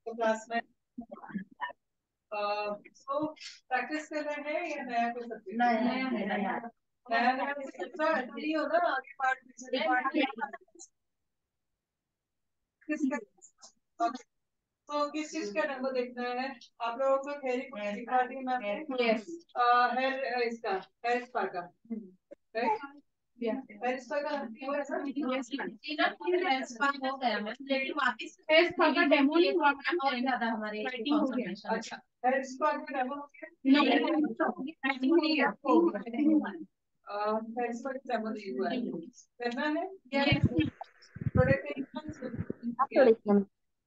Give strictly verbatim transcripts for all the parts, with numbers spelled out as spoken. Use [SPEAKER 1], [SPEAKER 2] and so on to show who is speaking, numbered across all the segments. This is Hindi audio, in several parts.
[SPEAKER 1] तो क्लास में तो प्रैक्टिस कर रहे हैं या नया कोई सब्जेक्ट? नया नया नया नया नया अच्छा ऐसा नहीं होगा आगे पार्ट पीछे पार्ट किसका तो किस चीज का डेमो देखना है आप लोगों को? थ्योरी कुछ सिखा दी मैंने। यस हेयर इसका हेयर स्पा का राइट। हेयर स्पा का हुआ है सर? यस हेयर स्पा हो गया मैम, लेकिन वापस हेयर स्पा का डेमो नहीं हुआ मैम, और ज्यादा हमारे राइटिंग हो गया। अच्छा हेयर स्पा का डेमो हो गया? नहीं राइटिंग नहीं है। हेयर स्पा का डेमो नहीं हुआ है, करना है? यस थोड़े से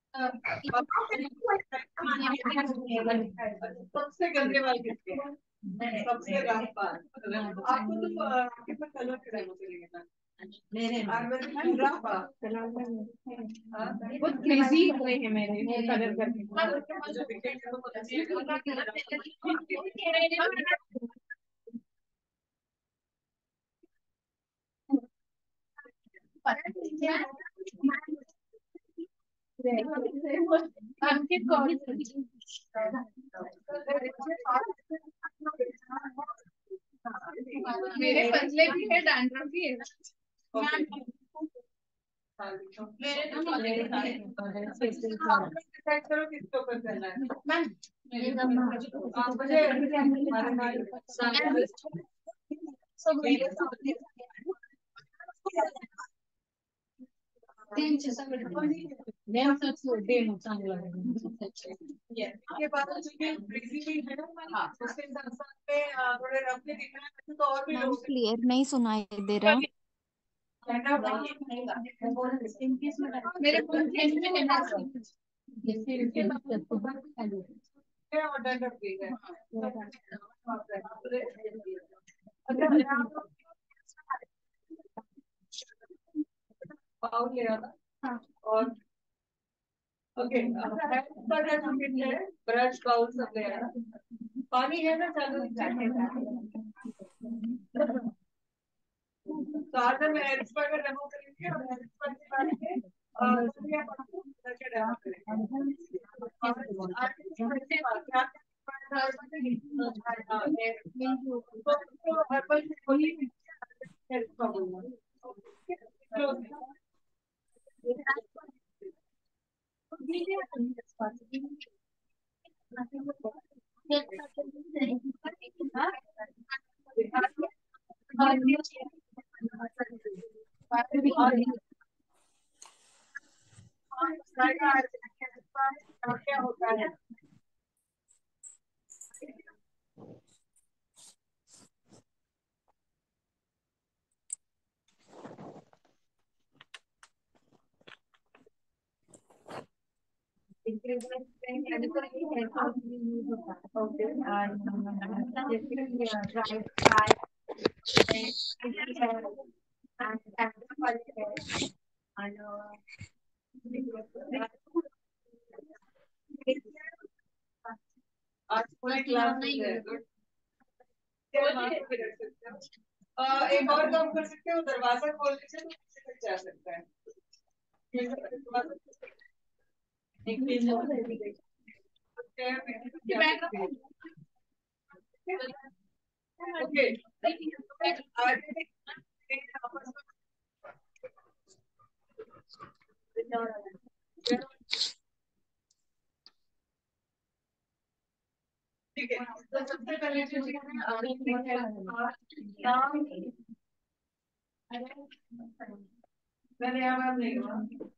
[SPEAKER 1] सबसे गंदे वाले किसके हैं? सबसे लास्ट बार आपको तो आपके पास कलर के डेमो चलेंगे ना मेरे बहुत क्रेजी हो रहे हैं मेरे कलर करके। मेरे पतले भी है, डैंड्रफ भी है। मेरे तो करो किसके ऊपर करना है
[SPEAKER 2] क्लियर नहीं सुनाई दे रहा।
[SPEAKER 1] मेरे पाउल ले रहा और ओके ब्रश बाउल सब ले रहा पानी है ना चालू तो आज हम हेयर स्पा का डेमो करेंगे और हेयर स्पा के बारे में और दुनिया भर के डेमो क्या होता है आज पूरी क्लास नहीं है एक और काम कर सकते हो दरवाजा खोल लीजिए तो पीछे तक जा सकता है ठीक है तो सबसे पहले जो मैंने यहाँ नहीं हुआ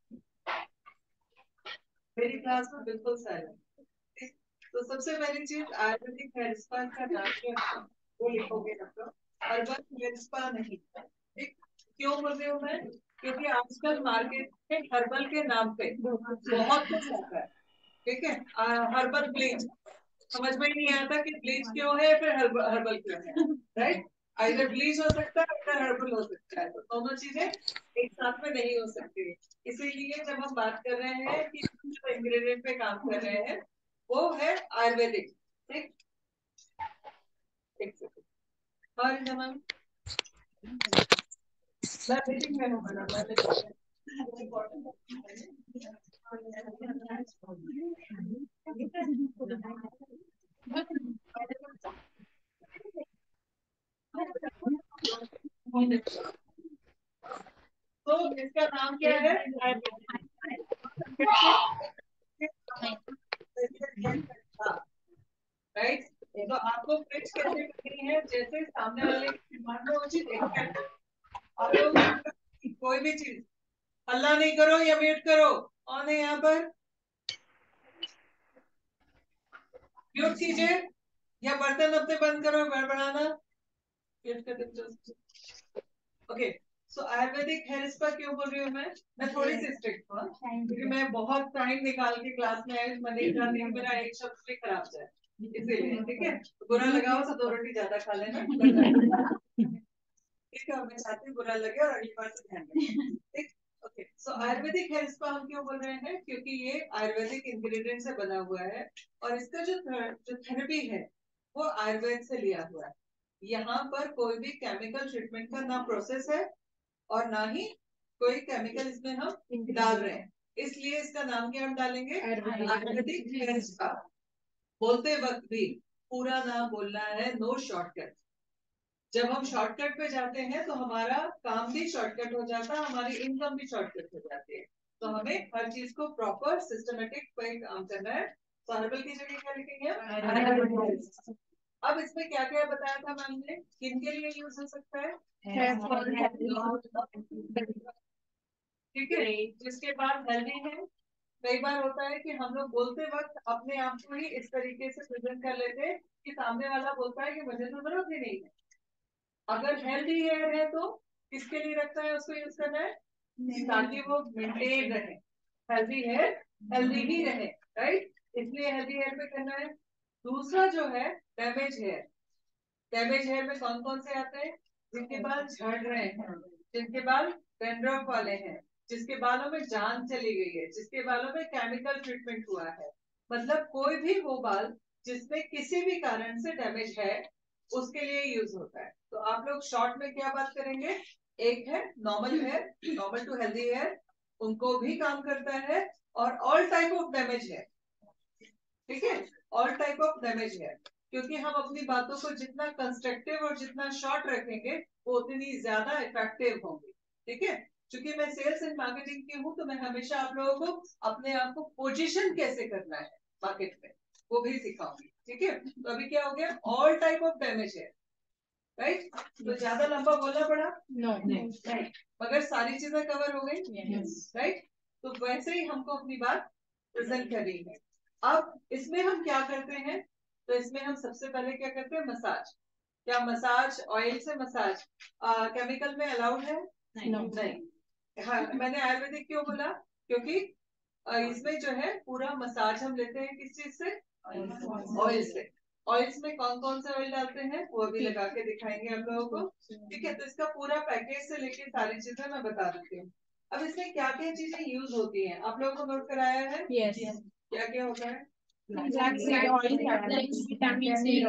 [SPEAKER 1] मेरी क्लास में बिल्कुल साइलेंट। तो सबसे पहली चीज आयुर्वेदिक हेयर स्पा का नाम जो है वो लिखोगे मतलब हर्बल हेयर स्पा नहीं। ठीक क्यों बोल रही हूँ मैं? क्योंकि आजकल मार्केट में हर्बल के नाम पे बहुत कुछ आता है। ठीक है हर्बल ब्लीच समझ में ही नहीं आता कि ब्लीच क्यों है फिर हर्बल हर्बल क्यों है राइट। आइदर ब्लीच हो सकता है या हर्बल हो सकता है तो दोनों चीजें एक साथ में नहीं हो सकती। इसीलिए जब हम बात कर रहे हैं कि जो इंग्रेडिएंट पे काम कर रहे हैं वो है आयुर्वेदिक। ठीक एक सेकंड और जमान मैं मीटिंग में हूँ मैडम तो इसका नाम क्या है? राइट। तो आपको फ्रिज कैसे करनी है? जैसे सामने वाले की डिमांड में वो चीज एक्सेप्ट, आप लोग कोई भी चीज हल्ला नहीं करो या वेट करो, कौन है यहाँ पर? म्यूट कीजिए या बर्तन अपने बंद करो बड़बड़ाना। Okay, so Ayurvedic hair spa क्यों बोल रही हूँ मैं? मैं थोड़ी सी स्ट्रिक्ट हूँ क्योंकि मैं बहुत टाइम निकाल के क्लास में आई, मैं नहीं चाहती कि मेरा एक शब्द भी खराब जाए, इसीलिए। ठीक है, बुरा लगा हो तो दो रोटी ज्यादा खा लेना। ठीक है, मैं चाहती हूँ बुरा लगे और अगली बार से ध्यान रखें। ठीक, okay. So Ayurvedic hair spa हम क्यों बोल रहे हैं? क्योंकि ये आयुर्वेदिक इंग्रेडिएंट से बना हुआ है और इसका जो जो थेरेपी है वो आयुर्वेद से लिया हुआ है। यहाँ पर कोई भी केमिकल ट्रीटमेंट का ना प्रोसेस है और ना ही कोई केमिकल इसमें हम डाल रहे हैं, इसलिए इसका नाम क्या हम डालेंगे? Ayurvedic hair spa. बोलते वक्त भी पूरा नाम बोलना है, नो शॉर्टकट। जब हम शॉर्टकट पे जाते हैं तो हमारा काम भी शॉर्टकट हो जाता है, हमारी इनकम भी शॉर्टकट हो जाती है। तो हमें हर चीज को प्रॉपर सिस्टमेटिक पे काम करना है। तो हर्बल की जगह क्या लिखेंगे? अब इसमें क्या क्या बताया था मैम ने, किन के लिए यूज हो सकता है? ठीक है, जिसके बाद हेल्दी है। कई बार होता है कि हम लोग बोलते वक्त अपने आप को ही इस तरीके से प्रेजेंट कर लेते हैं कि सामने वाला बोलता है कि मुझे तो जरूरत ही नहीं है। अगर हेल्दी हेयर है तो किसके लिए रखना है, उसको यूज करना है ताकि वो मेंटेन रहे। हेल्दी हेयर हेल्दी ही रहे, राइट, इसलिए हेल्दी हेयर पे करना है। दूसरा जो है डैमेज हेयर। डैमेज हेयर में कौन कौन से आते हैं? जिनके बाल झड़ रहे हैं, जिनके बाल डैंड्रफ वाले हैं, जिसके बालों में जान चली गई है, जिसके बालों में केमिकल ट्रीटमेंट हुआ है, मतलब कोई भी वो बाल जिसमें किसी भी कारण से डैमेज है, उसके लिए यूज होता है। तो आप लोग शॉर्ट में क्या बात करेंगे? एक है normal hair, normal to healthy hair, उनको भी काम करता है, और ऑल टाइप ऑफ डैमेज है। ठीक है, ऑल टाइप ऑफ डैमेज है, क्योंकि हम अपनी बातों को जितना कंस्ट्रक्टिव और जितना शॉर्ट रखेंगे वो उतनी ज्यादा इफेक्टिव होंगी। ठीक है, क्योंकि मैं सेल्स एंड मार्केटिंग की हूँ तो मैं हमेशा आप लोगों को अपने आप को पोजीशन कैसे करना है मार्केट में वो भी सिखाऊंगी। ठीक है, तो अभी क्या हो गया? ऑल टाइप ऑफ डैमेज है, राइट। तो ज्यादा लंबा बोलना पड़ा? नो, राइट, मगर सारी चीजें कवर हो गई, राइट। तो वैसे ही हमको अपनी बात प्रेजेंट करनी है। अब इसमें हम क्या करते हैं? तो इसमें हम सबसे पहले क्या करते हैं? मसाज। क्या मसाज ऑयल से मसाज केमिकल में अलाउड है? नहीं, नहीं। हाँ, मैंने आयुर्वेदिक क्यों बोला? क्योंकि आ, इसमें जो है पूरा मसाज हम लेते हैं किस चीज से? ऑयल से। ऑयल्स में कौन कौन से ऑयल डालते हैं वो भी लगा के दिखाएंगे हम लोगों को। ठीक है, तो इसका पूरा पैकेज से लेके सारी चीजें मैं बता देती हूँ। अब इसमें क्या क्या चीजें यूज होती हैं आप लोगों को नोट कराया है? yes. क्या क्या होता है? Black seed oil, vitamin C,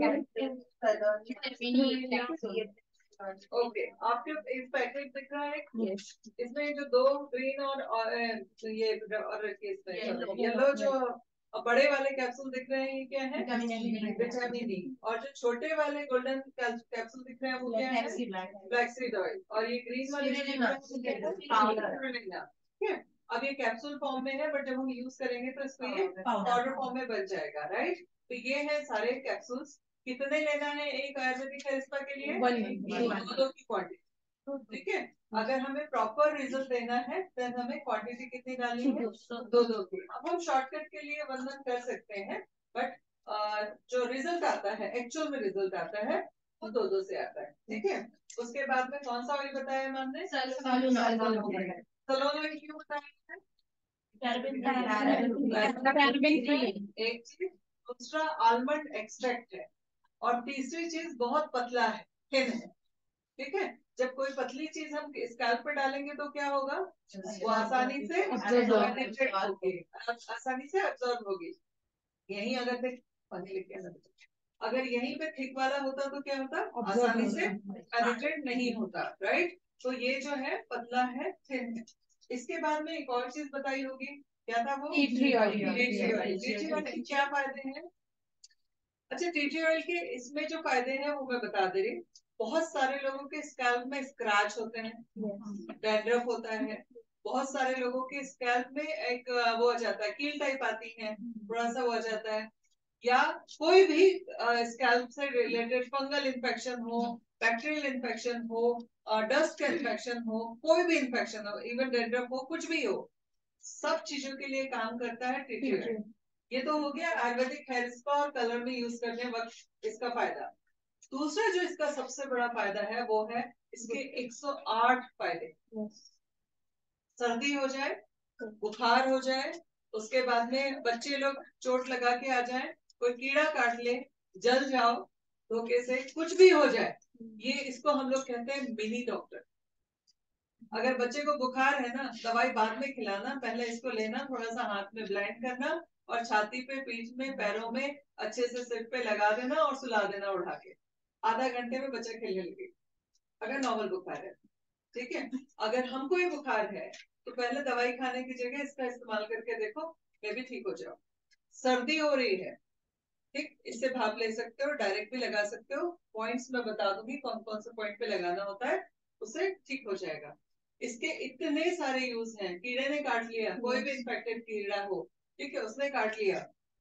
[SPEAKER 1] okay, आपके इस पैकेज दिख रहा है? yes. इसमें जो दो ग्रीन और, और ये और इसमें येलो जो बड़े वाले कैप्सूल दिख रहे हैं ये क्या है? Vitamin D. और जो छोटे वाले गोल्डन कैप्सूल दिख रहे हैं वो क्या है? Black seed oil. और ये ग्रीन वाले ठीक है, अब ये कैप्सूल फॉर्म में है बट जब हम यूज करेंगे तो इसको ये पाउडर फॉर्म में बन जाएगा, राइट। तो ये है सारे कैप्सूल्स। कितने लेना है एक आयुर्वेदिक हेयर स्पा के लिए? दो की क्वांटिटी। ठीक है, अगर हमें प्रॉपर रिजल्ट देना है तो हमें क्वांटिटी कितनी डालनी है? दो दो की। अब हम शॉर्टकट के लिए वंदन कर सकते हैं बट जो रिजल्ट आता है, एक्चुअल में रिजल्ट आता है वो दो दो से आता है। ठीक है, उसके बाद में कौन सा ऑयल बताया मैम ने? सलोन ऑयल क्यों बताया? एक चीज, दूसरा आलमंड एक्सट्रैक्ट है, और तीसरी चीज बहुत पतला है, थिन है। ठीक है, जब कोई पतली चीज हम स्कैल्प पे डालेंगे तो क्या होगा? वो आसानी से पेनिट्रेट होगी, आसानी से अब्सॉर्ब होगी। यही अगर देख पानी लेके अगर यहीं पे थिक वाला होता तो क्या होता? आसानी से पेनिट्रेट नहीं होता, राइट। तो ये जो है पतला है, थिन है। इसके बाद में एक और चीज बताई होगी, क्या था वो?
[SPEAKER 3] Tea tree oil.
[SPEAKER 1] Tea tree oil. Tea tree oil के क्या फायदे हैं? अच्छा, टी ट्री ऑयल के इसमें जो फायदे हैं वो मैं बता दे रही। बहुत सारे लोगों के स्कैल्प में स्क्रैच होते हैं, डैंड्रफ होता है। बहुत सारे लोगों के स्कैल्प में एक वो आ जाता है, कील टाइप आती है, थोड़ा सा वो आ जाता है। या कोई भी स्कैल्प से रिलेटेड फंगल इन्फेक्शन हो, बैक्टीरियल इन्फेक्शन हो, डस्ट का इन्फेक्शन हो, कोई भी इन्फेक्शन हो, इवन डैंड्रफ हो, कुछ भी हो, सब चीजों के लिए काम करता है टी ट्री ऑयल। ये तो हो गया आयुर्वेदिक हेयर स्पा और कलर में यूज करने वक्त इसका फायदा। दूसरा जो इसका सबसे बड़ा फायदा है वो है इसके एक सौ आठ फायदे। सर्दी हो जाए, बुखार हो जाए, उसके बाद में बच्चे लोग चोट लगा के आ जाए, कोई कीड़ा काट ले, जल जाओ धोखे से, कुछ भी हो जाए, ये इसको हम लोग कहते हैं मिनी डॉक्टर। अगर बच्चे को बुखार है ना, दवाई बाद में खिलाना, पहले इसको लेना, थोड़ा सा हाथ में ब्लेंड करना और छाती पे, पीठ में, पैरों में अच्छे से सिर पे लगा देना और सुला देना उठा के। आधा घंटे में बच्चा खेलने लगे, अगर नॉर्मल बुखार है। ठीक है, अगर हमको ये बुखार है तो पहले दवाई खाने की जगह इसका इस्तेमाल करके देखो, मैं भी ठीक हो जाओ। सर्दी हो रही है, ठीक, इससे भाप ले सकते हो, डायरेक्ट भी लगा सकते हो। पॉइंट्स मैं बता दूंगी कौन कौन से पॉइंट पे लगाना होता है, उससे ठीक हो जाएगा। इसके इतने सारे यूज हैं। कीड़े ने काट लिया, कोई भी इन्फेक्टेड कीड़ा हो, ठीक है, उसने काट लिया,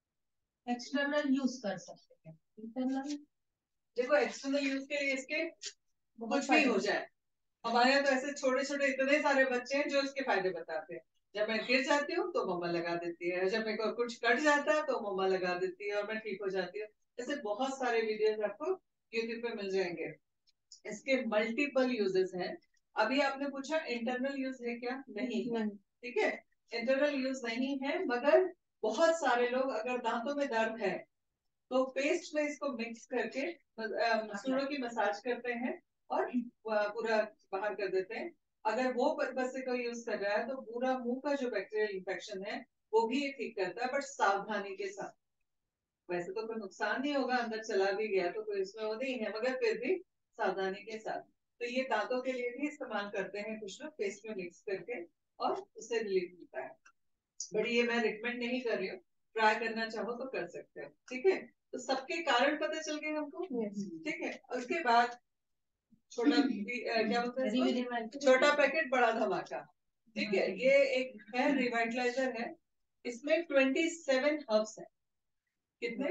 [SPEAKER 3] एक्सटर्नल यूज कर सकते हैं। इंटरनल
[SPEAKER 1] देखो एक्सटर्नल यूज के लिए इसके कुछ भी हो जाए। हमारे यहाँ तो ऐसे छोटे छोटे इतने सारे बच्चे हैं जो इसके फायदे बताते हैं। जब मैं गिर जाती हूँ तो मम्मा लगा देती है, जब मेरे को कुछ कट जाता है तो मम्मा लगा देती है और मैं ठीक हो जाती हूँ। ऐसे बहुत सारे वीडियोस आपको यूट्यूब पे मिल जाएंगे। इसके मल्टीपल यूजेस हैं। अभी आपने पूछा इंटरनल यूज है क्या? नहीं है, ठीक है, इंटरनल यूज नहीं है। मगर बहुत सारे लोग अगर दांतों में दर्द है तो पेस्ट में इसको मिक्स करके सूढ़ों की मसाज करते हैं और पूरा बाहर कर देते हैं। अगर वो पर्पज से कोई यूज कर रहा है तो पूरा मुंह का जो बैक्टीरियल इन्फेक्शन है वो भी ये ठीक करता है, बट सावधानी के साथ। वैसे तो कोई नुकसान नहीं होगा, अंदर चला भी गया तो कोई उसमें वो नहीं है, मगर फिर भी सावधानी के साथ। तो ये दांतों के लिए भी इस्तेमाल करते हैं कुछ लोग, पेस्ट में मिक्स करके, और उससे रिलीफ मिलता है। बट ये मैं रिकमेंड नहीं कर रही हूँ, ट्राई करना चाहो तो कर सकते हो। ठीक है, तो सबके कारण पता चल गए हमको। ठीक है, उसके बाद छोटा क्या बोलते हैं, छोटा पैकेट बड़ा धमाका। ठीक है, ये एक है रिवाइटलाइजर है, इसमें ट्वेंटी सेवन हर्ब्स है। कितने?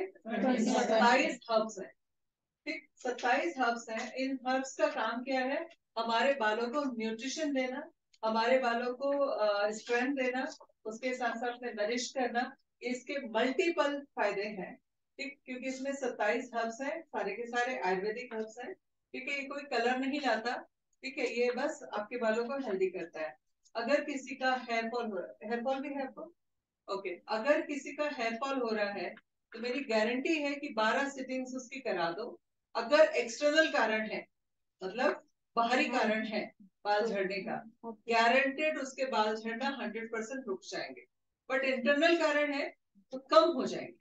[SPEAKER 1] सत्ताईस हर्ब्स है। ठीक, सत्ताईस हर्ब्स हैं। इन हर्ब्स का काम क्या है? हमारे बालों को न्यूट्रिशन देना, हमारे बालों को स्ट्रेंथ देना, उसके साथ साथ में नरिश करना। इसके मल्टीपल फायदे हैं। ठीक, क्योंकि इसमें सत्ताईस हर्ब्स हैं, सारे के सारे आयुर्वेदिक हर्ब्स हैं। ठीक है, ये कोई कलर नहीं लाता। ठीक है, ये बस आपके बालों को हेल्दी करता है। अगर किसी का हेयर फॉल हो रहा है, हेयर फॉल भी है आपको? ओके, अगर किसी का हेयर फॉल हो रहा है तो मेरी गारंटी है कि बारह सिटिंग्स उसकी करा दो। अगर एक्सटर्नल कारण है, मतलब बाहरी कारण है बाल झड़ने का, गारंटेड उसके बाल झड़ना हंड्रेड परसेंट रुक जाएंगे। बट इंटरनल कारण है तो कम हो जाएंगे।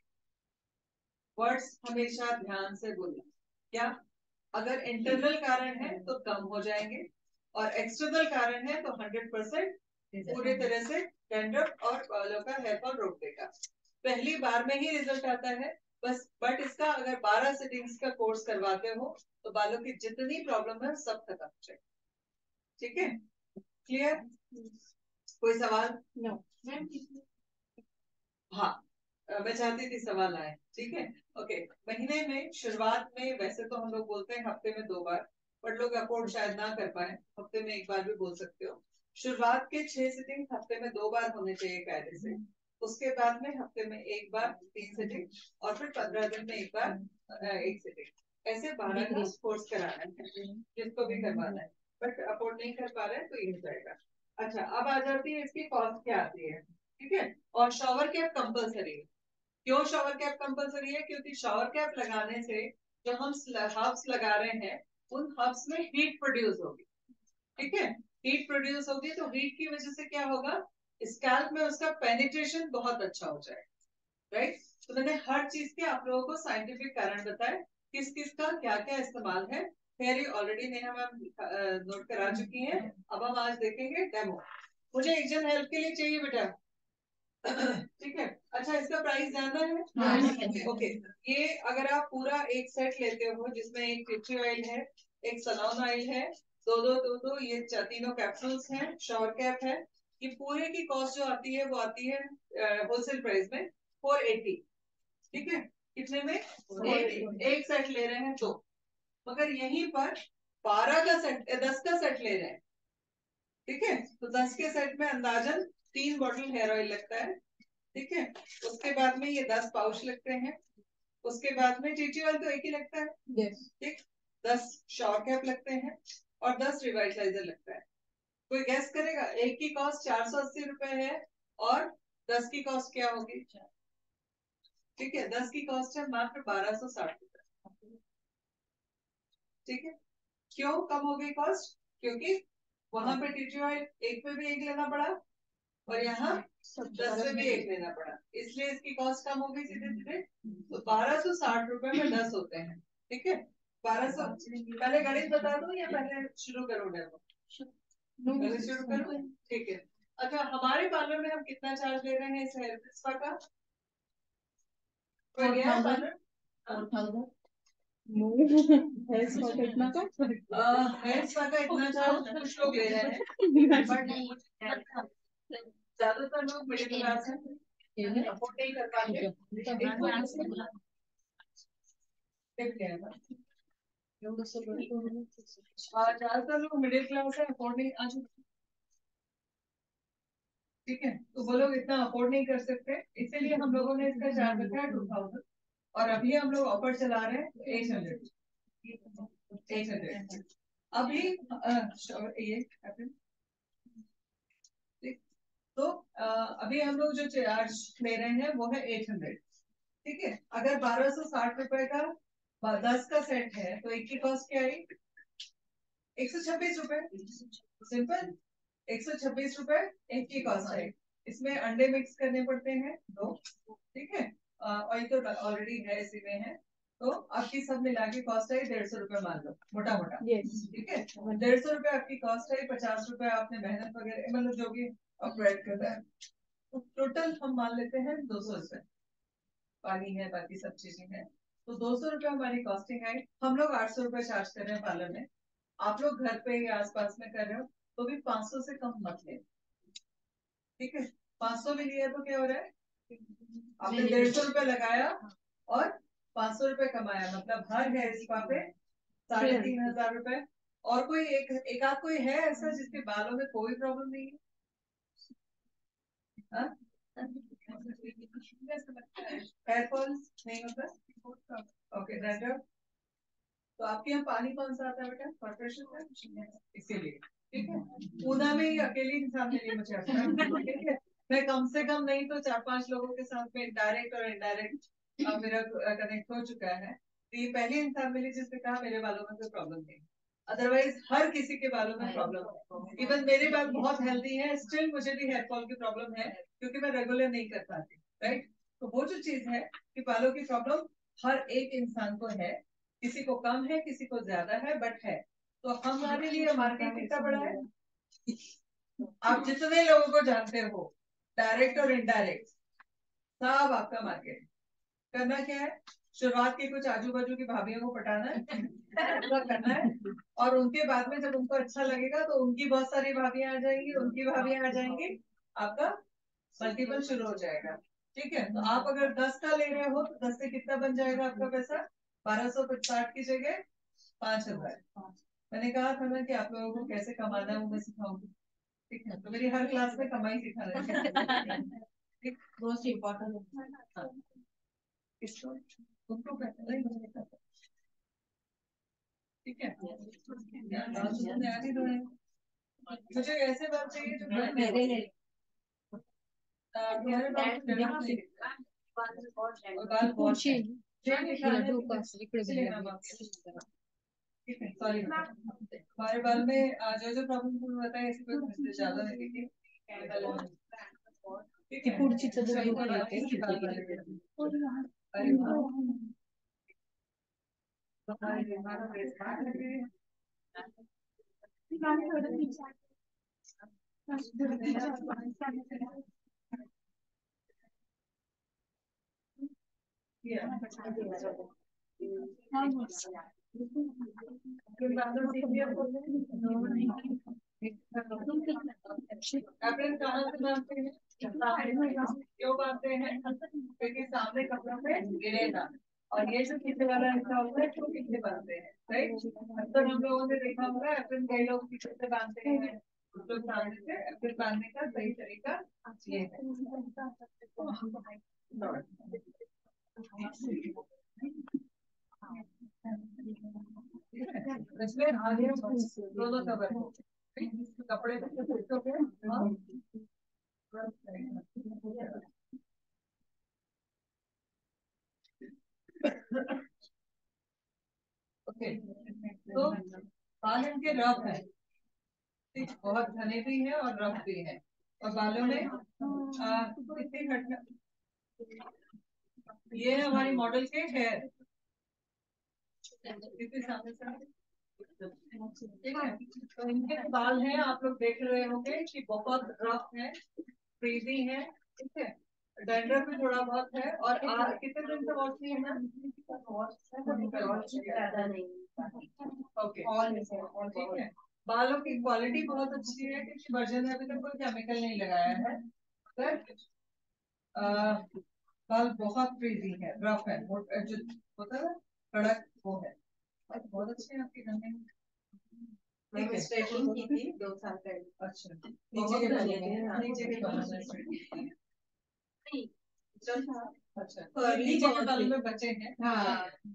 [SPEAKER 1] वर्ड्स हमेशा ध्यान से बोलना। क्या? अगर इंटरनल कारण है तो कम हो जाएंगे, और एक्सटर्नल कारण है तो हंड्रेड परसेंट पूरी तरह से डैंड्रफ और बालों का हेयर फॉल रोक देगा। पहली बार में ही रिजल्ट आता है बस। बट इसका अगर बारह सिटिंग्स का कोर्स करवाते हो तो बालों की जितनी प्रॉब्लम है सब खत्म हो जाए। ठीक है, क्लियर? कोई सवाल?
[SPEAKER 3] नो।
[SPEAKER 1] हाँ, मैं चाहती थी सवाल आए। ठीक है, ओके। महीने में शुरुआत में वैसे तो हम लोग बोलते हैं हफ्ते में दो बार, बट लोग अफोर्ड शायद ना कर पाए, हफ्ते में एक बार भी बोल सकते हो। शुरुआत के छह सिटिंग हफ्ते में दो बार होने चाहिए कायदे से। उसके बाद में हफ्ते में एक बार तीन सिटिंग, और फिर पंद्रह दिन में एक बार एक सिटिंग। ऐसे बारह का कोर्स कराना है जिसको भी करवाना है, बट अफोर्ड नहीं कर पा रहे हैं तो ये हो जाएगा। अच्छा, अब आ जाती है इसकी कॉस्ट क्या आती है। ठीक है, और शॉवर कैप कंपलसरी है। क्यों शॉवर कैप कंपलसरी है? क्योंकि शॉवर कैप लगाने से जो हम हर्ब्स लगा रहे हैं उन हर्ब्स में हीट प्रोड्यूस होगी। ठीक है, हीट प्रोड्यूस होगी तो हीट की वजह से क्या होगा, स्कैल्प में उसका पेनिट्रेशन बहुत अच्छा हो जाएगा। राइट, तो मैंने हर चीज के आप लोगों को साइंटिफिक कारण बताए, किस किस का क्या क्या इस्तेमाल है। Theory already Neha ma'am note करा चुकी हैं। अब हम आज देखेंगे डेमो। मुझे एक जन हेल्प के लिए चाहिए बेटा। ठीक है। अच्छा, इसका प्राइस जानना है?
[SPEAKER 3] हाँ।
[SPEAKER 1] ओके, ये अगर आप पूरा एक सेट लेते हो जिसमें एक टिची ऑयल है, एक सलॉन ऑयल है, दो दो दो दो ये च- तीनों कैप्सूल्स हैं, शॉर कैप है, ये पूरे की कॉस्ट जो आती है वो आती है होलसेल प्राइस में फोर एटी। ठीक है, कितने में? एक, एक सेट ले रहे हैं तो, मगर यहीं पर बारह का सेट, दस का सेट ले रहे हैं। ठीक है, तो दस के सेट में अंदाजन तीन बॉटल हेयर ऑयल लगता है। ठीक है, उसके बाद में ये दस पाउच लगते हैं, उसके बाद में टीटी ऑयल तो एक ही लगता है। ठीक, दस शॉर कैप लगते हैं और दस रिवाइटलाइजर लगता है। कोई गैस करेगा? एक की कॉस्ट चार सौ अस्सी रुपए है और दस की कॉस्ट क्या होगी? ठीक है, दस की कॉस्ट है मात्र बारह सौ साठ रुपए। ठीक है, क्यों कम हो गई कॉस्ट? क्योंकि वहां पे टीटी ऑयल एक पे भी एक लेना पड़ा और यहाँ दस पे भी एक लेना पड़ा, इसलिए इसकी कॉस्ट कम हो गई सीधे सीधे। तो बारह सौ साठ रुपए में दस होते हैं। ठीक है, बारह सौ। पहले गणित बता दूं या पहले शुरू करूं डेमो? पहले शुरू करूं? ठीक है। अच्छा, हमारे पार्लर में हम कितना चार्ज ले रहे हैं इस हेयर स्पा का? कोई गया है पार्लर? हेयर स्पा का इतना का हेयर स्पा का इतना चार्ज कुछ लोग ले रहे हैं, बट ज्यादातर लोग मिडिल क्लास हैं, अफोर्ड नहीं कर पाते। ज्यादातर लोग मिडिल क्लास है, अफोर्ड नहीं आज। ठीक है, तो वो लोग इतना अफोर्ड नहीं कर सकते, इसीलिए हम लोगों ने इसका चार्ज रखा है टू थाउजेंड और अभी हम लोग ऑफर चला रहे हैं एट हंड्रेड। एट हंड्रेड अभी अ, ये तो अ, अभी हम लोग जो चार्ज ले रहे हैं वो है एट हंड्रेड। ठीक है, अगर बारह सौ साठ रुपए का दस का सेट है तो एक की कॉस्ट क्या आई? एक सौ छब्बीस रुपए। सिंपल, एक सौ छब्बीस रुपए एक की कॉस्ट है। इसमें अंडे मिक्स करने पड़ते हैं दो। ठीक है, ऑयल तो ऑलरेडी है इसी में है, तो आपकी सब मिला के कॉस्ट आई डेढ़ सौ रुपए मान लो मोटा मोटा। ठीक है, डेढ़ सौ रुपए आपकी कॉस्ट आई, पचास रुपए आपने मेहनत वगैरह मतलब जो भी ऑपरेट करता है, तो टोटल हम मान लेते हैं दो सौ रुपए। पानी है, बाकी सब चीजें हैं, तो दो सौ रुपए हमारी कॉस्टिंग आई। हम लोग आठ सौ रुपए चार्ज कर रहे हैं पार्लर में, आप लोग घर पे या आसपास में कर रहे हो तो भी पाँच सौ से कम मत ले। ठीक है, पाँच सौ में लिया तो क्या हो रहा है? आपने डेढ़ सौ रुपए लगाया और पाँच सौ रुपए कमाया, मतलब हर हेयर स्पा पे साढ़े तीन हजार रुपए। और कोई एक एक आध कोई है ऐसा जिसके बालों में कोई प्रॉब्लम नहीं है? हेयर फॉल नहीं होता? Okay, dandruff? तो आपके यहाँ पानी कौन सा आता है बेटा? कॉर्पोरेशन का? इसीलिए। ठीक है, पूना में ही अकेली इंसान के लिए मुझे आता है। ठीक है, मैं कम से कम नहीं तो चार पांच लोगों के साथ में डायरेक्ट और इनडायरेक्ट मेरा कनेक्ट हो चुका है, तो ये पहली इंसान मिली जिसने कहा मेरे बालों में कोई प्रॉब्लम नहीं। अदरवाइज हर किसी के बालों में प्रॉब्लम है। इवन मेरे बाल बहुत हेल्दी है, स्टिल मुझे भी हेयर फॉल की प्रॉब्लम है क्योंकि मैं रेगुलर नहीं कर पाती। राइट, तो वो जो चीज है कि बालों की प्रॉब्लम हर एक इंसान को है, किसी को कम है किसी को ज्यादा है, बट है। तो हमारे लिए मार्केट कितना बड़ा है? आप जितने लोगों को जानते हो डायरेक्ट और इनडायरेक्ट, सब आपका मार्केट। करना क्या है? शुरुआत के कुछ आजू बाजू की भाभीियों को पटाना है, पूरा करना है, और उनके बाद में जब उनको अच्छा लगेगा तो उनकी बहुत सारी भाभियां आ जाएंगी, उनकी भाभियां आ जाएंगी, आपका मल्टीपल शुरू हो जाएगा। ठीक है, तो आप अगर दस का ले रहे हो तो दस से कितना बन जाएगा आपका पैसा? बारह सौ साठ की जगह पांच हजार। मैंने कहा था ना कि आप लोगों को कैसे कमाना है वो मैं सिखाऊंगी। ठीक है, तो मेरी हर क्लास में कमाई सिखा रहे हैं। ठीक, मोस्ट इम्पोर्टेंट इसको उनको पहले ही मुझे पता। ठीक है, बात सुनने आ नहीं रहे हैं। मुझे ऐसे बात चाहिए जो मेरे है, तुम्हारे बाल को जरूरत नहीं दिखता है, और बाल बहुत है। ट्रेन दिखाना है इसलिए हम आपको- ठीक है, सॉरी। हमारे बाल में आ, जो जो प्रॉब्लम तुम्हें बताया इसकी कोई समस्या ज्यादा नहीं थी। ठीक है, पुढची सभी को बात की बात वाले। अरे वाह, तुम्हारे दिमाग में स्मार्ट लग रही है। एप्रिल कहाँ से बांधते हैं? क्यों बांधते हैं? क्योंकि सामने कपड़ों पे गिरेगा। और ये जो पीछे वाला हिस्सा होता है तो पीछे बांधते हैं, राइट? अक्सर हम लोगों ने देखा होगा एप्रिल कई लोग पीछे से बांधते हैं, तो सामने से एप्रिल बांधने का सही तरीका ये है। इसमें आगे दोनों कवर हो, कपड़े ओके। तो बाल इनके रफ है, ठीक, बहुत घने भी है और रफ भी है। और बालों में कितनी घटना, ये है हमारी मॉडल के हेयर, सामने से ठीक है। तो इनके बाल हैं, आप लोग देख रहे होंगे कि बहुत रफ है, फ्रीजी है, ठीक है। डैंड्रफ भी थोड़ा बहुत है। और आ, कितने दिन से वॉश नहीं है ना? ओके, ठीक है। बालों की क्वालिटी बहुत अच्छी है क्योंकि वर्जन में अभी तक कोई केमिकल नहीं लगाया है। बाल बहुत फ्रीजी है, रफ है, जो होता है कड़क वो है। बहुत अच्छे हैं आपके घर में। मैंने स्ट्रेटनिंग की थी दो साल पहले। अच्छा, नीचे के बालों में, नीचे के बालों में स्ट्रेटनिंग की है। अच्छा, नीचे के बालों में बचे हैं। हाँ,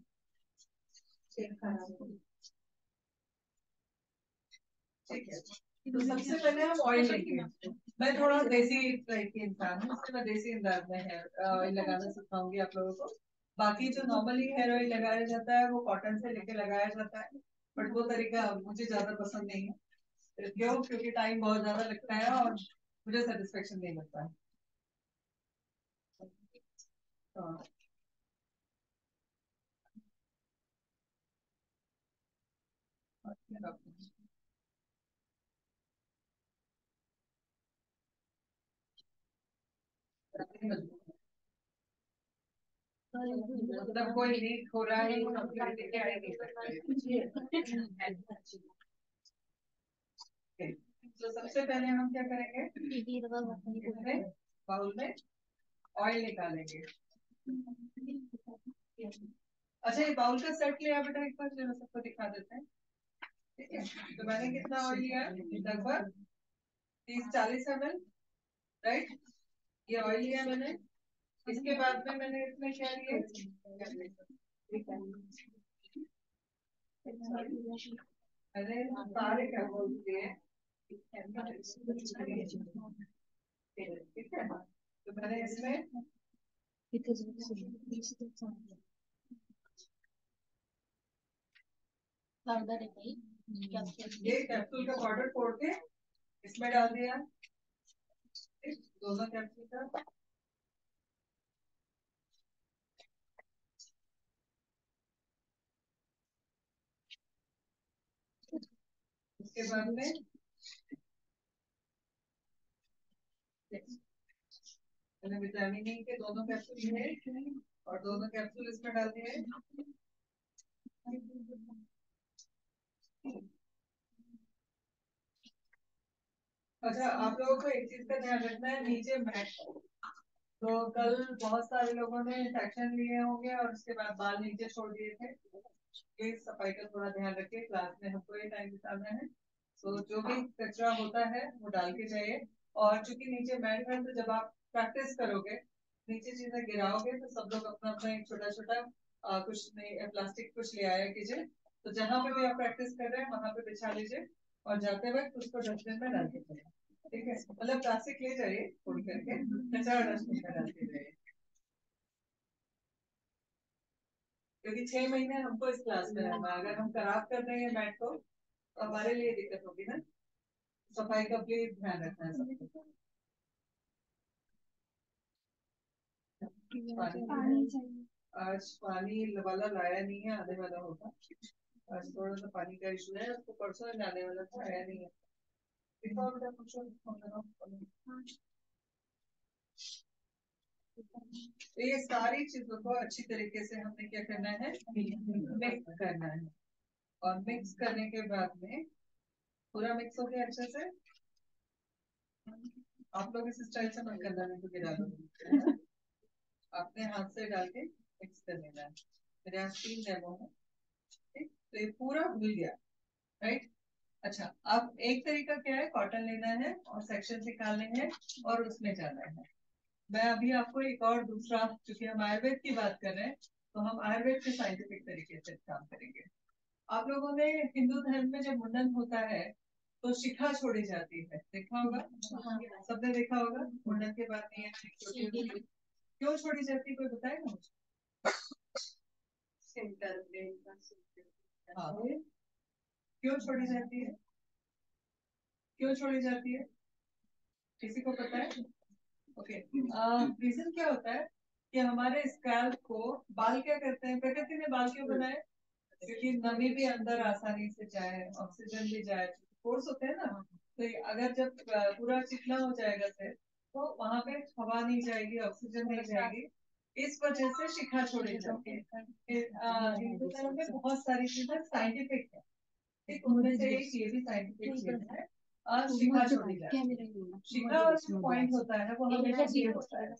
[SPEAKER 1] ठीक है। तो सबसे पहले हम ऑयल लेंगे। मैं थोड़ा देसी टाइप की इंसान हूँ, इसलिए मैं देसी अंदाज में हेयर ऑयल लगाना सिखाऊंगी आप लोगों को। बाकी जो नॉर्मली हेयर ऑयल लगाया जाता है वो कॉटन से लेके लगाया जाता है, बट वो तरीका मुझे ज्यादा पसंद नहीं है। क्यों? क्योंकि टाइम बहुत ज्यादा लगता है और मुझे सेटिस्फेक्शन नहीं मिलता है। हाँ, मतलब कोई लीक हो रहा है लेके आ नहीं सकते। तो सबसे पहले हम क्या करेंगे, बाउल में ऑयल निकालेंगे। अच्छा, ये बाउल का सेट लिया बेटा, एक बार जरा सबको दिखा देते हैं, ठीक है। तो मैंने कितना ऑयल लिया? लगभग तीस चालीस एम एल, राइट? ये ऑयल लिया मैंने। इसके बाद में मैंने इसमें क्या लिया? मैंने सारे क्या बोलते हैं, ठीक है। तो मैंने इसमें ये कैप्सूल का पाउडर तोड़ के इसमें डाल दिया, दोनों कैप्सूल का। उसके बाद में मैंने विटामिन ई के दोनों कैप्सूल लिए और दोनों कैप्सूल इसमें डाल दिए। अच्छा, आप लोगों को एक चीज का ध्यान रखना है, नीचे मैट। तो कल बहुत सारे लोगों ने सेक्शन लिए होंगे और उसके बाद बाल नीचे छोड़ दिए थे। प्लीज सफाई का थोड़ा ध्यान रखिए, क्लास में हमको ये टाइम बिताना है। तो जो भी कचरा होता है वो डाल के जाइए। और चूंकि नीचे मैट है, तो जब आप प्रैक्टिस करोगे, नीचे चीजें गिराओगे, तो सब लोग अपना अपना एक छोटा छोटा कुछ नहीं प्लास्टिक कुछ ले आया कीजिए। तो जहाँ पे भी आप प्रैक्टिस कर रहे हैं वहां पे बिछा लीजिए और जाते वक्त उसको डस्टबिन में डाल के जाइए, ठीक है। मतलब प्लास्टिक ले जाइए फोड़ करके, कचरा डस्टबिन में डाल के जाइए। क्योंकि छह महीने हमको इस क्लास में रहना, अगर हम खराब कर रहे हैं मैट को तो हमारे लिए दिक्कत होगी ना। सफाई का प्लीज ध्यान रखना है सबको। आज पानी वाला लाया नहीं है, आने वाला होगा। आज थोड़ा सा पानी का इशू है, उसको परसों जाने वाला था, आया नहीं है। तो ये सारी चीजों को अच्छी तरीके से हमने क्या करना है, मिक्स करना है। और मिक्स करने के बाद में पूरा मिक्स हो गया अच्छे से। आप लोग इस स्टाइल से मत करना, नहीं तो गिरा दो। अपने हाथ से डाल के मिक्स कर लेना है। मेरे यहाँ तीन डेमो है, ठीक। तो ये पूरा घुल गया, राइट। अच्छा, अब एक तरीका क्या है, कॉटन लेना है और सेक्शन निकालने हैं और उसमें जाना है। मैं अभी आपको एक और दूसरा, क्योंकि हम आयुर्वेद की बात कर रहे हैं तो हम आयुर्वेद के साइंटिफिक तरीके से काम करेंगे। आप लोगों ने हिंदू धर्म में जब मुंडन होता है तो शिखा छोड़ी जाती है, देखा होगा, सबने देखा होगा। मुंडन के बाद में क्यों छोड़ी जाती है, कोई बताएगा मुझे? हाँ, क्यों छोड़ी जाती है, क्यों छोड़ी जाती है, किसी को पता है? ओके, रीजन क्या होता है कि हमारे स्कैल्प को बाल क्या करते हैं, प्रकृति ने बाल क्यों बनाए? क्योंकि नमी भी अंदर आसानी से जाए, ऑक्सीजन भी जाए, फोर्स होते हैं ना। तो अगर जब पूरा चिकना हो जाएगा से तो वहां पे हवा नहीं जाएगी, ऑक्सीजन नहीं जाएगी, इस वजह से शिखा छोड़ी जाती है। हिंदू धर्म में बहुत सारी चीजें साइंटिफिक है, ठीक, उनमें से एक ये भी साइंटिफिक चीज है। और शिखा छोड़ी जाती है। शिखा वाला जो पॉइंट होता है वो हमेशा ये होता है,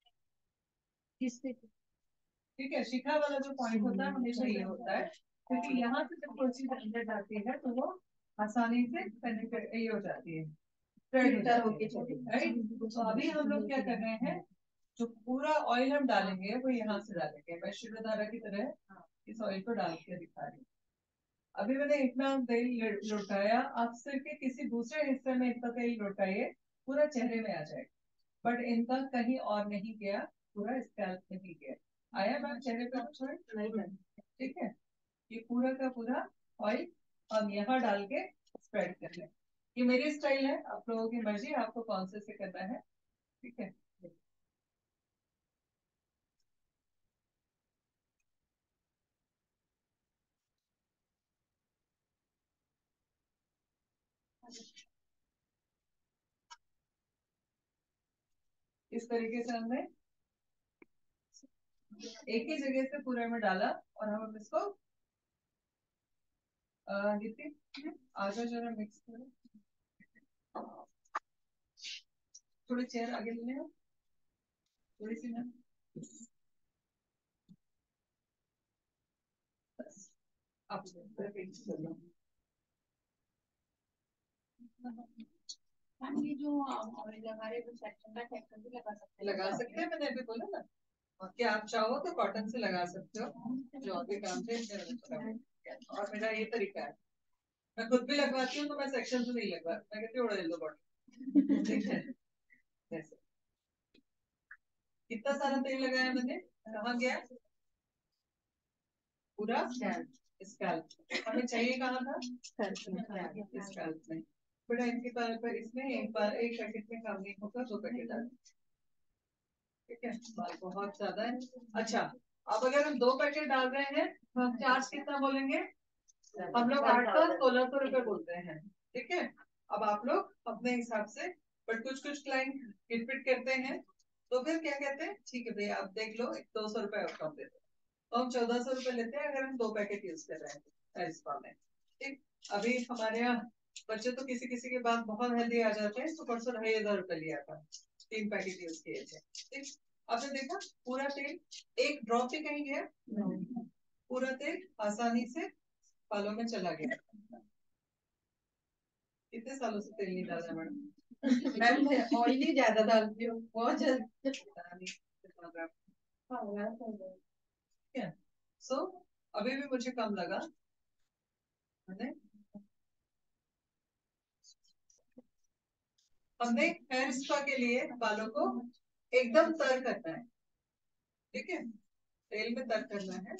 [SPEAKER 1] ठीक है। शिखा वाला जो पॉइंट होता है हमेशा ये होता है, क्योंकि यहाँ से जब कोई चीज अंदर जाती है तो वो आसानी से पेनिट्रेट ये हो जाती है, स्प्रेड हो जाती है, राइट। तो अभी हम लोग क्या कर रहे हैं, जो पूरा ऑयल हम डालेंगे वो यहाँ से डालेंगे। मैं शिरोधारा की तरह इस ऑयल को डाल के दिखा रही हूँ। अभी मैंने इतना तेल लुटाया, आप सिर्फ किसी दूसरे हिस्से में इतना तेल लुटाइए, पूरा चेहरे में आ जाएगा। बट इनका कहीं और नहीं गया, पूरा स्कैल्प में ही गया। आया मैम चेहरे पे कुछ नहीं, ठीक है। ये पूरा का पूरा ऑयल हम यहाँ डाल के स्प्रेड कर लें। ये मेरी स्टाइल है, आप लोगों की मर्जी, आपको कौन से से करना है, ठीक है। इस तरीके से हमने एक ही जगह से पूरे में डाला और हम इसको आजा जरा मिक्स करो। थोड़ी चेयर आगे ले लो, थोड़ी सी ना, आप
[SPEAKER 3] ये जो लगा रहे हैं सेक्शन का सेक्शन भी लगा सकते हैं,
[SPEAKER 1] लगा सकते हैं, मैंने अभी बोला ना। और क्या आप चाहो तो कॉटन से लगा सकते हो, जो आपके काम से। और मेरा ये तरीका है, मैं खुद भी लगवाती हूँ तो मैं सेक्शन से नहीं लगवाती, मैं कहती हूँ उड़ा लो बॉटल, ठीक है। जैसे कितना सारा तेल लगाया मैंने, कहाँ गया पूरा स्कैल्प, हमें चाहिए कहाँ था, स्कैल्प में। बेटा इनके पर, पर इसमें एक बार एक पैकेट में काम नहीं होगा, दो पैकेट डाल, ठीक है। बाल बहुत ज्यादा है। अच्छा, अब अगर हम दो पैकेट डाल रहे हैं तो हम चार्ज कितना बोलेंगे, हम लोग आठ सौ सोलह सौ रुपए बोलते हैं, ठीक है। अब आप लोग अपने हिसाब से, बट कुछ कुछ क्लाइंट हिटपिट करते हैं तो फिर क्या कहते हैं, ठीक है भैया आप देख लो, एक दो सौ रुपए और कम देते हैं, तो हम चौदह सौ रुपए लेते हैं अगर हम दो पैकेट यूज कर रहे हैं एरिस्पा में, ठीक। अभी हमारे यहाँ बच्चे तो किसी किसी के बाद बहुत हेल्दी आ जाते हैं, तो परसों ढाई हजार रुपए लिया था, तीन पैकेट यूज किए थे, ठीक। आपने देखा पूरा तेल एक ड्रॉप भी कहीं गया, पूरा तेल आसानी से बालों में चला गया। कितने सालों से तेल नहीं डाला मैडम? मैम मैं ऑयल ही ज्यादा डालती हूँ, बहुत जल्दी। सो अभी भी मुझे कम लगा, हमने हेयर स्पा के लिए बालों को एकदम तर करना है, ठीक है, तेल में तर करना है।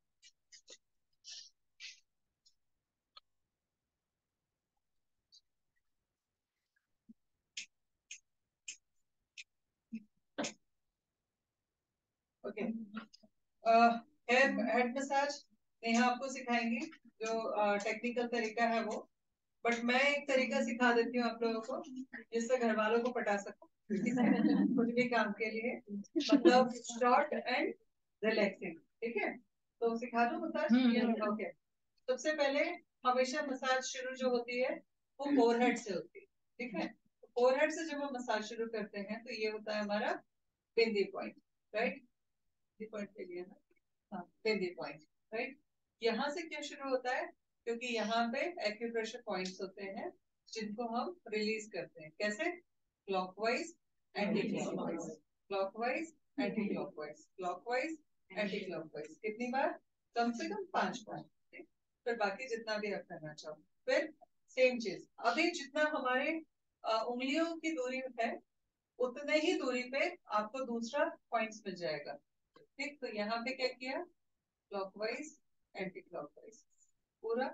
[SPEAKER 1] Okay, hair head massage Neha आपको सिखाएंगी, जो टेक्निकल तरीका है वो, बट मैं एक तरीका सिखा देती हूँ आप लोगों को जिससे घर वालों को पटा सकूं। कुछ भी काम के लिए, मतलब शॉर्ट एंड रिलैक्सिंग। ठीक है, तो सिखा दो मसाज। ओके, सबसे पहले हमेशा मसाज शुरू जो होती है वो फोरहेड से होती है। ठीक है, फोरहेड से जब हम मसाज शुरू करते हैं तो ये होता है हमारा बिंदी पॉइंट, राइट। पॉइंट के लिए ना, हाँ बिंदी पॉइंट, राइट। यहाँ से क्यों शुरू होता है? क्योंकि यहाँ पे एक्यूप्रेशर पॉइंट्स होते हैं जिनको हम रिलीज करते हैं। कैसे? Clockwise, anti clockwise, clockwise, anti clockwise, clockwise, anti clockwise. कितनी बार? कम से कम पांच बार। फिर बाकी जितना भी आप करना चाहो। फिर सेम चीज, अभी जितना हमारे उंगलियों की दूरी है उतने ही दूरी पे आपको दूसरा पॉइंट्स मिल जाएगा। ठीक, तो यहाँ पे क्या किया? क्लॉकवाइज, एंटी क्लॉकवाइज पूरा।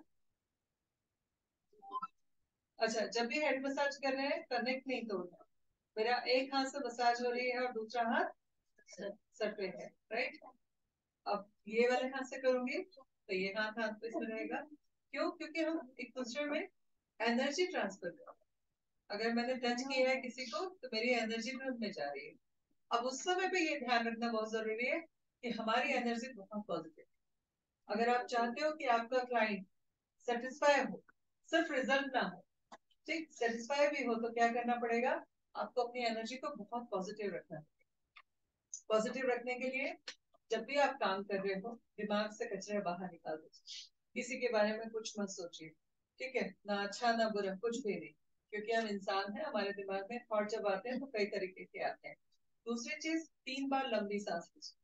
[SPEAKER 1] अच्छा, जब भी हेड मसाज कर रहे हैं कनेक्ट नहीं तोड़ना। मेरा एक हाथ से मसाज हो रही है और दूसरा हाथ सर पे है, राइट। अब ये वाले हाथ से करूंगी तो ये हाथ हाथ पे से रहेगा। क्यों? क्योंकि हम एक दूसरे में एनर्जी ट्रांसफर कर रहे हैं। अगर मैंने टच किया है किसी को तो मेरी एनर्जी भी उनमें जा रही है। अब उस समय पे ये ध्यान रखना बहुत जरूरी है कि हमारी एनर्जी बहुत पॉजिटिव। अगर आप चाहते हो कि आपका क्लाइंट सेटिस्फाई हो, सिर्फ रिजल्ट ना हो, ठीक, सेटिस्फाई भी हो, तो क्या करना पड़ेगा? आपको अपनी एनर्जी को बहुत पॉजिटिव रखना है। पॉजिटिव रखने के लिए जब भी आप काम कर रहे हो दिमाग से कचरा बाहर निकाल दो। किसी के बारे में कुछ मत सोचिए, ठीक है, ना अच्छा ना बुरा, कुछ भी नहीं। क्योंकि हम इंसान हैं, हमारे दिमाग में थॉट जब आते हैं तो कई तरीके के आते हैं। दूसरी चीज, तीन बार लंबी सांस लीजिए।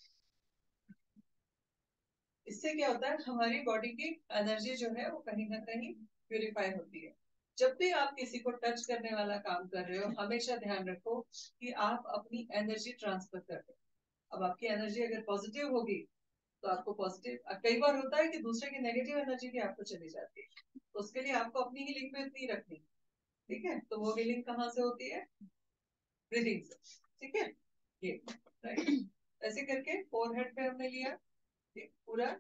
[SPEAKER 1] इससे क्या होता है? हमारी बॉडी की एनर्जी जो है वो कहीं ना कहीं प्यूरिफाई होती है। जब भी आप किसी को टच करने वाला काम कर रहे हो हमेशा ध्यान रखो कि आप अपनी एनर्जी ट्रांसफर कर रहे हो। अब आपकी एनर्जी अगर पॉजिटिव होगी तो आपको पॉजिटिव, कई बार होता है कि दूसरे की नेगेटिव एनर्जी भी आपको चली जाती है, तो उसके लिए आपको अपनी हीलिंग पे इतनी रखनी। ठीक है, तो वो हीलिंग कहाँ से होती है? ब्रीदिंग से। ठीक है, ये राइट, ऐसे करके फोरहेड पे हमने लिया पूरा।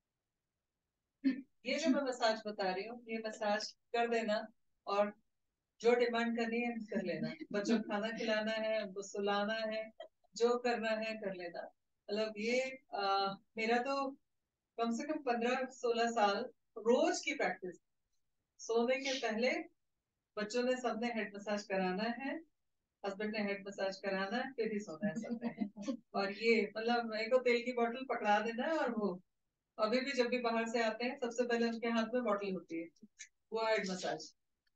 [SPEAKER 1] ये जो मैं मसाज बता रही हूँ ये मसाज कर देना, और जो डिमांड करनी है कर लेना। बच्चों को खाना खिलाना है, उनको सुलाना है, जो करना है कर लेना। मतलब ये आ, मेरा तो कम से कम पंद्रह सोलह साल रोज की प्रैक्टिस। सोने के पहले बच्चों ने सबने हेड मसाज कराना है, हस्बैंड ने हेड मसाज कराना है, फिर ही सोना है सबने। और ये मतलब मेरे को तेल की बोतल पकड़ा देना है, और वो अभी भी जब भी बाहर से आते हैं सबसे पहले उनके हाथ में बोतल होती है, वो हेड मसाज,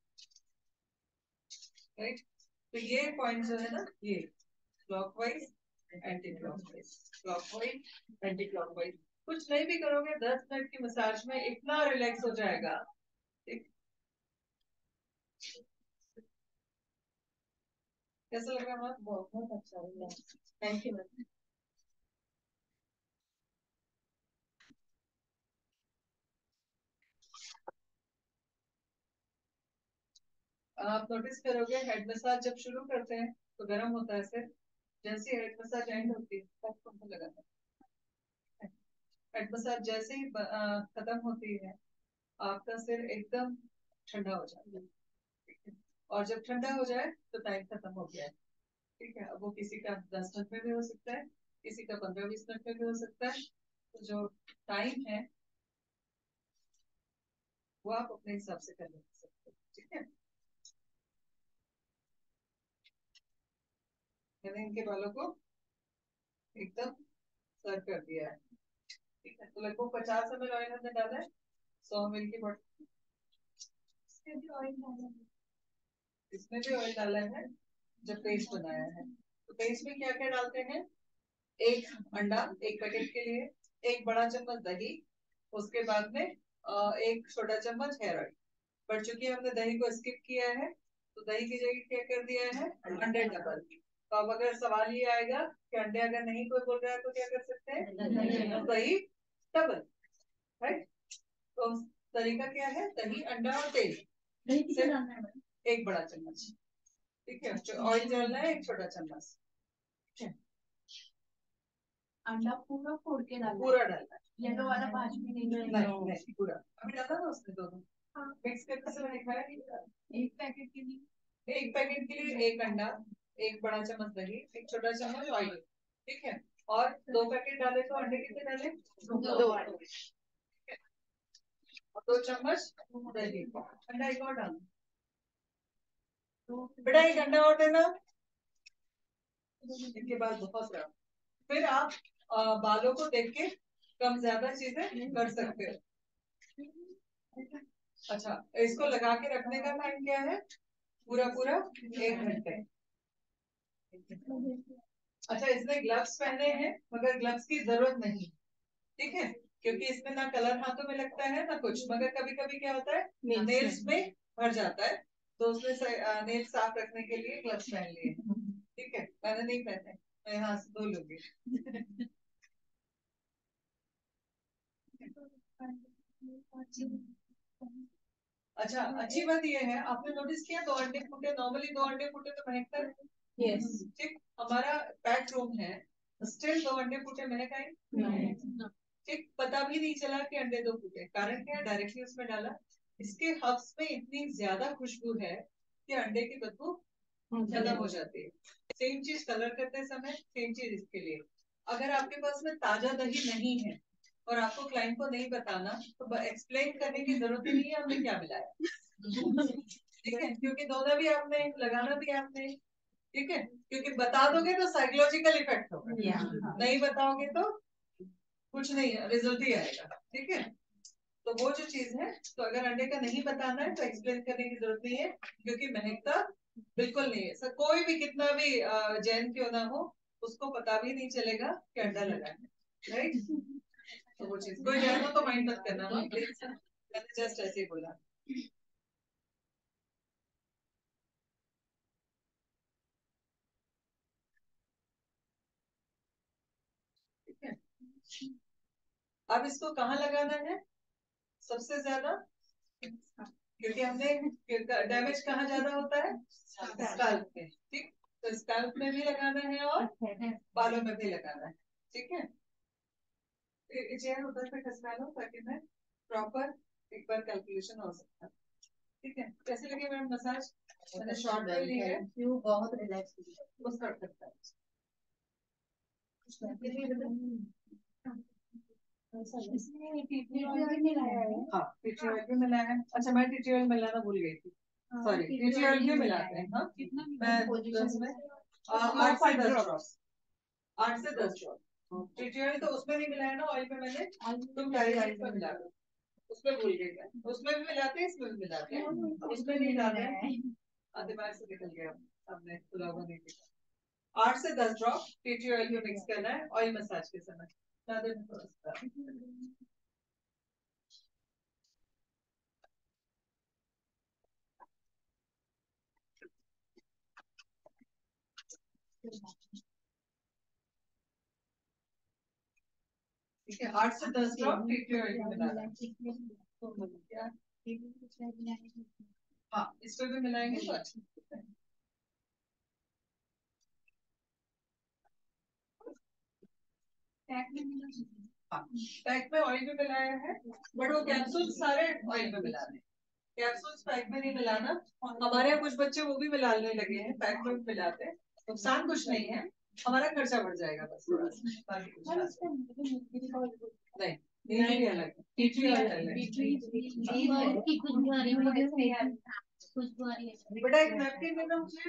[SPEAKER 1] राइट। तो ये पॉइंट जो है ना, ये clockwise, anti clockwise, clockwise, anti clockwise. कुछ नहीं भी करोगे दस मिनट की मसाज में इतना रिलैक्स हो जाएगा। ठीक, कैसा लग रहा है? बहुत बहुत अच्छा लग रहा है, थैंक यू मैम। आप नोटिस करोगे हेड मसाज जब शुरू करते हैं तो गर्म होता है सिर, जैसे हेड मसाज एंड होती है तब पंखा लगाता है। हेड मसाज जैसे ही खत्म होती है आपका सिर एकदम ठंडा हो जाता है। ठीक है? और जब ठंडा हो जाए तो टाइम खत्म हो गया है। ठीक है, अब वो किसी का दस मिनट में भी हो सकता है, किसी का पंद्रह बीस मिनट में भी हो सकता है। तो जो टाइम है वो आप अपने हिसाब से कर सकते हो। ठीक है, मैंने इनके बालों को एकदम सर्व कर दिया है। ठीक है, तो लगभग पचास एम एल ऑयल हमने डाला है, सौ एम एल की बॉटल। इसमें भी ऑयल डाला है, इसमें भी ऑयल डाला है जब पेस्ट बनाया है। तो पेस्ट में क्या क्या डालते हैं? एक अंडा एक पैकेट के लिए, एक बड़ा चम्मच दही, उसके बाद में अ, एक छोटा चम्मच हेयर ऑयल। पर चूंकि हमने दही को स्किप किया है तो दही की जगह क्या कर दिया है? अंडे डबल। तो अब अगर सवाल ये आएगा कि अंडे अगर नहीं कोई बोल रहा है तो क्या कर सकते हैं? दही डबल, राइट। तो तरीका क्या है? दही, अंडा और तेल, एक बड़ा चम्मच। ठीक है, ऑयल डालना है एक छोटा चम्मच।
[SPEAKER 3] अंडा पूरा फोड़ के डालना,
[SPEAKER 1] पूरा डालना है,
[SPEAKER 3] येलो वाला पाँच भी नहीं
[SPEAKER 1] नहीं
[SPEAKER 3] डालना।
[SPEAKER 1] नहीं पूरा। अभी डाला ना उसने दोनों, हाँ मिक्स करके से दिखाया नहीं।
[SPEAKER 3] एक पैकेट के लिए
[SPEAKER 1] एक पैकेट के लिए एक अंडा, एक बड़ा चम्मच दही, एक छोटा चम्मच ऑयल, ठीक है। और दो पैकेट डाले तो अंडे कितने डाले? दो अंडे, और दो चम्मच दही। अंडा एक और डालना बेटा, एक अंडा और देना। इनके बाद बहुत सारा, फिर आप आ, बालों को देख के कम ज्यादा चीजें कर सकते हो। अच्छा, इसको लगा के रखने का टाइम क्या है? पूरा पूरा एक घंटे। अच्छा, इसने ग्लव्स पहने हैं मगर ग्लव्स की जरूरत नहीं, ठीक है, क्योंकि इसमें ना कलर हाथों में लगता है ना कुछ, मगर कभी कभी क्या होता है नेल्स में भर जाता है, तो उसमें नेल साफ रखने के लिए ग्लव्स पहन लिए, ठीक है। मैंने नहीं पहने, मैं यहाँ से धो लूंगी। अच्छा, अच्छी बात ये है, आपने नोटिस किया दो अंडे फूटे, नॉर्मली दो अंडे फूटे तो महकता है, यस, ठीक। हमारा पैक रूम है, स्टिल दो अंडे फूटे महक आई, ठीक, पता भी नहीं चला कि अंडे दो फूटे। कारण क्या? डायरेक्टली उसमें डाला। इसके हब्स में इतनी ज्यादा खुशबू है कि अंडे की बदबू खत्म हो जाती है। सेम चीज कलर करते समय, सेम चीज इसके लिए। अगर आपके पास में ताजा दही नहीं है और आपको क्लाइंट को नहीं बताना, तो एक्सप्लेन करने की जरूरत ही नहीं है हमने क्या मिलाया, ठीक है, क्योंकि धोना भी आपने, लगाना भी आपने, ठीक है। क्योंकि बता दोगे तो साइकोलॉजिकल इफेक्ट होगा, नहीं बताओगे तो कुछ नहीं, रिजल्ट ही आएगा, ठीक है। तो वो जो चीज है, तो अगर अंडे का नहीं बताना है तो एक्सप्लेन करने की जरूरत नहीं है, क्योंकि महकता बिल्कुल नहीं है। सर कोई भी कितना भी जैन क्यों ना हो, उसको पता भी नहीं चलेगा कि अंडा लगा है, राइट। तो वो चीज कोई जैन हो तो माइंड मत करना, हाँ प्लीज, मैंने जस्ट ऐसे ही बोला। ठीक है, अब इसको कहाँ लगाना है सबसे ज्यादा? क्योंकि हमने डैमेज कहाँ ज्यादा होता है? स्कैल्प में, ठीक। तो स्कैल्प में भी लगाना है और बालों में भी लगाना है, ठीक है। चेयर उधर पे खसका लो ताकि मैं प्रॉपर एक बार कैलकुलेशन हो सकता है, ठीक है। कैसे लगे मैडम मसाज? मैंने शॉर्ट पे ली है, बहुत रिलैक्स, वो स्टार्ट करता है। हाँ, टीटी ऑयल भी मिलाया है। अच्छा, मैं टीटी ऑयल मिलाना भूल गई थी, सॉरी। टीटी ऑयल भी मिलाते हैं, हाँ। मैं आठ से दस ड्रॉप, आठ से दस ड्रॉप टीटी ऑयल तो उसमें नहीं मिलाया ना, ऑयल में मैंने, तुम डायरेक्ट में मिला दो, उसमें भूल गई मैं। उसमें भी मिलाते हैं, इसमें भी मिलाते हैं, उसमें नहीं डालते हैं, दिमाग से निकल गया, हमने खुला हुआ नहीं देखा। आठ से दस ड्रॉप टीटी ऑयल में मिक्स करना है ऑयल मसाज के समय। ठीक है, आठ से दस ड्रॉप टीटी ऑयल में मिलाना है। हाँ, इसमें भी मिलाएंगे तो अच्छा। हाँ, पैक में ऑयल भी मिलाया है, बट वो कैप्सूल सारे ऑयल में मिला रहे हैं, कैप्सूल्स पैक में नहीं मिलाना। हमारे यहाँ कुछ बच्चे वो भी मिलाने लगे हैं, पैक में भी मिलाते हैं। नुकसान कुछ नहीं है, हमारा खर्चा बढ़ जाएगा बस थोड़ा सा, बाकी कुछ नहीं। नहीं नहीं अलग, टीटी ऑयल अलग। बेटा एक नैपकिन देना मुझे।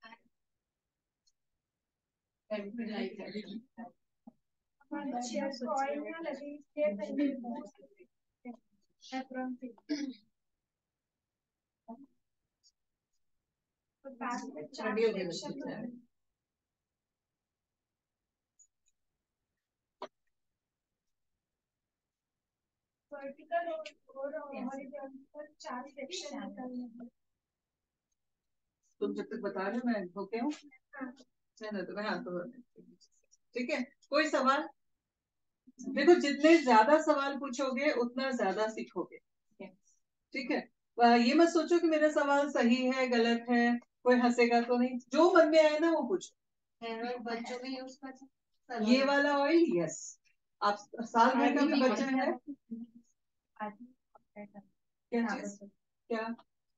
[SPEAKER 1] वर्टिकल और हॉरिजॉन्टल चार सेक्शन निकलने। तुम जब तक बता रहे हो मैं होके हूँ, तो मैं हाँ तो ठीक है। कोई सवाल? देखो, जितने ज्यादा सवाल पूछोगे उतना ज्यादा सीखोगे, ठीक है। ये मत सोचो कि मेरा सवाल सही है गलत है, कोई हंसेगा तो नहीं, जो मन में आए ना वो पूछो। बच्चों में यूज कर ये वाला ऑयल, यस, आप साल भर का भी बच्चा है। क्या चीज? क्या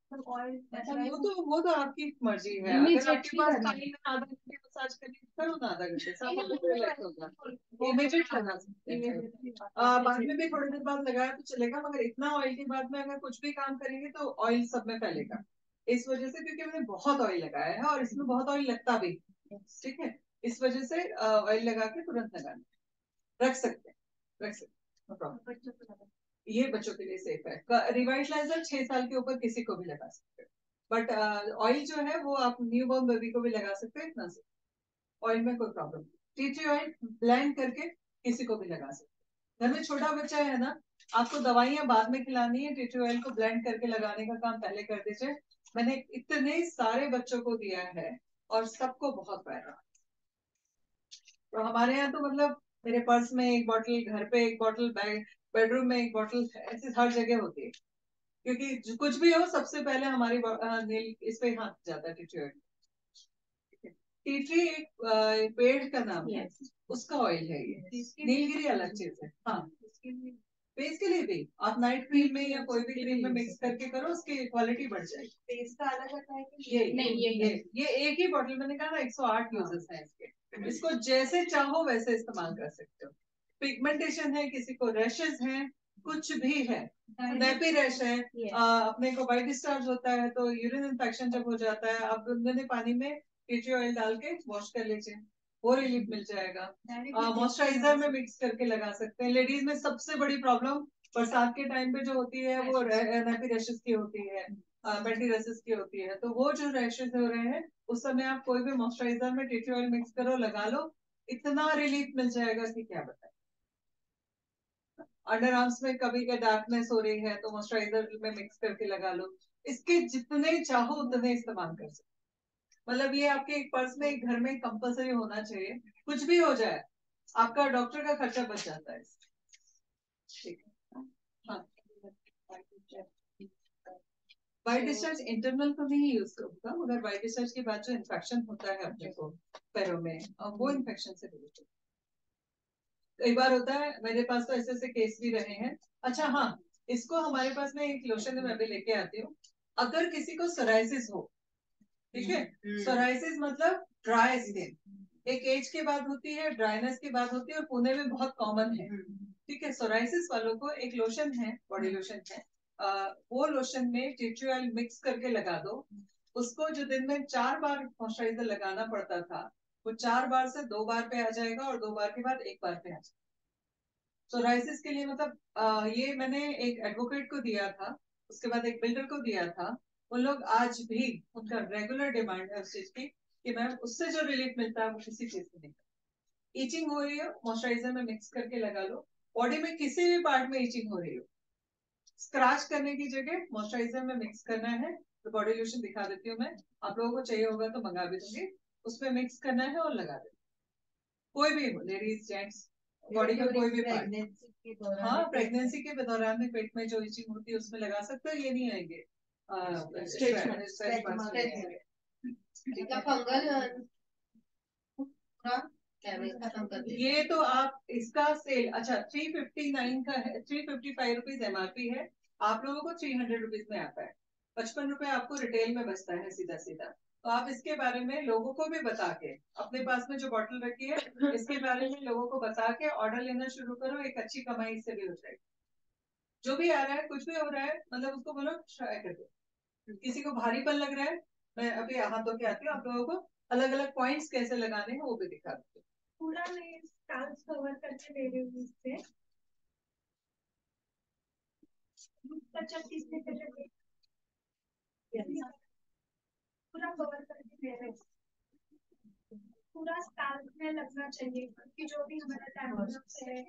[SPEAKER 1] वो तो वो तो आपकी मर्जी है। अगर आपके पास टाइम है आधा घंटे मसाज करने की, करो ना आधा घंटे, सब रिलैक्स होगा। इमीडिएट लगा सकते हैं। आ, बाद में भी थोड़ी देर बाद लगाया तो चलेगा, मगर इतना ऑयल के बाद में अगर कुछ भी काम करेंगे तो ऑयल सब में फैलेगा। इस वजह से, क्योंकि मैंने बहुत ऑयल लगाया है और इसमें बहुत ऑयल लगता भी, ठीक है, इस वजह से ऑयल लगा के तुरंत लगाना, रख सकते हैं, रख सकते हैं, नो प्रॉब्लम। ये बच्चों के लिए सेफ है। रिवाइटलाइजर छह साल के ऊपर किसी को भी लगा सकते हैं, बट ऑयल जो है वो आप न्यू बॉर्न बेबी को भी लगा सकते हैं, इतना से ऑयल में कोई प्रॉब्लम नहीं। टी ट्री ऑयल ब्लेंड करके किसी को भी लगा सकते हैं। घर में छोटा बच्चा है ना, आपको दवाइयां बाद में खिलानी है, टी ट्री ऑयल को ब्लेंड करके लगाने का काम पहले कर दीजिए। मैंने इतने सारे बच्चों को दिया है और सबको बहुत फायदा। तो हमारे यहाँ तो मतलब मेरे पर्स में एक बॉटल, घर पे एक बॉटल, बैग बेडरूम में एक बॉटल, ऐसी हर जगह होती है, क्योंकि कुछ भी हो सबसे पहले हमारी नील इस पे हाथ जाता है, tea tree oil. Tea tree एक पेड़ का नाम है, उसका ऑयल है ये, नीलगिरी अलग चीज है। हाँ, फेस के लिए भी आप नाइट क्रीम में या कोई भी क्रीम में मिक्स करके करो, उसकी क्वालिटी बढ़ जाएगी। फेस का अलग आता है कि ये नहीं, ये ये ये एक ही बॉटल, मैंने कहा ना एक सौ आठ यूजेस हैं इसके, इसको जैसे चाहो वैसे इस्तेमाल कर सकते हो। पिगमेंटेशन है, किसी को रैशेज हैं, कुछ भी है, नेपी रैश है, आ, अपने को वाइट डिस्चार्ज होता है, तो यूरिन इन्फेक्शन जब हो जाता है, आप गुनगुने पानी में टी ट्री ऑयल डाल के वॉश कर लीजिए, वो रिलीफ मिल जाएगा। मॉइस्चराइजर में मिक्स करके लगा सकते हैं। लेडीज में सबसे बड़ी प्रॉब्लम बरसात के टाइम पे जो होती है वो नेपी रैशेस की होती है, पेल्टी रैशेस की होती है, तो वो जो रैशेस हो रहे हैं उस समय आप कोई भी मॉइस्चराइजर में टी ट्री ऑयल मिक्स करो, लगा लो, इतना रिलीफ मिल जाएगा कि क्या बताएं। अंडर आर्म्स में कभी क्या डार्कनेस हो रही है तो मॉइस्चराइजर में मिक्स करके लगा लो, इसके जितने चाहो उतने इस्तेमाल कर सकते। मतलब ये आपके एक पर्स में, एक घर में कंपलसरी होना चाहिए, कुछ भी हो जाए आपका डॉक्टर का खर्चा बच जाता है। ठीक है, हाँ। वाइट डिस्चार्ज इंटरनल तो नहीं यूज करूंगा, मगर वाइट डिस्चार्ज के बाद जो इन्फेक्शन होता है अपने को पैरों में, वो इन्फेक्शन से रिलेटेड कई बार होता है। मेरे पास तो ऐसे ऐसे केस भी रहे हैं। अच्छा हाँ, इसको हमारे पास में एक लोशन मैं भी लेके आती हूँ। अगर किसी को सोराइसिस हो, ठीक है, सोराइसिस मतलब ड्राई स्किन, एक एज के बाद होती है, ड्राइनेस के बाद होती है, और पुणे में बहुत कॉमन है, ठीक है। सोराइसिस वालों को एक लोशन है, बॉडी लोशन है, आ, वो लोशन में टी ट्री ऑयल मिक्स करके लगा दो। उसको जो दिन में चार बार मॉइस्चराइजर लगाना पड़ता था, वो चार बार से दो बार पे आ जाएगा, और दो बार के बाद एक बार पे आ जाएगा। सोराइसिस के लिए मतलब आ, ये मैंने एक एडवोकेट को दिया था, उसके बाद एक बिल्डर को दिया था। उन लोग आज भी, उनका रेगुलर डिमांड है उस चीज की कि मैम उससे जो रिलीफ मिलता है वो किसी चीज से नहीं। ईचिंग हो रही है, मॉइस्चराइजर में मिक्स करके लगा लो। बॉडी में किसी भी पार्ट में ईचिंग हो रही हो, स्क्रैच करने की जगह मॉइस्चराइजर में मिक्स करना है। तो बॉडी लोशन दिखा देती हूँ मैं, आप लोगों को चाहिए होगा तो मंगा भी दूंगी। उसमें मिक्स करना है और लगा देना, कोई भी हो, लेडीज जेंट्स, बॉडी का कोई भी पार्ट। हाँ, प्रेगनेंसी के दौरान भी पेट में जो इचिंग होती है उसमें लगा सकते हो, ये नहीं आएंगे ये तो आप इसका सेल, अच्छा थ्री फिफ्टी नाइन का है, three fifty five rupees MRP है, आप लोगों को थ्री हंड्रेड रुपीज में आता है, पचपन रुपए आपको रिटेल में बचता है सीधा सीधा। तो आप इसके बारे में लोगों को भी बता के, अपने पास में जो बॉटल रखी है इसके बारे में लोगों को बता के ऑर्डर लेना शुरू करो, एक अच्छी कमाई इससे भी हो जाएगी। जो भी आ रहा है, कुछ भी हो रहा है, मतलब उसको बोलो ट्राई कर दो। किसी को भारीपन लग रहा है, मैं अभी हाथ धो के आती हूँ, आप लोगों को अलग अलग पॉइंट्स कैसे लगाने हैं वो भी दिखा दूँ।
[SPEAKER 3] पूरा मैं स्काल्प कवर करके ले रही हूँ इससे, अच्छा किसने करे पूरा कवर करके ले रहे हैं, पूरा स्काल्प में लगना चाहिए, क्योंकि जो भी हमारा टैम्पल्स है।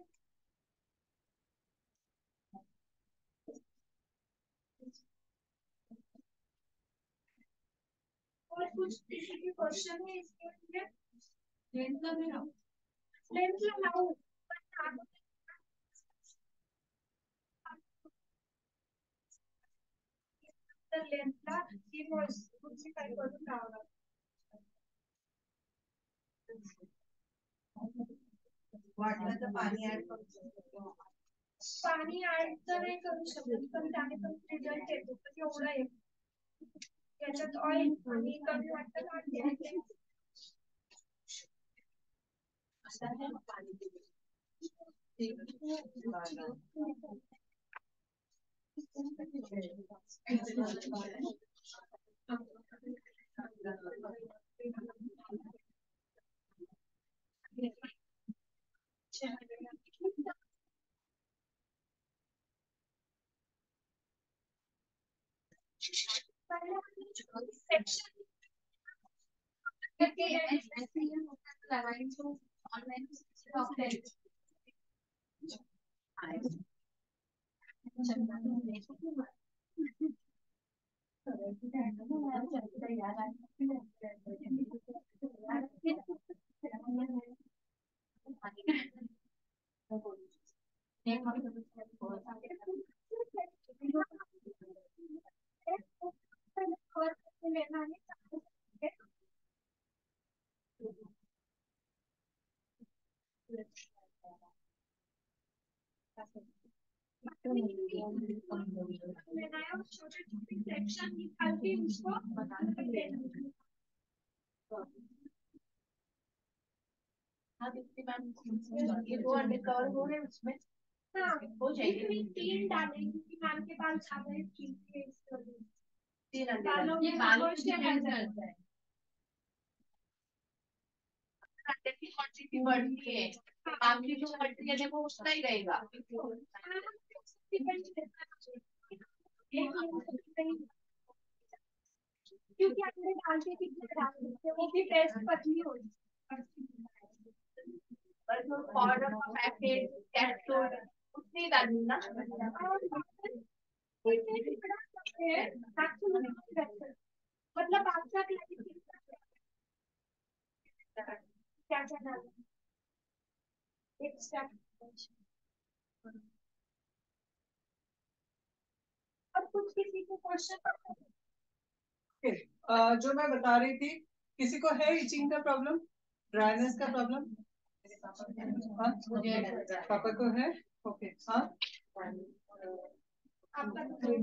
[SPEAKER 3] और कुछ किसी की क्वेश्चन है इसके लिए? लेंथ लगाओ, लेंथ लगाओ, लेंथ का तीन वर्ष कुछ भी कर करो ना वाटलं तर पाणी ऍड करू, पाणी ऍड तर नाही करू शकत, पण त्याने पण रिझल्ट येतो, तर एवढा येतो. त्याच्यात ऑइल आणि कमी वाटतं काढते. सेक्शन छोटे छोटे सेक्शन निकाल के उसको कवर हो रहे उसमें। हाँ हो जाएगी। तीन डालेंगे क्योंकि मैम के पास ज्यादा है तीन बालों में बालों से बढ़ता है। क्वांटिटी बढ़ती है आपकी जो बढ़ती है वो उसका ही रहेगा। क्योंकि आपने डालते कितने डालते हैं वो भी टेस्ट पतली हो और जो पाउडर का पैकेट कैप्सूल उतनी डालनी ना मतलब आपका क्या क्या डालना एक स्टेप और कुछ किसी को क्वेश्चन
[SPEAKER 1] uh, जो मैं बता रही थी, किसी को है इचिंग का प्रॉब्लम, ड्राइनेस का प्रॉब्लम? हाँ पापा को है। ओके हाँ नहीं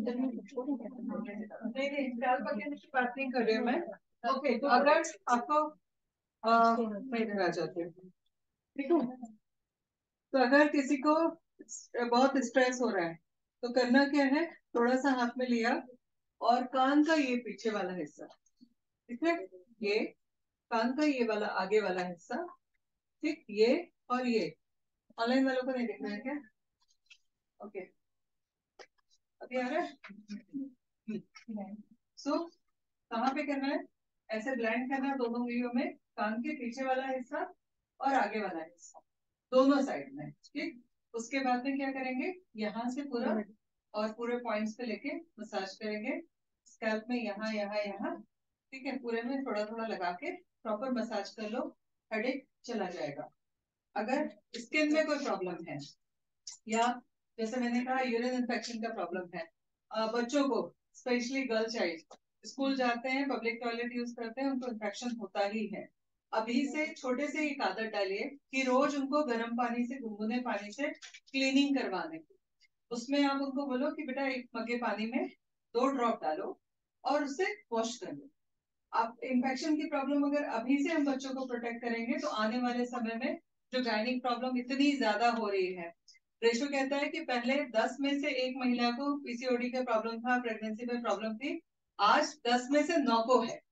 [SPEAKER 1] नहीं गाल पकड़ने की बात नहीं कर रही हूँ मैं। ओके तो अगर आपको मैं इधर आ जाती हूँ, ठीक है। तो अगर किसी को बहुत स्ट्रेस हो रहा है तो करना क्या है, थोड़ा सा हाथ में लिया और कान का ये पीछे वाला हिस्सा, ठीक है, ये कान का ये वाला आगे वाला हिस्सा, ठीक, ये और ये ऑनलाइन वालों को नहीं दिख रहा है क्या? ओके अभी आ रहा है। सो कहाँ पे करना है, ऐसे ब्लेंड करना है दोनों उंगलियों में, कान के पीछे वाला हिस्सा और आगे वाला हिस्सा दोनों साइड में, ठीक। उसके बाद में क्या करेंगे, यहाँ से पूरा और पूरे पॉइंट्स पे लेके मसाज करेंगे स्कैल्प में, यहाँ यहाँ यहाँ, ठीक है, पूरे में थोड़ा थोड़ा लगा के प्रॉपर मसाज कर लो, हेडेक चला जाएगा। अगर स्किन में कोई प्रॉब्लम है या जैसे मैंने कहा यूरिन इन्फेक्शन का प्रॉब्लम है, आ, बच्चों को स्पेशली गर्ल चाइल्ड स्कूल जाते हैं, पब्लिक टॉयलेट यूज करते हैं, उनको इन्फेक्शन होता ही है। अभी से छोटे से एक आदत डालिए कि रोज उनको गर्म पानी से, गुनगुने पानी से क्लीनिंग करवाने की। उसमें आप उनको बोलो कि बेटा एक मग्गे पानी में दो ड्रॉप डालो और उससे वॉश कर लो। आप इन्फेक्शन की प्रॉब्लम अगर अभी से हम बच्चों को प्रोटेक्ट करेंगे तो आने वाले समय में जो गायनिक प्रॉब्लम इतनी ज्यादा हो रही है, रेशो कहता है कि पहले दस में से एक महिला को पीसीओडी का प्रॉब्लम था, प्रेगनेंसी में प्रॉब्लम थी, आज दस में से नौ को है।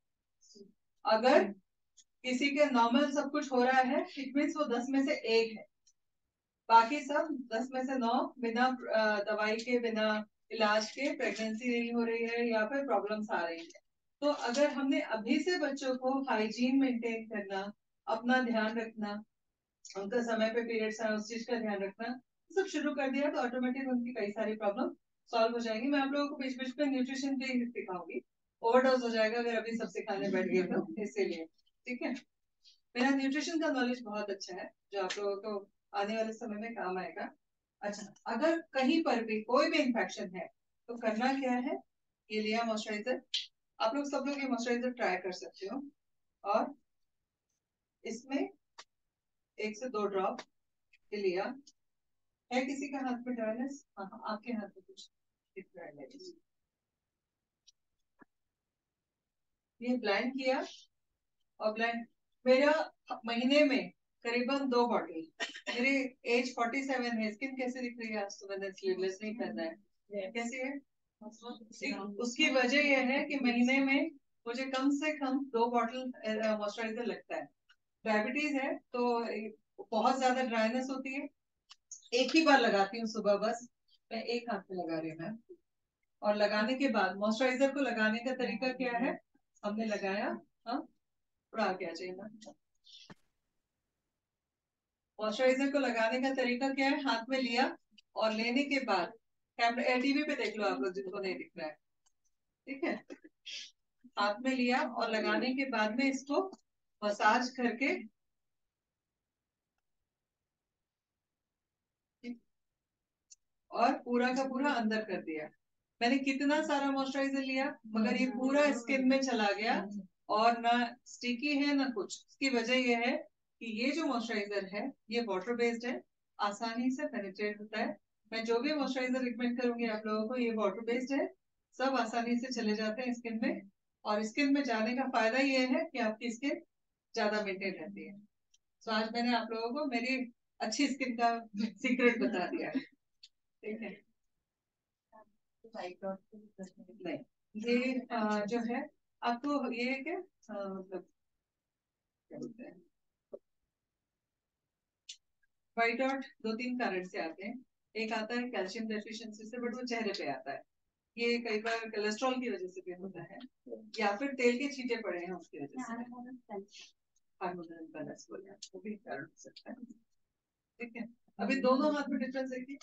[SPEAKER 1] अगर किसी के नॉर्मल सब कुछ हो रहा है इट मीन्स वो दस में से एक है, बाकी सब दस में से नौ बिना दवाई के, बिना इलाज के प्रेगनेंसी नहीं हो रही है या फिर प्रॉब्लम्स आ रही है। तो अगर हमने अभी से बच्चों को हाइजीन मेंटेन करना, अपना ध्यान रखना, उनका समय पे पीरियड्स आए उस चीज का ध्यान रखना सब शुरू कर दिया तो ऑटोमेटिक उनकी कई सारी प्रॉब्लम सॉल्व हो जाएंगी। मैं आप लोगों को बीच बीच में न्यूट्रिशन भी सिखाऊंगी, ओवरडोज हो जाएगा अगर अभी सब सिखाने बैठ गए तो, इसीलिए ठीक है। मेरा न्यूट्रिशन का नॉलेज बहुत अच्छा है जो आप लोगों को आने वाले समय में काम आएगा। अच्छा, अगर कहीं पर भी कोई भी इन्फेक्शन है तो करना क्या है, ये लिया मॉइस्चराइजर, आप लोग सब लोग ये मॉइस्चराइजर ट्राई कर सकते हो और इसमें एक से दो ड्रॉप लिया। है किसी का हाथ में ड्राइनेस? हाँ आपके हाथ में कुछ दिख रहा है, ये ब्लेंड किया और ब्लेंड मेरा महीने में करीबन दो बॉटल। मेरी एज फोर्टी सेवन है, स्किन कैसे दिख रही है? आज तो मैंने स्लीवलेस नहीं पहना है, कैसी है? उसकी वजह यह है कि महीने में मुझे कम से कम दो बॉटल मॉइस्चराइजर लगता है। डायबिटीज है तो बहुत ज्यादा ड्राइनेस होती है, एक ही बार लगाती हूँ सुबह, बस मैं एक हाथ में लगा रही हूँ मैम। और लगाने के बाद मॉइस्चराइजर को लगाने का तरीका क्या है? हमने लगाया, हाँ थोड़ा आगे आ जाइए मैम। मॉइस्चराइजर को लगाने का तरीका क्या है? हाथ में लिया और लेने के बाद कैमरा टीवी पे देख लो आप लोग जिनको नहीं दिख रहा है, ठीक है? हाथ में लिया और लगाने के बाद में इसको मसाज करके और पूरा का पूरा अंदर कर दिया। मैंने कितना सारा मॉइस्चराइजर लिया मगर ये पूरा स्किन में चला गया और ना स्टिकी है ना कुछ। इसकी वजह यह है कि ये जो मॉइस्चराइजर है ये वाटर बेस्ड है, आसानी से पेनिट्रेट होता है। मैं जो भी मॉइस्चराइजर रिकमेंड करूंगी आप लोगों को, ये वाटर बेस्ड है, सब आसानी से चले जाते हैं स्किन में। और स्किन में जाने का फायदा ये है कि आपकी स्किन ज्यादा मेंटेन रहती है। तो आज मैंने आप लोगों को मेरी अच्छी स्किन का सीक्रेट बता दिया है, ठीक है? नहीं, ये आ, जो है आपको ये है क्या, मतलब क्या बोलते हैं, व्हाइट डॉट दो तीन कारण से आते हैं। एक आता है कैल्शियम डेफिशिएंसी से, बट वो चेहरे पे आता है। ये कई बार कोलेस्ट्रॉल की वजह से भी होता है या फिर तेल के छींटे पड़े हैं उसकी वजह से, हार्मोनल इम्बैलेंस बोले हैं, वो भी कारण हो सकता है, ठीक है? अभी दोनों हाथ में डिफरेंस देखिए,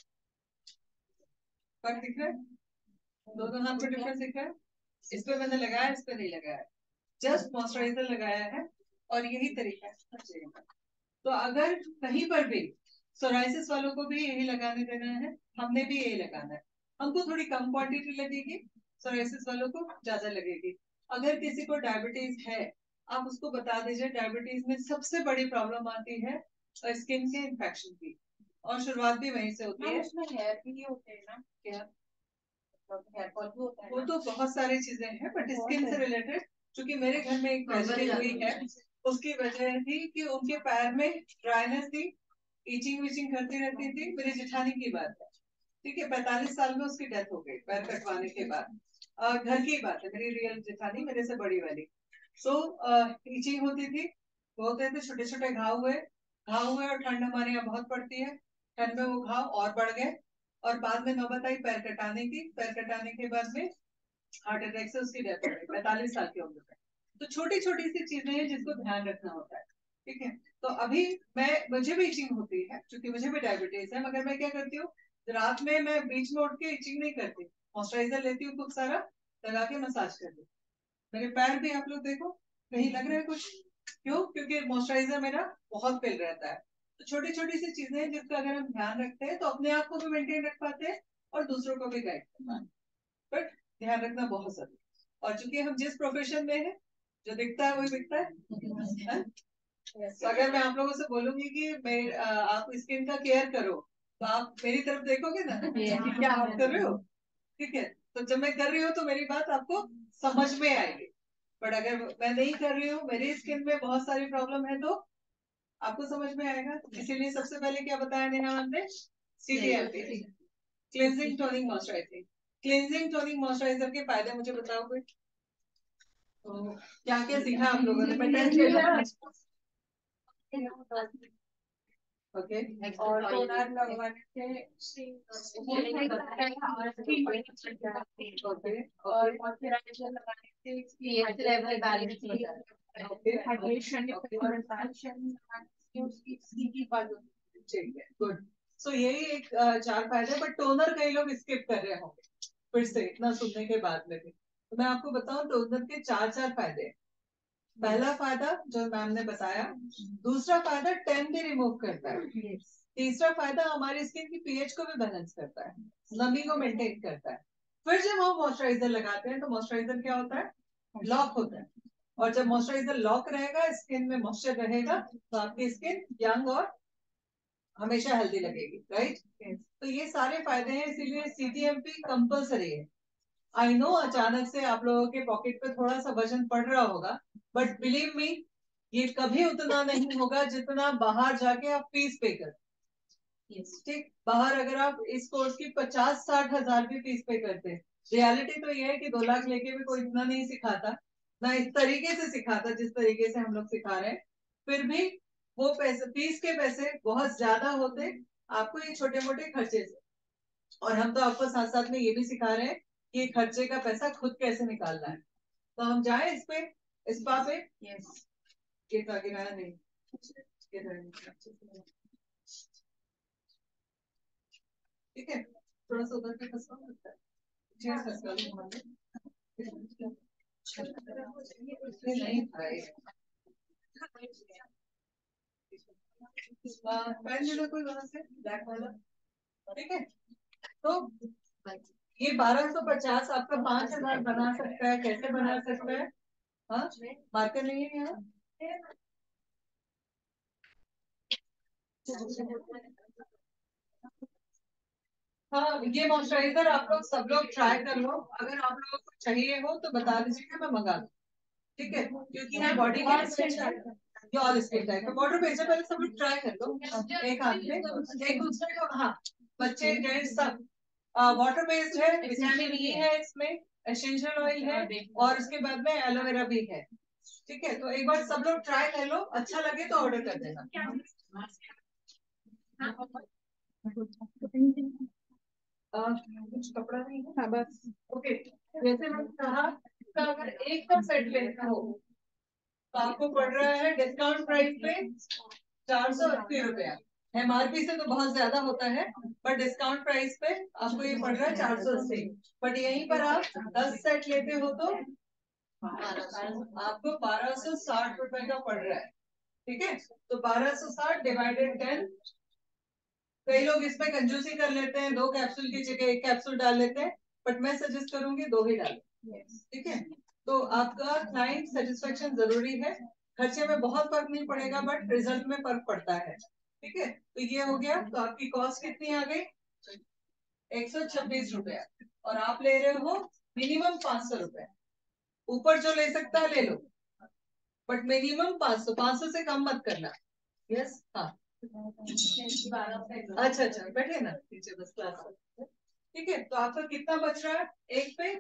[SPEAKER 1] फर्क दिख रहा है? दोनों हाथ में डिफरेंस दिख रहा है? इस पे मैंने लगाया, इस पे नहीं लगाया, जस्ट मॉइस्चराइजर लगाया है और यही तरीका है। तो अगर कहीं पर भी सोराइसिस वालों को भी यही लगाने देना है, हमने भी यही लगाना है। हमको थोड़ी कम क्वांटिटी लगेगी, सोराइसिस वालों को ज्यादा लगेगी। अगर किसी को डायबिटीज है, आप उसको बता दीजिए डायबिटीज में सबसे बड़ी प्रॉब्लम आती है स्किन के इन्फेक्शन की, और शुरुआत भी वहीं से होती है। उसमें हेयर भी होते हैं ना? क्या हेयर फॉल भी होता है? वो तो बहुत सारी चीजें हैं, बट स्किन से रिलेटेड, क्योंकि मेरे घर में एक ट्रेजेडी हुई है, उसकी वजह थी कि उनके पैर में ड्राइनेस थी, इचिंग विचिंग करती रहती थी। मेरी जेठानी की बात है, ठीक है? पैंतालीस साल में उसकी डेथ हो गई पैर कटवाने के बाद। uh, घर की बात है, मेरी रियल जेठानी, मेरे से बड़ी वाली। सो इचिंग होती थी, होते थे, छोटे छोटे घाव हुए, घाव हुए और ठंड हमारे यहाँ बहुत पड़ती है, ठंड में वो घाव और बढ़ गए और बाद में नौबत आई पैर कटाने की। पैर कटाने के बाद में हार्ट अटैक से उसकी डेथ हो गई पैंतालीस साल की उम्र में। तो छोटी छोटी सी चीजें हैं जिसको ध्यान रखना होता है, ठीक है? तो अभी मैं मुझे भी इचिंग होती है क्योंकि मुझे भी डायबिटीज है, मगर मैं क्या करती हूँ, रात में मैं बीच में उठ के इचिंग नहीं करती, मॉइस्चराइजर लेती हूँ खूब सारा, लगा के मसाज कर दी। मेरे पैर भी आप लोग देखो, कहीं लग रहा है कुछ? क्यों? क्योंकि मॉइस्चराइजर मेरा बहुत पिल रहता है। तो छोटी छोटी सी चीजें हैं जिसका अगर हम ध्यान रखते हैं तो अपने आप को भी मेंटेन रख पाते हैं और दूसरों को भी गाइड कर पाते हैं। बट ध्यान रखना बहुत जरूरी है। और चूंकि हम जिस प्रोफेशन में है, जो दिखता है वही बिकता है, है? तो अगर मैं आप लोगों से बोलूंगी कि मैं आ, आप स्किन का केयर करो, तो आप मेरी तरफ देखोगे ना कि क्या आप कर रहे हो, ठीक है? तो जब मैं कर रही हूँ तो मेरी बात आपको समझ में आएगी। बट अगर मैं नहीं कर रही हूँ, मेरी स्किन में बहुत सारी प्रॉब्लम है, तो आपको समझ में आएगा। इसीलिए सबसे पहले क्या बताया नेहा हमने? CTMP, cleansing toning moisturising. Cleansing toning moisturiser के फायदे मुझे बताओ कोई। तो क्या क्या सीखा आप लोगों ने? मैं टेस्ट किया, ओके, और टोनर लगवाने से ओके, और मॉइस्चराइजर लगाने से पीएच लेवल बैलेंस हो जाता है, ओके, हाइड्रेशन उसकी स्किन बात होती है, ठीक है, गुड। सो यही एक अ, चार फायदे, बट टोनर कई लोग स्किप कर रहे होंगे फिर से इतना सुनने के बाद में भी। तो मैं आपको बताऊं टोनर के चार चार फायदे हैं। पहला फायदा जो मैम ने बताया, दूसरा फायदा टैन भी रिमूव करता है, तीसरा फायदा हमारी स्किन की पीएच को भी बैलेंस करता है, नमी को मेंटेन करता है। फिर जब हम मॉइस्चराइजर लगाते हैं तो मॉइस्चराइजर क्या होता है? लॉक होता है, और जब मॉइस्चराइजर लॉक रहेगा, स्किन में मॉइस्चर रहेगा, तो आपकी स्किन यंग और हमेशा हेल्दी लगेगी, राइट? तो ये सारे फायदे हैं, इसीलिए सीटीएमपी कंपलसरी है। आई नो अचानक से आप लोगों के पॉकेट पे थोड़ा सा वजन पड़ रहा होगा, बट बिलीव मी ये कभी उतना नहीं होगा जितना बाहर जाके आप फीस पे कर। yes. ठीक, बाहर अगर आप इस कोर्स की पचास साठ हजार भी फीस पे करते, रियलिटी तो ये है कि दो लाख लेके भी कोई इतना नहीं सिखाता, ना इस तरीके से सिखाता जिस तरीके से हम लोग सिखा रहे हैं। फिर भी वो पैसे, फीस के पैसे बहुत ज्यादा होते आपको ये छोटे मोटे खर्चे से, और हम तो आपको साथ साथ में ये भी सिखा रहे हैं कि खर्चे का पैसा खुद कैसे निकालना है। तो हम जाए इस पे, इस पा पे। यस, ये तो आगे रहा नहीं, ठीक है, थोड़ा सा उधर पे फंसा लगता है, चेयर फंसा लो नहीं भाई, पहन लेना कोई वहां से ब्लैक वाला, ठीक है। तो ये बारह सौ पचास आपका पांच हजार बना सकता है, कैसे बना सकता है? हाँ, मार्कर नहीं है यहाँ। हाँ, ये मॉइस्चराइजर आप लोग सब लोग ट्राई कर लो, अगर आप लोगों को चाहिए हो तो बता दीजिएगा, मैं मंगा दूँ, ठीक है, क्योंकि ये बॉडी के ये ऑल स्किन टाइप का वाटर भेजा, पहले सब लोग ट्राई कर लो एक हाथ में, एक दूसरे को। हाँ, बच्चे जेंट्स सब वाटर बेस्ड है, विटामिन ई है इसमें, एसेंशियल ऑयल है, और उसके बाद में एलोवेरा भी है, ठीक है। तो एक बार सब लोग ट्राई कर लो, अच्छा लगे तो ऑर्डर कर देना। कुछ कपड़ा नहीं है, हाँ बस, ओके। जैसे मैंने कहा, इसका अगर एक का सेट लेना हो तो आपको पड़ रहा है डिस्काउंट प्राइस पे चार सौ अस्सी रुपया। एमआरपी से तो बहुत ज्यादा होता है, पर डिस्काउंट प्राइस पे आपको ये पड़ रहा है चार सौ अस्सी। बट यहीं पर आप दस सेट लेते हो तो आपको बारह सौ साठ रुपए का पड़ रहा है, ठीक है। तो बारह सौ साठ डिवाइडेड टेन, कई लोग इसमें कंजूसी कर लेते हैं, दो कैप्सूल की जगह एक कैप्सूल डाल लेते हैं, बट मैं सजेस्ट करूंगी दो ही डालें, ठीक है। तो आपका क्लाइंट सेटिस्फेक्शन जरूरी है, खर्चे में बहुत फर्क नहीं पड़ेगा बट रिजल्ट में फर्क पड़ता है, ठीक है। तो ये हो गया, तो आपकी कॉस्ट कितनी आ गई? एक सौ छब्बीस रुपया, और आप ले रहे हो मिनिमम पांच सौ रुपया, ऊपर जो ले सकता है ले लो, बट मिनिमम पांच सौ, पांच सौ से कम मत करना। यस, हाँ, अच्छा अच्छा, बैठे ना नीचे बस क्लास, ठीक है। तो आपका कितना बच रहा है एक पे?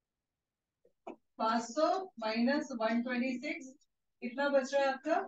[SPEAKER 1] पाँच सौ माइनस वन ट्वेंटी सिक्स, कितना बच रहा है आपका?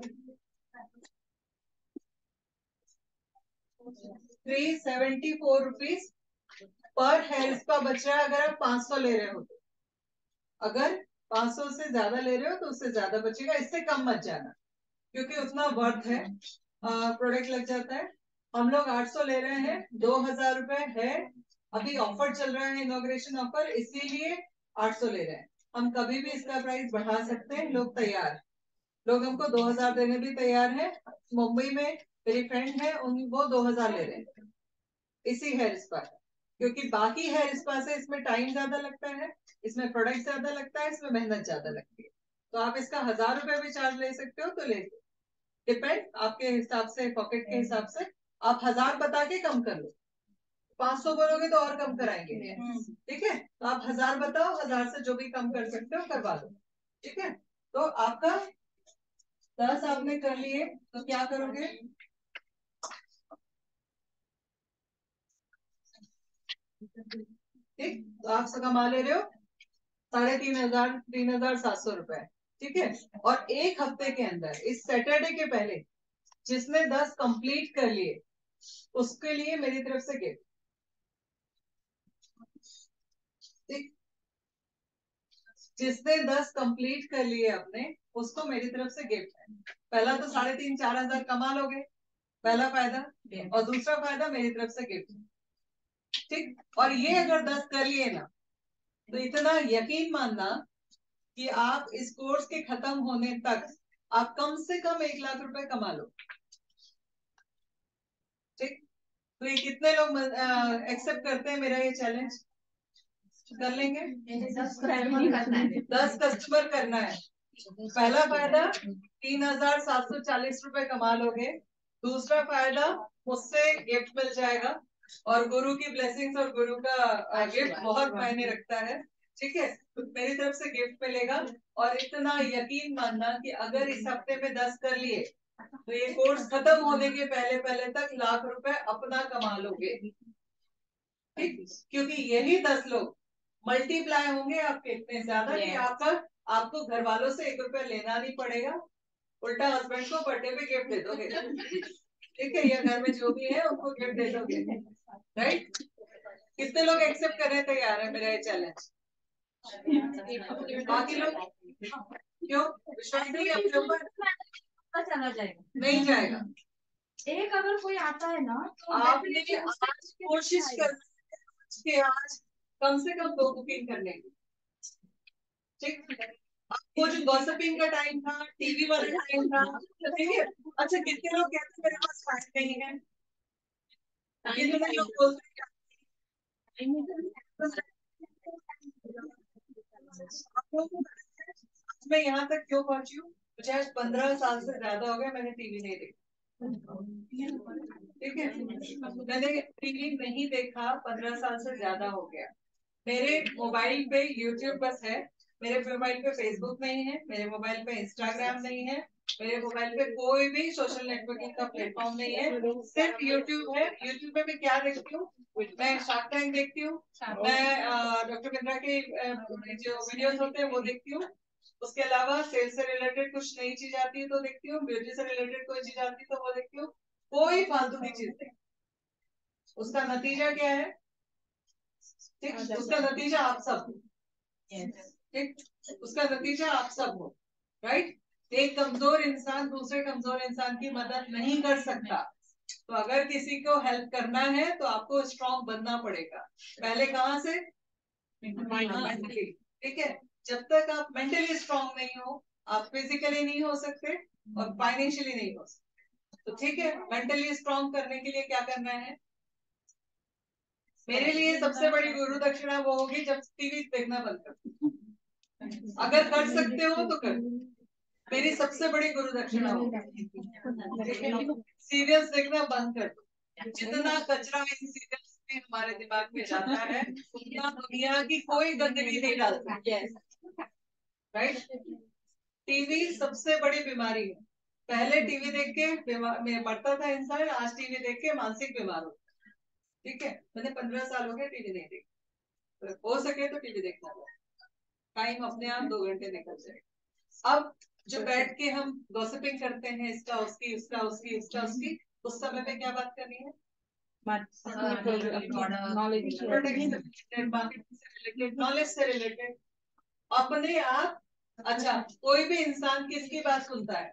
[SPEAKER 1] थ्री सेवेंटी फोर रुपीज पर हेयर स्पा बच रहा है, अगर आप पाँच सौ ले रहे हो तो। अगर पाँच सौ से ज्यादा ले रहे हो तो उससे ज्यादा बचेगा, इससे कम मत जाना, क्योंकि उतना वर्थ है, प्रोडक्ट लग जाता है। हम लोग आठ सौ ले रहे हैं, दो हजार रुपए है, अभी ऑफर चल रहा है, इनॉग्रेशन ऑफर, इसीलिए आठ सौ ले रहे हैं। हम कभी भी इसका प्राइस बढ़ा सकते हैं, लोग तैयार, लोग हमको दो हजार देने भी तैयार है। मुंबई में मेरी फ्रेंड है, उन वो दो हजार ले रहे हैं इसी हेयर स्पा, क्योंकि बाकी हेयर स्पा से इसमें टाइम ज्यादा लगता है, इसमें प्रोडक्ट ज्यादा लगता है, इसमें मेहनत ज्यादा लगती है। तो आप इसका हजार रुपए भी चार्ज ले सकते हो तो ले, डिपेंड आपके हिसाब से, पॉकेट के हिसाब से। आप हजार बता के कम कर लो, पांच सौ बोलोगे तो और कम कराएंगे, ठीक है। तो आप हजार बताओ, हजार से जो भी कम कर सकते हो करवा दो, ठीक है। तो आपका दस आपने कर लिए, तो क्या करोगे? ठीक, तो आप कमा ले रहे हो साढ़े तीन हजार तीन हजार सात सौ रुपए, ठीक है। और एक हफ्ते के अंदर, इस सैटरडे के पहले जिसने दस कंप्लीट कर लिए उसके लिए मेरी तरफ से गिफ्ट, ठीक। जिसने दस कंप्लीट कर लिए अपने, उसको मेरी तरफ से गिफ्ट है। पहला तो साढ़े तीन चार हजार कमा लोगे, पहला फायदा, और दूसरा फायदा मेरी तरफ से गिफ्ट, ठीक। और ये अगर दस कर लिए ना, तो इतना यकीन मानना कि आप इस कोर्स के खत्म होने तक आप कम से कम एक लाख रुपए कमा लो, ठीक। तो ये कितने लोग एक्सेप्ट करते हैं मेरा ये चैलेंज? कर लेंगे? दस कस्टमर करना है, पहला फायदा तीन हजार सात सौ चालीस रुपए कमा लोगे, दूसरा फायदा मुझसे गिफ्ट मिल जाएगा, और गुरु की ब्लेसिंग्स और गुरु का गिफ्ट बहुत मायने रखता है, ठीक है, तो मेरी तरफ से गिफ्ट मिलेगा। और इतना यकीन मानना कि अगर इस हफ्ते में दस कर लिए तो ये कोर्स खत्म होने के पहले पहले तक लाख रुपए अपना कमा लोगे। ठीक, क्योंकि यही दस लोग मल्टीप्लाई होंगे आपके इतने ज्यादा कि आपका आपको घर वालों से एक रुपया लेना नहीं पड़ेगा, उल्टा हस्बैंड को बर्थडे पे गिफ्ट दे दोगे। ठीक है, या घर में जो भी है उनको गिफ्ट दे दोगे। राइट, कितने लोग एक्सेप्ट करने तैयार है मेरा ये चैलेंज? बाकी लोग क्यों विश्वास नहीं है अपने ऊपर?
[SPEAKER 4] चला जाएगा,
[SPEAKER 1] नहीं जाएगा।
[SPEAKER 4] एक अगर कोई आता है ना तो
[SPEAKER 1] आपने आज कोशिश कर के आज कम से कम दो बुकिंग करने की। ठीक, वो जो गॉसिपिंग का टाइम था, टीवी वाला टाइम था, ठीक है। अच्छा, कितने लोग कहते हैं मेरे पास टाइम नहीं है? कितने लोग बोलते हैं मैं यहाँ तक क्यों पहुंची हूँ? मुझे आज पंद्रह साल से ज्यादा हो गया, मैंने टीवी नहीं देखा। ठीक है, मैंने टीवी नहीं देखा पंद्रह साल से ज्यादा हो गया। मेरे मोबाइल पे यूट्यूब बस है, मेरे मोबाइल पे फेसबुक नहीं है, मेरे मोबाइल पे इंस्टाग्राम नहीं है, मेरे मोबाइल पे कोई भी सोशल नेटवर्किंग का प्लेटफॉर्म नहीं है, सिर्फ यूट्यूब है। यूट्यूब पे मैं क्या देखती हूँ? मैं शार्क टैंक देखती हूँ, मैं डॉक्टर बिंद्रा के जो वीडियोस होते हैं वो देखती हूँ। उसके अलावा सेल्स से रिलेटेड कुछ नई चीज आती है तो देखती हूँ, ब्यूटी से रिलेटेड कोई चीज आती है तो वो देखती हूँ। कोई फालतू की चीज नहीं। उसका नतीजा क्या है? ठीक, उसका नतीजा आप सब हो। ठीक, उसका नतीजा आप सब हो। राइट, एक कमजोर इंसान दूसरे कमजोर इंसान की मदद नहीं कर सकता। तो अगर किसी को हेल्प करना है तो आपको स्ट्रांग बनना पड़ेगा। पहले कहाँ से? मेंटली। ठीक है, जब तक आप मेंटली स्ट्रांग नहीं हो, आप फिजिकली नहीं हो सकते और फाइनेंशियली नहीं हो सकते। तो ठीक है, मेंटली स्ट्रांग करने के लिए क्या करना है? मेरे लिए सबसे बड़ी गुरु दक्षिणा वो होगी जब टीवी देखना बंद कर। अगर कर सकते हो तो कर, मेरी सबसे बड़ी गुरु दक्षिणा होगी। सीरियल्स देखना बंद कर दो। जितना कचरा इन सीरियल्स में हमारे दिमाग में जाता है उतना दुनिया की कोई गंदगी नहीं डालती। राइट, टीवी सबसे बड़ी बीमारी है। पहले टीवी देख के बीमार में पड़ता था इंसान, आज टीवी देख के मानसिक बीमार होता है। ठीक है, मैंने पंद्रह साल हो गए टीवी नहीं देखी, तो हो सके तो टीवी देखना हो, टाइम अपने आप दो घंटे निकल जाए। अब जो बैठ के हम गॉसिपिंग करते हैं, इसका उसकी उसका उसकी उसका उसकी, उस समय पे क्या बात करनी है? नॉलेज से रिलेटेड अपने आप। अच्छा, कोई भी इंसान किसकी बात सुनता है?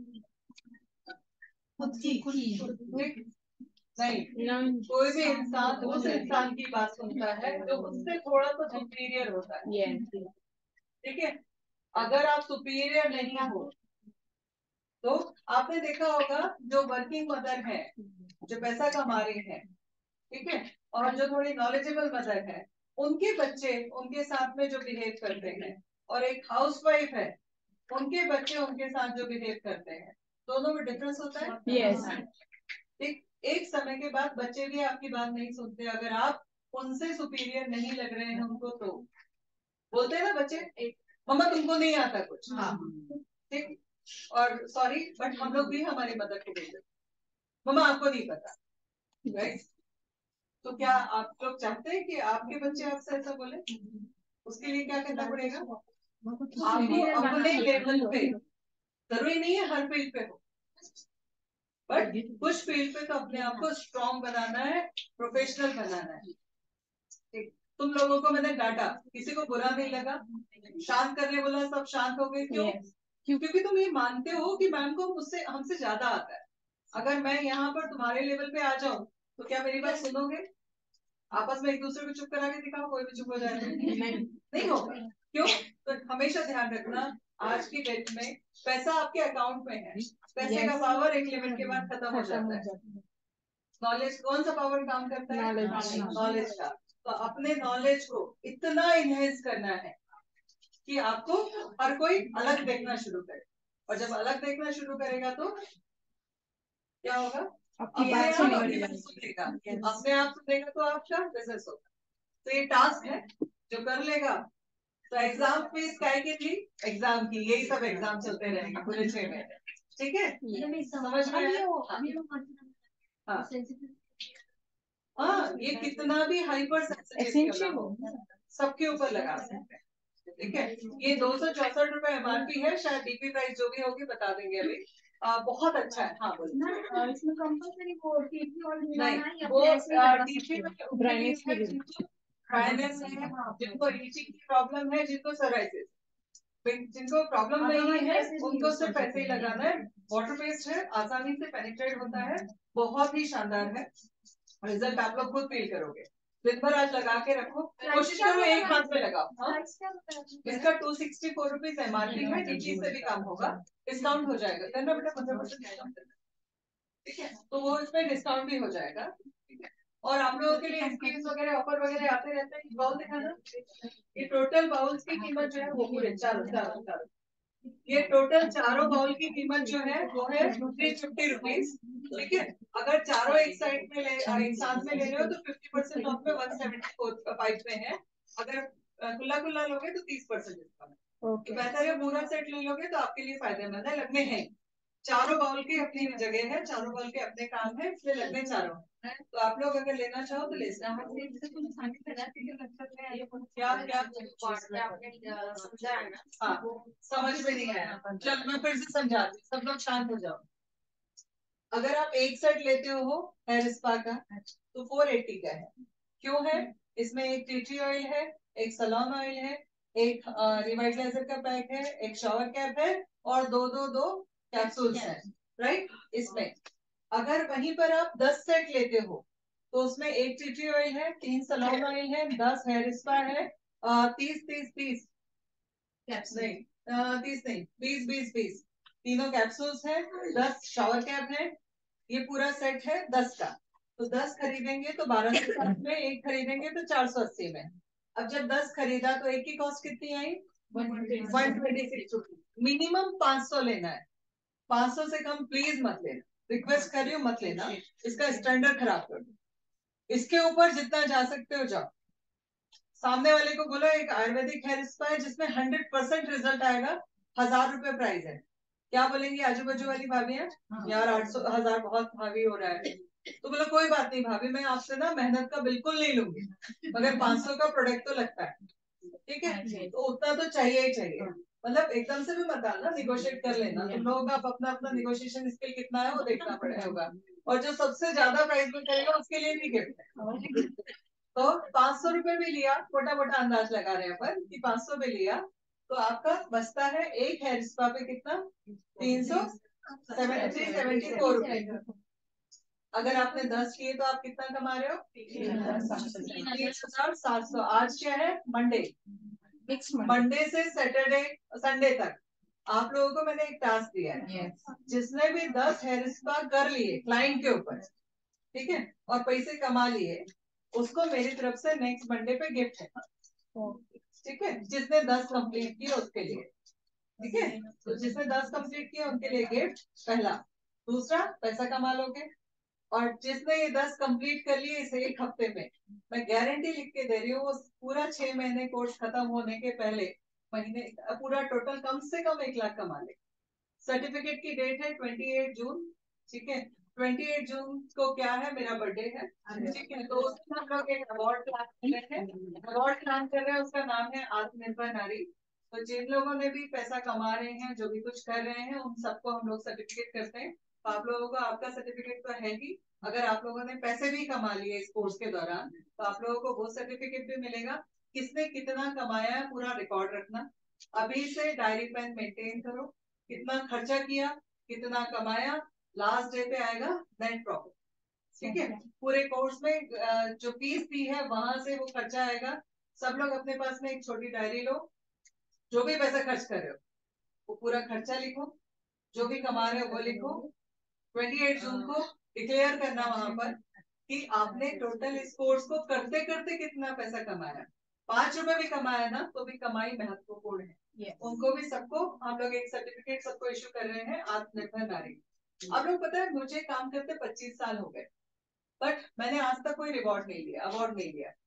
[SPEAKER 1] खुद की नहीं, कोई भी इंसान उस इंसान की बात सुनता है जो उससे थोड़ा सा सुपीरियर होता है। ठीक है, अगर आप सुपीरियर नहीं हो तो आपने देखा होगा जो वर्किंग मदर है, जो पैसा कमा रही है, ठीक है, और जो थोड़ी नॉलेजेबल मदर है, उनके बच्चे उनके साथ में जो बिहेव करते हैं, और एक हाउसवाइफ है उनके बच्चे उनके साथ जो बिहेव करते हैं, दोनों में डिफरेंस होता है।
[SPEAKER 4] यस।
[SPEAKER 1] एक एक समय के बाद बच्चे भी आपकी बात नहीं सुनते अगर आप उनसे सुपीरियर नहीं लग रहे हैं उनको। तो बोलते हैं ना बच्चे, मम्मा तुमको नहीं आता कुछ। हाँ, ठीक, और सॉरी बट हम लोग भी हमारी मदर को बोलते हैं, मम्मा आपको नहीं पता। राइट, तो क्या आप लोग चाहते हैं कि आपके बच्चे आपसे ऐसा बोले? उसके लिए क्या करना पड़ेगा? आपको अपने लेवल पे, जरूरी नहीं है हर फील्ड पे हो, बट कुछ फील्ड पे तो अपने आप को स्ट्रॉन्ग बनाना है, प्रोफेशनल बनाना है। ठीक, तुम लोगों को मैंने डांटा, किसी को बुरा नहीं लगा, शांत करने बोला, सब शांत हो गए। क्यों? क्योंकि तुम ये मानते हो कि मैम को मुझसे हमसे ज्यादा आता है। अगर मैं यहाँ पर तुम्हारे लेवल पे आ जाऊं तो क्या मेरी बात सुनोगे? आपस में एक दूसरे को चुप करा के दिखाओ, कोई भी चुप हो जाए। नहीं होगा। क्यों? तो हमेशा ध्यान रखना, आज की डेट में पैसा आपके अकाउंट में है, पैसे का पावर एक लिमिट के बाद खत्म हो जाता है। नॉलेज, कौन सा पावर काम करता है? नॉलेज का। तो अपने नॉलेज को इतना इनहेंस करना है कि आपको हर कोई अलग देखना शुरू करे, और जब अलग देखना शुरू करेगा तो क्या होगा? अपने आप सुनेगा, अपने आप सुनेगा तो आपका बिजनेस होगा। तो ये टास्क है, जो कर लेगा तो एग्जाम फीस काय की थी, एग्जाम की, यही सब एग्जाम चलते रहेंगे पूरे छह महीने, ठीक है, समझ में आया? हाँ हाँ, ये कितना भी हाइपर सेंसिटिव सबके ऊपर लगा सकते हैं, ठीक है। ये दो सौ चौसठ रुपए एमआरपी है, शायद डीपी प्राइस जो भी होगी बता देंगे अभी। आ, बहुत अच्छा है। हाँ बोलो।
[SPEAKER 3] इसमें कंपलसरी वो टीपी और
[SPEAKER 1] नहीं, वो टीपी में ड्राइनेस है, जिनको ड्राइनेस है, जिनको ईचिंग की प्रॉब्लम है, जिनको सोराइसिस, जिनको प्रॉब्लम नहीं है उनको सिर्फ ऐसे ही लगाना है। वाटर पेस्ट है, आसानी से पेनिट्रेट होता है, बहुत ही शानदार है, रिजल्ट आप लोग खुद फील करोगे। दिन भर आज लगा के रखो, कोशिश करो एक हाथ में लगाओ। हाँ? इसका two sixty four rupees MRP है, डीपी से भी कम होगा, डिस्काउंट हो जाएगा, करना बेटा पंद्रह परसेंट डिस्काउंट, ठीक है, तो वो इसमें डिस्काउंट भी हो जाएगा, ठीक है। और आप लोगों के लिए स्कीम्स वगैरह ऑफर वगैरह आते रहते हैं। बाउल दिखाना, ये टोटल बाउल्स की कीमत जो है वो पूरे चारों चारों चारों ये टोटल चारों बाउल की कीमत जो है वो है थ्री फिफ्टी रुपीज, ठीक है। अगर चारों एक साइड में ले एक साथ में ले रहे हो तो फिफ्टी परसेंट ऑफ में वन सेवेंटी फोर फाइव में है, अगर खुला खुला लोगे तो तीस परसेंट डिस्काउंट, तो बेहतर है पूरा सेट ले लोगे तो आपके लिए फायदेमंद है। लगने हैं चारों बाउल की अपनी जगह है, चारों बाउल के अपने काम है, इसलिए लगने चारों, तो आप लोग अगर लेना चाहो तो ले सकते क्या क्या समझा है ना? हाँ, समझ में नहीं आया, चल मैं फिर से समझाती हूँ, सब लोग शांत हो जाओ। अगर आप एक सेट लेते हो हेयर स्पा का तो फोर एट्टी का है, क्यों है? इसमें एक टी ट्री ऑयल है, एक सलॉन ऑयल है, एक रिवाइटलाइजर का पैक है, एक शावर कैप है और दो दो दो कैप्सूल्स हैं, राइट। इसमें अगर वहीं पर आप दस सेट लेते हो तो उसमें एक टी ट्री ऑयल है, तीन सलॉन ऑयल है, दस हेयर स्पा है, तीस तीस तीस नहीं आ, तीस नहीं बीस बीस बीस तीनों कैप्सूल्स है, दस शावर कैप है, ये पूरा सेट है दस का। तो दस खरीदेंगे तो बारह सौ साठ में, एक खरीदेंगे तो चार सौ अस्सी में। अब जब दस खरीदा तो एक की कॉस्ट कितनी आई? One twenty six rupees. Minimum पाँच सौ लेना है, पाँच सौ से कम प्लीज मत लेना, रिक्वेस्ट कर रही हूँ मत लेना, इसका स्टैंडर्ड खराब कर दो। इसके ऊपर जितना जा सकते हो जाओ। सामने वाले को बोलो एक आयुर्वेदिक हेयर स्पा है जिसमें हंड्रेड परसेंट रिजल्ट आएगा, हजार रुपए प्राइस है, क्या बोलेंगी आजू बाजू वाली भाभियां? यार आठ सौ हजार बहुत भाभी हो रहा है, तो बोलो कोई बात नहीं भाभी, मैं आपसे ना मेहनत का बिल्कुल नहीं लूंगी, मगर पाँच सौ का प्रोडक्ट तो लगता है, ठीक है, तो उतना तो चाहिए ही चाहिए। मतलब एकदम से भी मत आना, निगोशिएट कर लेना, तुम लोगों का अपना अपना निगोशिएशन स्किल कितना है वो देखना पड़ेगा, और जो सबसे ज्यादा प्राइस में करेगा उसके लिए भी गिफ्ट है। तो पाँच सौ रुपए भी लिया, मोटा मोटा अंदाज लगा रहे हैं अपन कि पाँच सौ भी लिया तो आपका बचता है एक हेयर स्पा पे कितना? तीन सौ सेवेंटी सेवेंटी फोर रुपए। अगर आपने दस किए तो आप कितना कमा रहे हो? तीन हजार सात सौ। आज क्या है? मंडे। मंडे से सैटरडे संडे तक आप लोगों को मैंने एक टास्क दिया है, जिसने भी दस हेयर स्पा कर लिए क्लाइंट के ऊपर, ठीक है, और पैसे कमा लिए, उसको मेरी तरफ से नेक्स्ट मंडे पे गिफ्ट है, ठीक है, जिसने दस कंप्लीट किए उसके लिए, ठीक है, तो जिसने दस कंप्लीट किए उनके लिए गिफ्ट पहला। दूसरा, पैसा कमा लोगे, और जिसने ये दस कंप्लीट कर लिए इसे एक हफ्ते में, मैं गारंटी लिख के दे रही हूँ, वो पूरा छह महीने कोर्स खत्म होने के पहले महीने पूरा टोटल कम से कम एक लाख कमा ले। सर्टिफिकेट की डेट है ट्वेंटी एट जून, ठीक है, ट्वेंटी एट जून को क्या है? मेरा बर्थडे है, ठीक है, तो उसमें हम लोग एक अवार्ड प्लान कर रहे हैं, अवार्ड प्लान कर रहे हैं, उसका नाम है आत्मनिर्भर नारी। तो जिन लोगों ने भी पैसा कमा रहे हैं, जो भी कुछ कर रहे हैं, उन सबको हम लोग सर्टिफिकेट करते हैं। तो आप लोगों को आपका सर्टिफिकेट तो है ही, अगर आप लोगों ने पैसे भी कमा लिए इस कोर्स के दौरान तो आप लोगों को वो सर्टिफिकेट भी मिलेगा। किसने कितना कमाया है पूरा रिकॉर्ड रखना, अभी से डायरी पेन मेंटेन करो, कितना खर्चा किया, कितना कमाया, लास्ट डे पे आएगा नेट प्रॉफिट, ठीक है। पूरे कोर्स में जो फीस दी है वहां से वो खर्चा आएगा। सब लोग अपने पास में एक छोटी डायरी लो, जो भी पैसा खर्च कर रहे हो वो पूरा खर्चा लिखो, जो भी कमा रहे हो वो लिखो। ट्वेंटी एट जून को डिक्लेयर करना वहां पर कि आपने टोटल इस कोर्स को करते करते कितना पैसा कमाया। पांच रुपए भी कमाया ना तो भी कमाई महत्वपूर्ण है। yes. उनको भी सबको हम लोग एक सर्टिफिकेट सबको इशू कर रहे हैं, आत्मनिर्भर नारी। आप लोग पता है मुझे काम करते पच्चीस साल हो गए, बट मैंने आज तक कोई रिवॉर्ड नहीं लिया, अवार्ड नहीं लिया,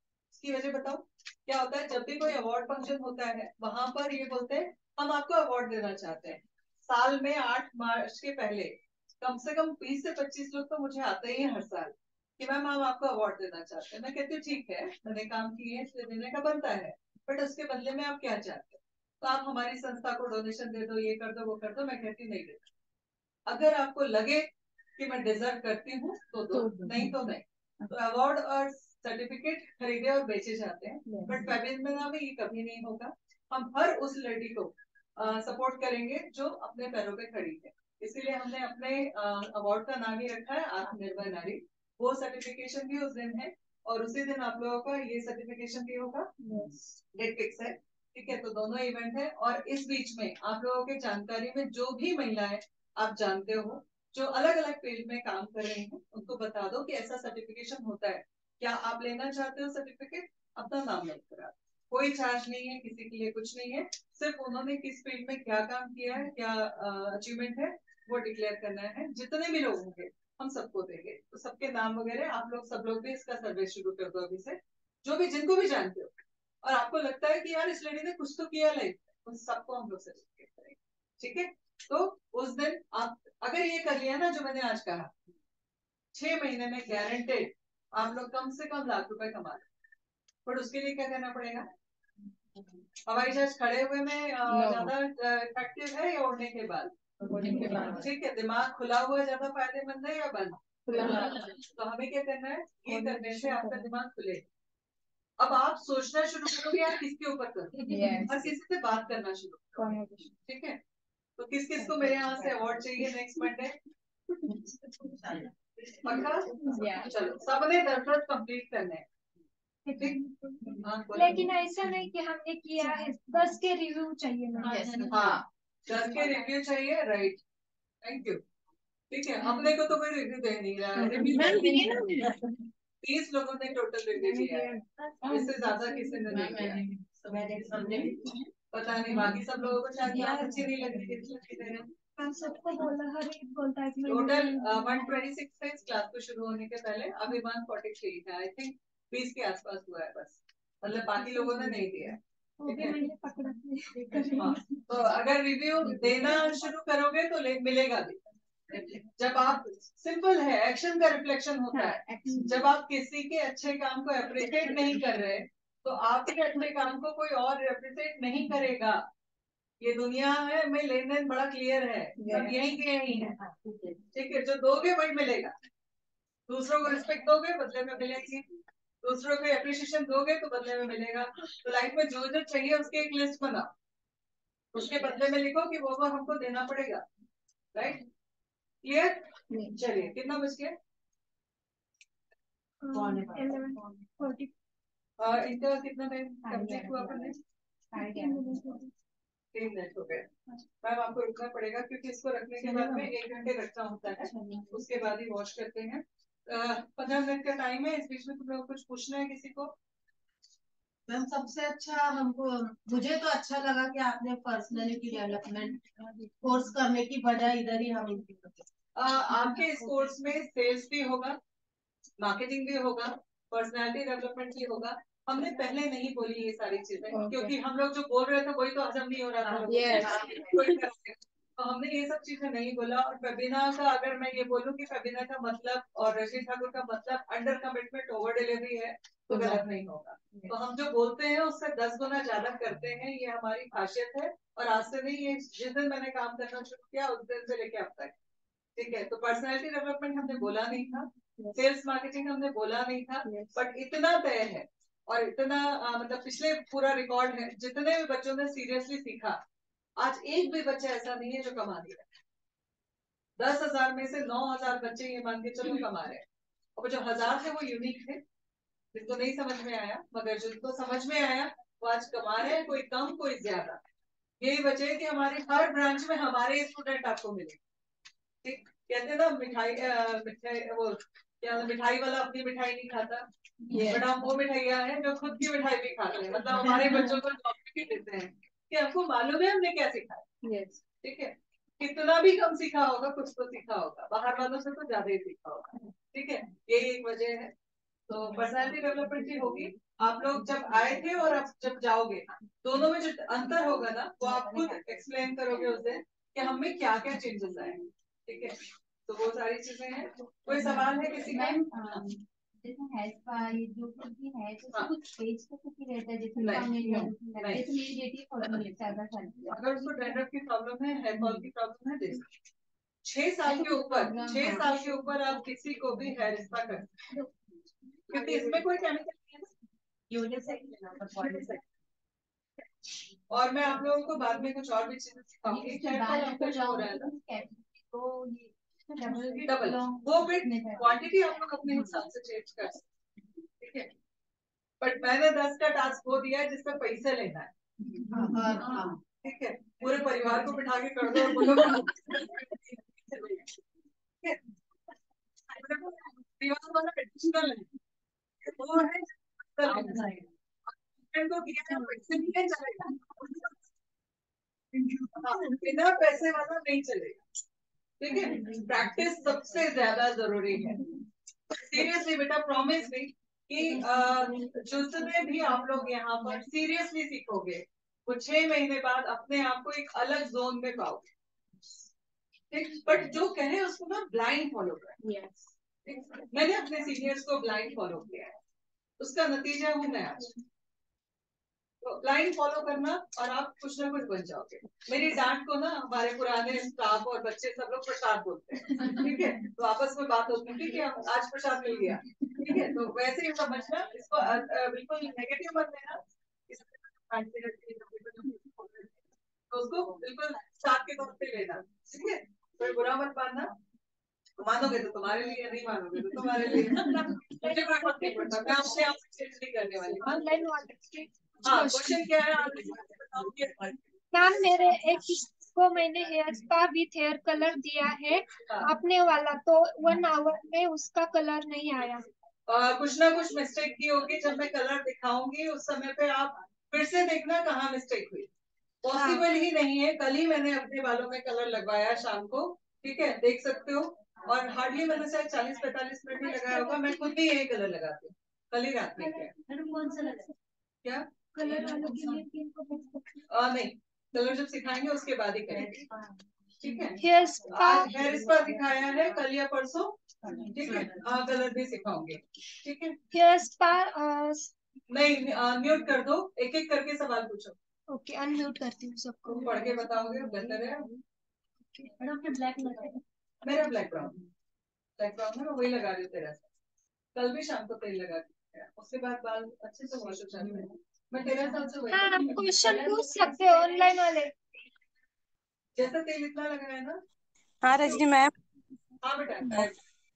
[SPEAKER 1] इसकी वजह बताओ क्या होता है। जब भी कोई अवार्ड फंक्शन होता है वहां पर ये बोलते हैं हम आपको अवार्ड देना चाहते हैं। साल में आठ मार्च के पहले कम से कम बीस से पच्चीस लोग तो मुझे आते ही हैं हर साल कि मैम हम आपको अवार्ड देना चाहते हैं। मैं कहती हूँ ठीक है, मैंने काम किए इसलिए देने का बनता है, बट उसके बदले में आप क्या चाहते हो? तो आप हमारी संस्था को डोनेशन दे दो, ये कर दो, वो कर दो। मैं कहती नहीं देता। अगर आपको लगे कि मैं डिजर्व करती हूँ तो दो, नहीं तो नहीं। तो अवार्ड और सर्टिफिकेट खरीदे और बेचे जाते हैं, बट फेबिना में ये कभी नहीं होगा। हम हर उस लड़की को सपोर्ट करेंगे जो अपने पैरों पे खड़ी है। इसीलिए हमने अपने अवार्ड का नाम ही रखा है आत्मनिर्भर नारी। वो सर्टिफिकेशन भी उस दिन है और उसी दिन आप लोगों का ये सर्टिफिकेशन भी होगा। डेट फिक्स है, ठीक है। तो दोनों इवेंट है और इस बीच में आप लोगों के जानकारी में जो भी महिलाएं आप जानते हो जो अलग अलग फील्ड में काम कर रही हैं उनको बता दो कि ऐसा सर्टिफिकेशन होता है। क्या आप लेना चाहते हो सर्टिफिकेट? अपना नाम नोट करा। कोई चार्ज नहीं है, किसी के लिए कुछ नहीं है। सिर्फ उन्होंने किस फील्ड में क्या काम किया है, क्या अचीवमेंट है, वो डिक्लेयर करना है। जितने भी लोग होंगे हम सबको देंगे। तो सबके नाम वगैरह आप लोग सब लोग भी इसका सर्वे शुरू कर दो अभी से, जो भी जिनको भी जानते हो और आपको लगता है कि यार इस लड़की ने कुछ तो किया लाइफ में, उन सबको हम लोग सर्टिफिकेट करेंगे, ठीक है। तो उस दिन आप अगर ये कर लिया ना जो मैंने आज कहा, छह महीने में गारंटेड आप लोग कम से कम लाख रुपए कमा लें। पर उसके लिए क्या करना पड़ेगा? हवाई जहाज खड़े हुए में ज्यादा इफेक्टिव है या उड़ने के बाद? ठीक है। दिमाग खुला हुआ ज्यादा फायदेमंद है या बंद? तो हमें क्या करना है, ये करने से आपका दिमाग खुले। अब आप सोचना शुरू करोगे यार किसके ऊपर करो, और किसी से बात करना शुरू करो, ठीक है। तो किस किस को मेरे यहाँ से अवार्ड चाहिए नेक्स्ट मंडे? पक्का? चलो सबने दस दस कंप्लीट करने हैं।
[SPEAKER 3] लेकिन ऐसा नहीं कि हमने किया है, दस के रिव्यू चाहिए मुझे।
[SPEAKER 1] हाँ, दस के रिव्यू चाहिए, राइट। Thank you. ठीक है, अपने को तो कोई रिव्यू दे नहीं रहा है। तीस लोगों ने टोटल रिव्यू दिया है, इससे ज्यादा किसी ने नहीं किया। पता नहीं बाकी सब लोगों को शायद क्लास अच्छी नहीं लग रही है।
[SPEAKER 3] हम सबको बोला, हर एक बोलता है कि
[SPEAKER 1] टोटल वन ट्वेंटी सिक्स है इस क्लास को शुरू होने के पहले, अभी वन फोर्टी थ्री है। आई थिंक बीस के आसपास हुआ है बस, मतलब बाकी लोगों ने नहीं दिया।
[SPEAKER 3] मैंने पकड़ा।
[SPEAKER 1] हाँ, तो अगर रिव्यू देना शुरू करोगे तो मिलेगा भी। जब आप सिंपल है, एक्शन का रिफ्लेक्शन होता है। जब आप किसी के अच्छे काम को अप्रिशिएट नहीं कर रहे तो आपके अच्छे काम को कोई और अप्रिशिएट नहीं करेगा। ये दुनिया है में लेन देन बड़ा क्लियर है, सब यही के यही है, ठीक है। जो दोगे वही मिलेगा। दूसरों को रिस्पेक्ट दोगे बदले में मिलेगी, दूसरों को अप्रिशिएशन दोगे तो बदले में मिलेगा। तो लाइफ में जो जो चाहिए उसकी एक लिस्ट बनाओ, उसके बदले में लिखो कि वो वो हमको देना पड़ेगा। Right, clear? चलिए, कितना बच गया? इनका कितना टाइम कंप्लीट हुआ अपने? तीन मिनट हो गए। मैम आपको रुकना पड़ेगा क्योंकि इसको रखने के बाद में एक घंटे रखना होता है, उसके बाद ही वॉश करते हैं। पंद्रह मिनट का टाइम है, इस बीच में तुम लोग कुछ पूछना है किसी को?
[SPEAKER 5] मैम सबसे अच्छा हमको, मुझे तो अच्छा लगा कि आपने पर्सनालिटी डेवलपमेंट कोर्स करने की बजाय इधर ही हम इनकी
[SPEAKER 1] आपके इस कोर्स में सेल्स भी होगा, मार्केटिंग भी होगा, पर्सनालिटी डेवलपमेंट भी होगा। हमने पहले नहीं बोली ये सारी चीजें okay. क्योंकि हम लोग जो बोल रहे थे वही तो हजम नहीं हो रहा था। yes. तो हमने ये सब चीजें नहीं बोला। और फेबिना का अगर मैं ये बोलूँ कि फेबिना का मतलब और रशीद ठाकुर का मतलब अंडर कमिटमेंट ओवर डिलीवरी है तो गलत नहीं होगा। तो हम जो बोलते हैं उससे दस गुना ज्यादा करते हैं, ये हमारी खासियत है। और आज से नहीं, ये जिस दिन मैंने काम करना शुरू किया उस दिन से लेके अब तक, ठीक है। तो पर्सनालिटी डेवलपमेंट हमने बोला नहीं था, सेल्स मार्केटिंग हमने बोला नहीं था, बट इतना तय है और इतना आ, मतलब पिछले पूरा रिकॉर्ड है जितने भी बच्चों ने सीरियसली सीखा, आज एक भी बच्चा ऐसा नहीं है जो कमा दिया। दस हजार में से नौ हजार बच्चे ये मान के चलो कमा रहे हैं, और जो हजार थे वो यूनिक थे, जिनको नहीं समझ में आया, मगर जिनको समझ में आया वो आज कमा रहे हैं, कोई कम कोई ज्यादा। यही वजह है कि हमारे हर ब्रांच में हमारे स्टूडेंट आपको मिले। ठीक, कहते हैं ना मिठाई मिठाई वो क्या मिठाई वाला अपनी मिठाई नहीं खाता, बट हम वो मिठाइयाँ हैं जो खुद की मिठाई भी खाते हैं। मतलब हमारे बच्चों को जॉब भी देते हैं कि आपको मालूम है हमने क्या सिखाया। yes. ठीक है, कितना भी कम सीखा होगा कुछ तो सीखा होगा, बाहर वालों से तो ज्यादा ही सीखा होगा। ठीक है, यही एक वजह है। तो पर्सनालिटी डेवलपमेंट भी होगी। आप लोग जब आए थे और अब जब जाओगे दोनों में जो अंतर होगा ना वो आप खुद एक्सप्लेन करोगे उस दिन कि हम में क्या क्या चेंजेस आए। ठीक है, तो वो सारी चीजें हैं। कोई सवाल है किसी का?
[SPEAKER 4] जैसे हेयर स्पा ये जो कुछ भी है तो उसमें कुछ एज का कुछ रहता है, जैसे
[SPEAKER 1] नहीं,
[SPEAKER 4] कम एज
[SPEAKER 1] नहीं,
[SPEAKER 4] है,
[SPEAKER 1] नहीं।
[SPEAKER 4] जैसे मेरी बेटी फॉर्टी है, ज्यादा साल की है।
[SPEAKER 1] अगर उसको डैंड्रफ की प्रॉब्लम है, हेयर फॉल की प्रॉब्लम है, देख छह साल के ऊपर छह साल के ऊपर आप किसी को भी हेयर स्पा कर सकते हो क्योंकि इसमें कोई केमिकल नहीं है ना, यूनिसेक्स। और मैं आप लोगों को बाद में कुछ और भी चीजें सिखाऊंगी। हेयर फॉल आपका जो हो रहा है ना
[SPEAKER 4] तो ये डबल
[SPEAKER 1] डबल वो बिट क्वांटिटी आप लोग अपने हिसाब से चेंज कर सकते हैं। ठीक है, बट मैंने दस का टास्क वो दिया है जिसमें पैसे लेना है। ठीक है, पूरे परिवार को बिठा के कर दो और बोलो परिवार वाला एडिशनल है वो है को किया है पैसे नहीं चलेगा। हाँ, बिना पैसे वाला नहीं चलेगा। ठीक है, प्रैक्टिस सबसे ज्यादा जरूरी है। सीरियसली बेटा, प्रॉमिस नहीं कि जितने भी आप लोग यहाँ पर सीरियसली सीखोगे वो छह महीने बाद अपने आप को एक अलग जोन में पाओगे। ठीक, बट जो कहे उसको ना ब्लाइंड फॉलो करें। yes. मैंने अपने सीनियर्स को ब्लाइंड फॉलो किया है, उसका नतीजा हूं मैं आज। तो ब्लाइंड फॉलो करना और आप कुछ ना कुछ बन जाओगे। मेरी डांट को ना हमारे पुराने स्टाफ और बच्चे सब लोग प्रसाद बोलते हैं। ठीक है, तो आपस में बात होती है, ठीक है आज प्रसाद मिल गया। ठीक है, तो वैसे ही समझना इसको, अ, अ, बिल्कुल नेगेटिव मत लेना। तो उसको बिल्कुल साथ के तौर पे लेना। ठीक है, कोई बुरा मत मानना। मानोगे तो तुम्हारे लिए, नहीं मानोगे तो तुम्हारे लिए। मुझे कोई फर्क नहीं पड़ता, मैं अपने आप से चेंज नहीं करने वाली। ऑनलाइन हाँ, क्वेश्चन क्या है आप बताओगे?
[SPEAKER 3] मैम मेरे एक को मैंने hair spa with hair colour दिया है अपने वाला, तो वन आवर में उसका कलर नहीं आया।
[SPEAKER 1] आ, कुछ ना कुछ मिस्टेक की होगी। जब मैं कलर दिखाऊंगी उस समय पे आप फिर से देखना कहाँ मिस्टेक हुई। पॉसिबल हाँ। ही नहीं है। कल ही मैंने अपने बालों में कलर लगवाया शाम को। ठीक है, देख सकते हो। और हार्डली मैंने शायद चालीस पैंतालीस मिनट ही लगाया होगा। मैं खुद भी यही कलर लगाती हूँ, कल ही रात में किया।
[SPEAKER 4] कौन सा लगा?
[SPEAKER 1] क्या
[SPEAKER 3] कलर वालों के लिए पिन को
[SPEAKER 1] आ, नहीं, कलर जब सिखाएंगे उसके बाद ही करेंगे। ठीक है,
[SPEAKER 3] हेयर स्पा
[SPEAKER 1] आज हेयर स्पा दिखाया है कल या परसों। ठीक है, हाँ कलर भी सिखाऊंगे। ठीक है,
[SPEAKER 3] हेयर स्पा
[SPEAKER 1] नहीं म्यूट कर दो, एक एक करके सवाल पूछो।
[SPEAKER 3] ओके, अनम्यूट करती हूँ सबको।
[SPEAKER 1] पढ़ के बताओगे बेहतर है।
[SPEAKER 4] मैडम पे ब्लैक लगा
[SPEAKER 1] मेरा ब्लैक ब्राउन ब्लैक ब्राउन है, मैं वही लगा रही हूँ तेरा से। कल भी शाम को तेल लगा के उसके बाद बाल अच्छे से वॉश हो जाते हैं। मैं तेरह साल से
[SPEAKER 3] हाँ, आप क्वेश्चन पूछ सकते हो ऑनलाइन वाले।
[SPEAKER 1] जैसा तेल इतना लगाया ना।
[SPEAKER 6] हाँ रजनी मैम।
[SPEAKER 1] हाँ बेटा,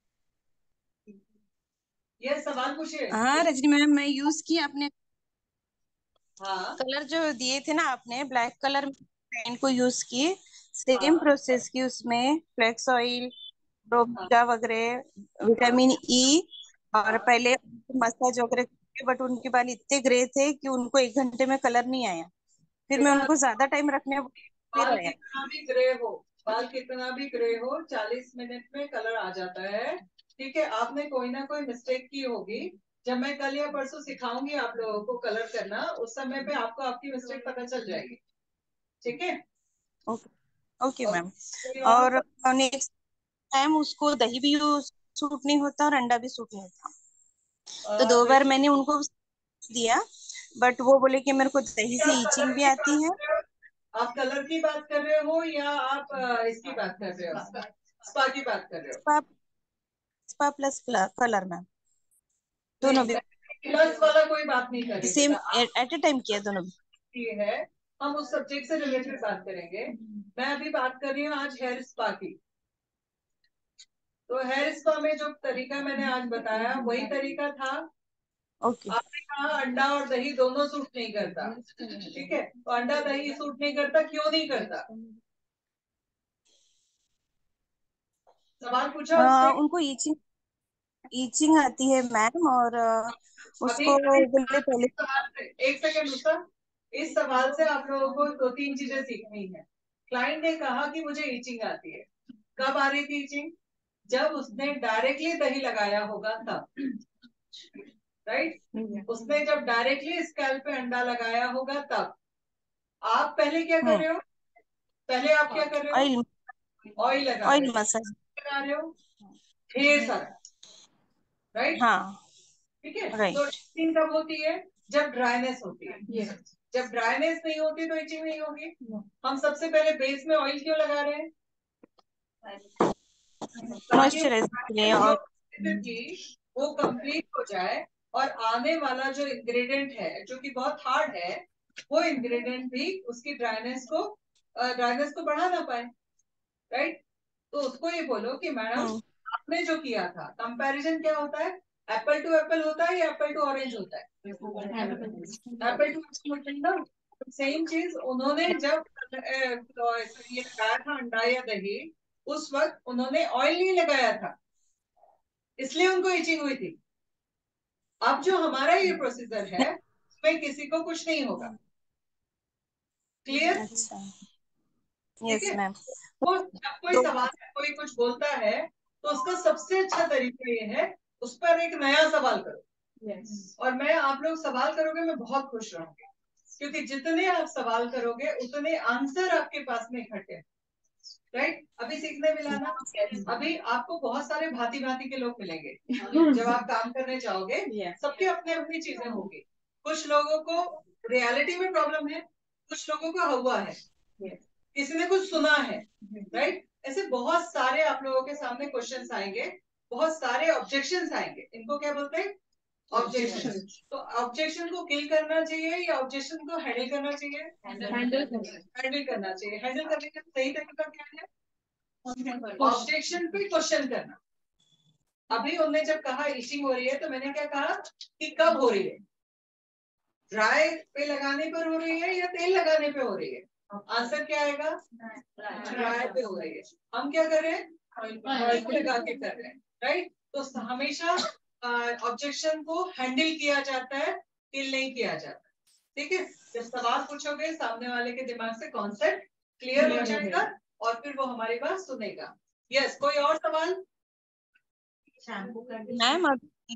[SPEAKER 1] ये सवाल पूछिए।
[SPEAKER 6] हाँ रजनी मैम, मैं यूज की अपने
[SPEAKER 1] हाँ
[SPEAKER 6] कलर जो दिए थे ना आपने, ब्लैक कलर पेन को यूज की, सेम
[SPEAKER 1] हाँ
[SPEAKER 6] प्रोसेस की। उसमें फ्लेक्स ऑयल,
[SPEAKER 1] हाँ
[SPEAKER 6] प्रोबिका वगैरह, विटामिन ई, और
[SPEAKER 1] हाँ।
[SPEAKER 6] पहले मसाज वगैरह किए, बट उनके बाल इतने ग्रे थे कि उनको एक घंटे में कलर नहीं आया। फिर मैं
[SPEAKER 1] बेटा,
[SPEAKER 6] उनको ज्यादा टाइम रखने फिर
[SPEAKER 1] बाल
[SPEAKER 6] आया।
[SPEAKER 1] कितना भी ग्रे हो, बाल कितना भी ग्रे हो, चालीस मिनट में कलर आ जाता है। ठीक है, आपने कोई ना कोई मिस्टेक की होगी। जब मैं कल या परसों सिखाऊंगी आप लोगों को कलर करना, उस समय पे आपको आपकी मिस्टेक पता चल जाएगी। ठीक है,
[SPEAKER 6] ओके ओके
[SPEAKER 1] और
[SPEAKER 6] मैम।
[SPEAKER 1] कोई और
[SPEAKER 6] और
[SPEAKER 1] सब-
[SPEAKER 6] नेक्स्ट टाइम उसको दही भी सूट नहीं होता और अंडा भी सूट नहीं होता। तो
[SPEAKER 1] आ,
[SPEAKER 6] दो बार
[SPEAKER 1] दही-
[SPEAKER 6] मैंने उनको दिया, बट वो बोले कि मेरे को दही से
[SPEAKER 1] आप
[SPEAKER 6] ईचिंग
[SPEAKER 1] कलर
[SPEAKER 6] भी
[SPEAKER 1] की
[SPEAKER 6] आती है।
[SPEAKER 1] बात कर रहे हो? आप कलर की बात कर रहे हो या आप आ, इसकी बात कर रहे हो, स्पा की बात कर रहे हो?
[SPEAKER 6] Spa spa plus colour ma'am, दोनों
[SPEAKER 1] नहीं,
[SPEAKER 6] भी
[SPEAKER 1] प्लस वाला कोई बात नहीं कर रही
[SPEAKER 6] सेम
[SPEAKER 1] बेटा।
[SPEAKER 6] एट ए टाइम किया दोनों भी।
[SPEAKER 1] ये है, हम उस सब्जेक्ट से रिलेटेड बात करेंगे। मैं अभी बात कर रही हूँ आज हेयर स्पा की। तो हेयर स्पा में जो तरीका मैंने आज बताया वही तरीका था।
[SPEAKER 6] ओके
[SPEAKER 1] आपने कहा अंडा और दही दोनों सूट नहीं करता। ठीक है, तो अंडा दही सूट नहीं करता, क्यों नहीं करता? सवाल पूछा उससे।
[SPEAKER 6] उनको ईचिंग ईचिंग आती है मैम, और अ,
[SPEAKER 1] अभी
[SPEAKER 6] उसको
[SPEAKER 1] अभी
[SPEAKER 6] बोले पहले।
[SPEAKER 1] इस सवाल से एक सेकंड रुका। इस सवाल से आप लोगों को दो तीन चीजें सीखनी है। क्लाइंट ने कहा कि मुझे ईचिंग आती है। कब आ रही थी ईचिंग? जब उसने डायरेक्टली दही लगाया होगा तब। राइट। उसने जब डायरेक्टली स्कैल्प पे अंडा लगाया होगा तब। आप पहले क्या कर रहे हो? पहले आप क्या कर रहे हो?
[SPEAKER 6] ऑयल
[SPEAKER 1] ऑयल लगा रहे
[SPEAKER 6] ऑयल
[SPEAKER 1] हो,
[SPEAKER 6] मसाज।
[SPEAKER 1] लगा रहे हो ढेर सारा, राइट।
[SPEAKER 6] हाँ
[SPEAKER 1] ठीक है।
[SPEAKER 6] राइट।
[SPEAKER 1] तो इचिंग कब होती है? जब ड्राइनेस होती है। जब ड्राइनेस नहीं होती तो इचिंग नहीं होगी। हम सबसे पहले बेस में ऑयल क्यों लगा रहे हैं?
[SPEAKER 6] मॉइस्चराइजर के लिए और
[SPEAKER 1] की वो कंप्लीट हो जाए और आने वाला जो इंग्रेडिएंट है जो कि बहुत हार्ड है, वो इंग्रेडिएंट भी उसकी ड्राइनेस को ड्राइनेस को बढ़ा ना पाए, राइट। तो उसको ये बोलो कि मैडम आपने जो किया था, कंपैरिजन क्या होता है? एप्पल टू एप्पल होता है या एप्पल टू ऑरेंज होता है? Apple to Apple. सेम चीज उन्होंने जब ये लगाया था अंडा या दही, उस वक्त उन्होंने ऑयल नहीं लगाया था, इसलिए उनको इचिंग हुई थी। अब जो हमारा ये प्रोसीजर है उसमें किसी को कुछ नहीं होगा। क्लियर?
[SPEAKER 6] अच्छा
[SPEAKER 1] ठीक
[SPEAKER 6] यस
[SPEAKER 1] है।
[SPEAKER 6] मैम।
[SPEAKER 1] तो जब कोई सवाल कोई कुछ बोलता है तो उसका सबसे अच्छा तरीका ये है उस पर एक नया सवाल करो। yes. और मैं आप लोग सवाल करोगे मैं बहुत खुश रहूंगी, क्योंकि जितने आप सवाल करोगे उतने आंसर आपके पास में इकट्ठे हैं, राइट। अभी सीखने मिला ना, अभी आपको बहुत सारे भांति भांति के लोग मिलेंगे जब आप काम करने जाओगे। सबके अपने अपनी चीजें होंगी। कुछ लोगों को रियलिटी में प्रॉब्लम है, कुछ लोगों को हुआ है, किसी ने कुछ सुना है, राइट। ऐसे बहुत सारे आप लोगों के सामने क्वेश्चंस आएंगे, बहुत सारे ऑब्जेक्शंस आएंगे। इनको क्या बोलते हैं? ऑब्जेक्शन। तो ऑब्जेक्शन को किल करना चाहिए या ऑब्जेक्शन को हैंडल करना चाहिए? हैंडल करना चाहिए। हैंडल करने का सही तरीका क्या है? ऑब्जेक्शन पे क्वेश्चन करना। अभी उन्होंने जब कहा इचिंग हो रही है तो मैंने क्या कहा कि कब हो रही है? ड्राई पे लगाने पर हो रही है या तेल लगाने पे हो रही है? आंसर क्या आएगा? ड्राई पे हो रही है। हम क्या कर रहे हैं? ऑयल पे लगा के कर रहे हैं, राइट। तो हमेशा ऑब्जेक्शन को हैंडल किया जाता है, किल नहीं किया जाता। ठीक है। जब सवाल पूछोगे सामने वाले के दिमाग से कॉन्सेप्ट क्लियर हो जाएगा और फिर वो हमारी बात सुनेगा। यस, कोई और सवाल?
[SPEAKER 6] मैम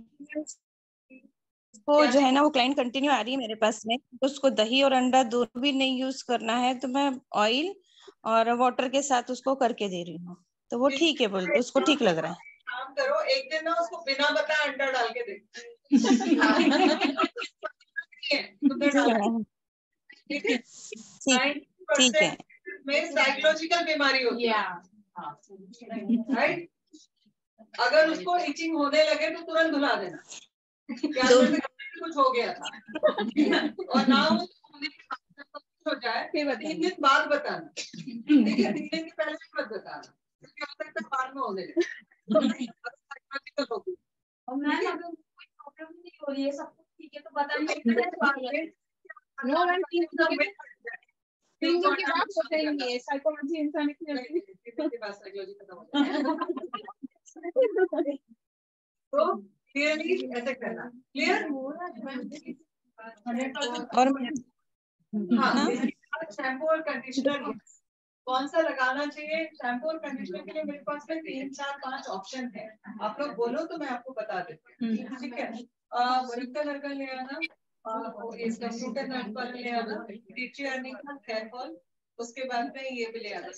[SPEAKER 6] वो जो है ना वो क्लाइंट कंटिन्यू आ रही है मेरे पास में, तो उसको दही और अंडा दोनों भी नहीं यूज करना है, तो मैं ऑयल और वाटर के साथ उसको करके दे रही हूँ, तो वो ठीक है, बोल उसको ठीक लग रहा है।
[SPEAKER 1] काम करो, एक दिन ना उसको बिना बताए अंडा डाल के दे। ठीक है।
[SPEAKER 6] ठीक है
[SPEAKER 1] में साइकोलॉजिकल बीमारी होती है, राइट। अगर उसको इचिंग होने लगे तो तुरंत भुला देना कुछ हो गया था, और ना वो हो जाए तीन दिन बाद बताना। ठीक है, तीन दिन के पहले मत बताना, क्योंकि हो सकता है बाद में होने लगे।
[SPEAKER 4] और मैम अगर कोई प्रॉब्लम नहीं हो रही है, सब कुछ ठीक है, तो बताइए। तीन दिन के बाद बताएंगे। साइकोलॉजी इंसान की
[SPEAKER 1] बात साइकोलॉजी खत्म हो जाए। तो क्लियरली ऐसे करना। क्लियर?
[SPEAKER 6] और
[SPEAKER 1] हाँ, शैम्पू और कंडीशनर कौन सा लगाना चाहिए? शैम्पू और कंडीशनर के लिए मेरे पास में तीन चार पांच ऑप्शन है। आप लोग बोलो तो मैं आपको बता देती हूँ। ठीक है। ब्लू कलर का ले आना, इसका फ्रूट नट वाला ले आना, टीची अर्निंग का हेयर फॉल, उसके बाद में ये भी ले आना।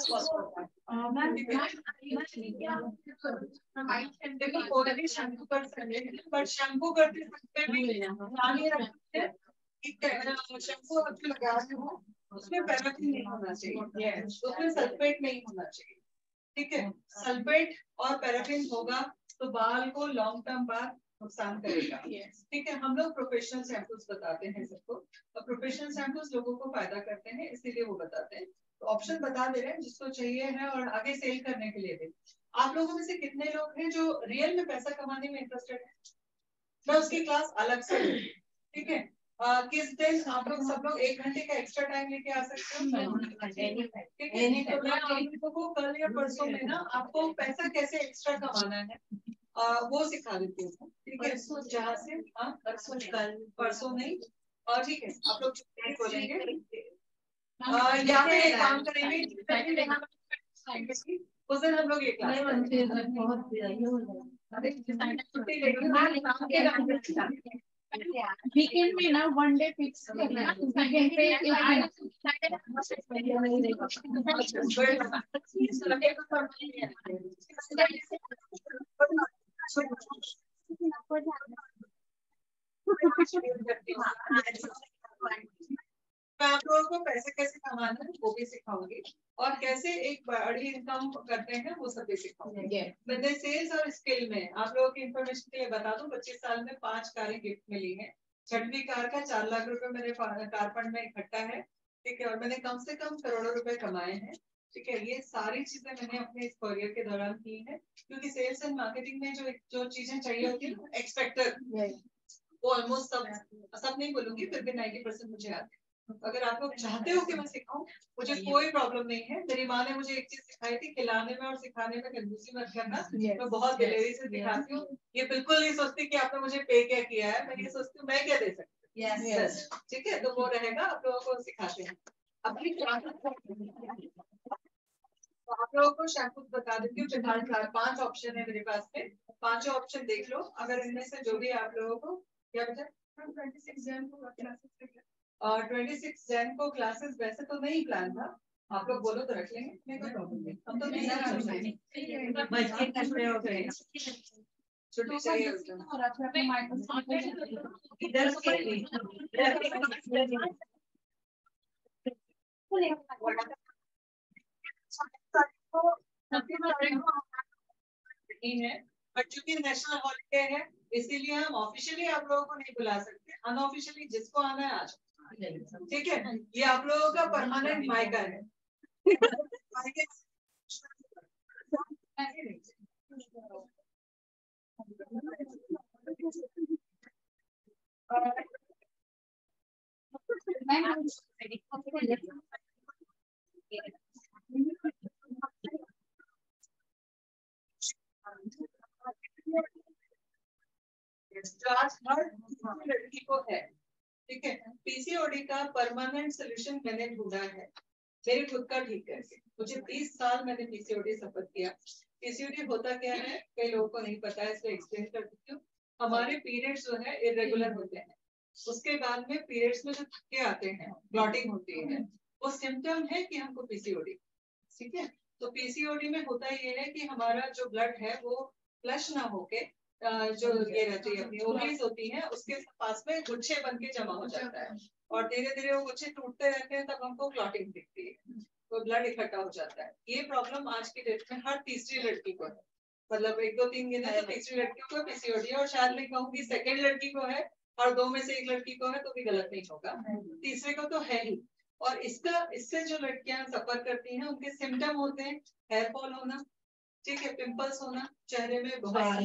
[SPEAKER 1] देखो कोई भी शैम्पू कर सकते हैं, बट शैम्पू करते सकते भी ध्यान ये रखते हैं कि शैम्पू आप जो लगा रहे हो उसमें पैराफिन नहीं होना चाहिए, उसमें सल्फेट नहीं होना चाहिए। ठीक है। सल्फेट और पैराफिन होगा तो बाल को लॉन्ग टर्म बाद नुकसान करेगा। ठीक है। हम लोग प्रोफेशनल शैम्पूज बताते हैं सबको, और प्रोफेशनल शैम्पूज लोगों को फायदा करते हैं, इसीलिए वो बताते हैं। तो ऑप्शन बता दे रहे हैं जिसको चाहिए है, और आगे सेल करने के लिए भी। आप लोगों में से कितने लोग हैं जो रियल में पैसा कमाने में इंटरेस्टेड है? मैं उसकी क्लास अलग से लूंगी। ठीक है। Uh, किस दिन आप लोग सब लोग एक घंटे का एक्स्ट्रा टाइम लेके आ सकते हो? ठीक है। तो मैं आप लोगों को कल या परसों में ना आपको पैसा कैसे एक्स्ट्रा कमाना है uh, वो सिखा देती हूँ। ठीक है। जहाँ से हाँ परसों कल परसों नहीं, और ठीक है आप लोग बोलेंगे या फिर एक काम करेंगे उस दिन हम लोग ये क्लास
[SPEAKER 5] बहुत
[SPEAKER 1] छुट्टी लेंगे।
[SPEAKER 2] वीकेंड में ना वन डे फिक्स करना, वीकेंड पे एक
[SPEAKER 1] मैं आप लोगों को पैसे कैसे कमाना है वो भी सिखाऊंगी और कैसे एक बड़ी इनकम करते हैं वो सब भी सिखाऊंगी। मैंने सेल्स और स्किल में आप लोगों की इन्फॉर्मेशन के लिए बता दूं, पच्चीस साल में पांच कारें गिफ्ट मिली हैं। छठवीं कार का चार लाख रुपए मेरे कार फंड में इकट्ठा है, ठीक है, और मैंने कम से कम करोड़ों रुपए कमाए हैं, ठीक है। ये सारी चीजें मैंने अपने इस करियर के दौरान की है, क्योंकि सेल्स एंड मार्केटिंग में जो जो चीजें चाहिए होती है एक्सपेक्टेड वो ऑलमोस्ट सब सब नहीं बोलूंगी, फिर भी नाइन्टी परसेंट मुझे आते हैं। अगर आप लोग चाहते हो कि मैं सिखाऊं, मुझे कोई प्रॉब्लम नहीं है। मेरी माँ ने मुझे एक चीज सिखाई थी, खिलाने में और सिखाने में कंजूसी मत करना। yes, मैं बहुत दिलेरी से सिखाती हूँ। ये बिल्कुल नहीं सोचती कि आपने मुझे पे क्या किया है, मैं ये सोचती हूँ मैं क्या दे सकती हूँ। yes, yes. ठीक है, तो वो रहेगा, आप लोगों को सिखाते हैं। अपनी तो आप लोगों को शैम्पू बता देती हूँ। फिलहाल पांच ऑप्शन है मेरे पास में, पांचों ऑप्शन देख लो। अगर इनमें से जो भी आप लोगों को क्या बेटा ट्वेंटी सिक्स जैन को क्लासेस और ट्वेंटी सिक्स जैन को क्लासेस वैसे तो नहीं प्लान था, आप लोग बोलो तो रख लेंगे, नहीं कोई प्रॉब्लम नहीं। हम तो छुट्टी चाहिए इधर है, बट चूंकि नेशनल हॉलीडे है इसीलिए हम ऑफिशियली आप लोगों को नहीं बुला सकते, अनऑफिशियली जिसको आना है आज, ठीक है। ये आप लोगों का परमानेंट मायका है। आज हर लड़की को है, ठीक है। पीसीओडी का परमानेंट सोल्यूशन मैंने ढूंढा है मेरे खुद का ठीक करके। मुझे बीस साल मैंने पीसीओडी सफर किया। पीसीओडी होता क्या है कई लोगों को नहीं पता है, इसलिए एक्सप्लेन कर देती हूँ। हमारे पीरियड्स जो है इरेगुलर होते हैं, उसके बाद में पीरियड्स में जो थक्के आते हैं, ब्लॉटिंग होती है, वो सिम्टम है कि हमको पीसीओडी, ठीक है। तो पीसीओडी में होता ये है कि हमारा जो ब्लड है वो फ्लश ना होके जो ये रहती है अपनी ओवरीज होती है उसके पास में गुच्छे बन के जमा हो जाता है, और धीरे धीरे वो गुच्छे टूटते रहते हैं, तब हमको क्लॉटिंग दिखती है, तो ब्लड इकट्ठा हो जाता है। ये प्रॉब्लम आज की डेट में हर तीसरी लड़की को है, मतलब एक दो तीन गिने तो तीसरी लड़की को पीसीओडी है, और शायद मैं कहूँगी सेकेंड लड़की को है, और दो में से एक लड़की को है तो भी गलत नहीं होगा, तीसरे को तो है ही। और इसका इससे जो लड़कियां सफर करती हैं उनके सिम्टम होते हैं हेयर फॉल होना, ठीक है, पिंपल्स होना, चेहरे में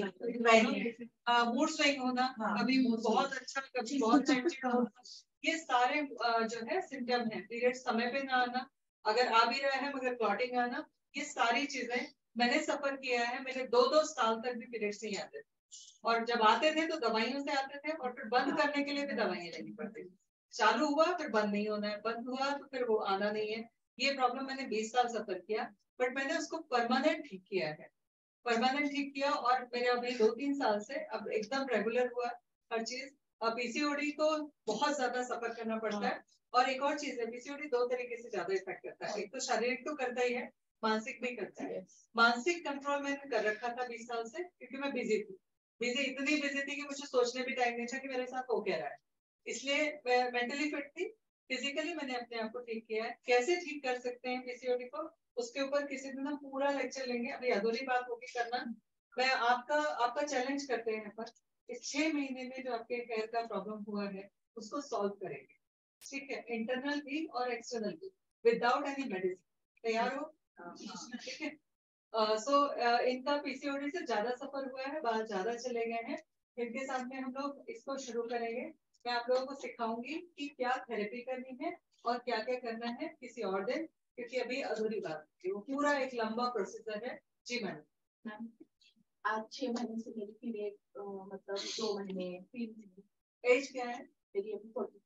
[SPEAKER 1] मूड स्विंग होना, कभी बहुत अच्छा कभी बहुत चिड़चिड़ा होना, ये सारे जो है सिम्टम है। पीरियड समय पे ना आना, अगर आ भी रहा है मगर क्लॉटिंग आना, ये सारी चीजें मैंने सफर किया है। मेरे दो दो साल तक भी पीरियड्स नहीं आते थे, और जब आते थे तो दवाइयों से आते थे, और फिर बंद करने के लिए भी दवाइयां लेनी पड़ती थी। चालू हुआ फिर बंद नहीं होना है, बंद हुआ तो फिर वो आना नहीं है। ये प्रॉब्लम मैंने बीस साल सफर किया, बट मैंने उसको परमानेंट ठीक किया है, परमानेंट ठीक किया, और मेरे अभी दो तीन साल से अब एकदम रेगुलर हुआ हर चीज। अब पीसीओडी को बहुत ज्यादा सफर करना पड़ता है, और एक और चीज है, पीसीओडी दो तरीके से ज्यादा इफेक्ट करता है, एक तो शारीरिक तो करता ही है, मानसिक भी करता है। मानसिक कंट्रोल मैंने कर रखा था बीस साल से, क्योंकि मैं बिजी थी, बिजी इतनी बिजी थी कि मुझे सोचने भी टाइम नहीं था कि मेरे साथ हो क्या रहा है, इसलिए मैं मेंटली फिट थी। फिजिकली मैंने अपने आप को ठीक किया है। कैसे ठीक कर सकते हैं पीसीओडी को, उसके ऊपर किसी दिन हम पूरा लेक्चर लेंगे, अभी अधूरी बात होगी करना। मैं आपका आपका चैलेंज करते हैं पर इस छह महीने में जो आपके हेयर का प्रॉब्लम हुआ है उसको सॉल्व करेंगे, ठीक है, इंटरनल भी और एक्सटर्नल भी, विदाउट एनी मेडिसिन। तैयार हो? ठीक है। सो इनका पीसीओडी से ज्यादा सफर हुआ है, बाहर ज्यादा चले गए हैं, इनके साथ में हम लोग इसको शुरू करेंगे। मैं आप लोगों को सिखाऊंगी कि क्या थेरेपी करनी है और क्या क्या करना है किसी और दिन, क्योंकि अभी अधूरी बात है, वो पूरा एक लंबा प्रोसीजर है। जी मैडम।
[SPEAKER 7] आज छह महीने से मेरी पीरियड मतलब दो महीने तीन महीने।
[SPEAKER 1] एज क्या है?
[SPEAKER 7] मेरी अभी forty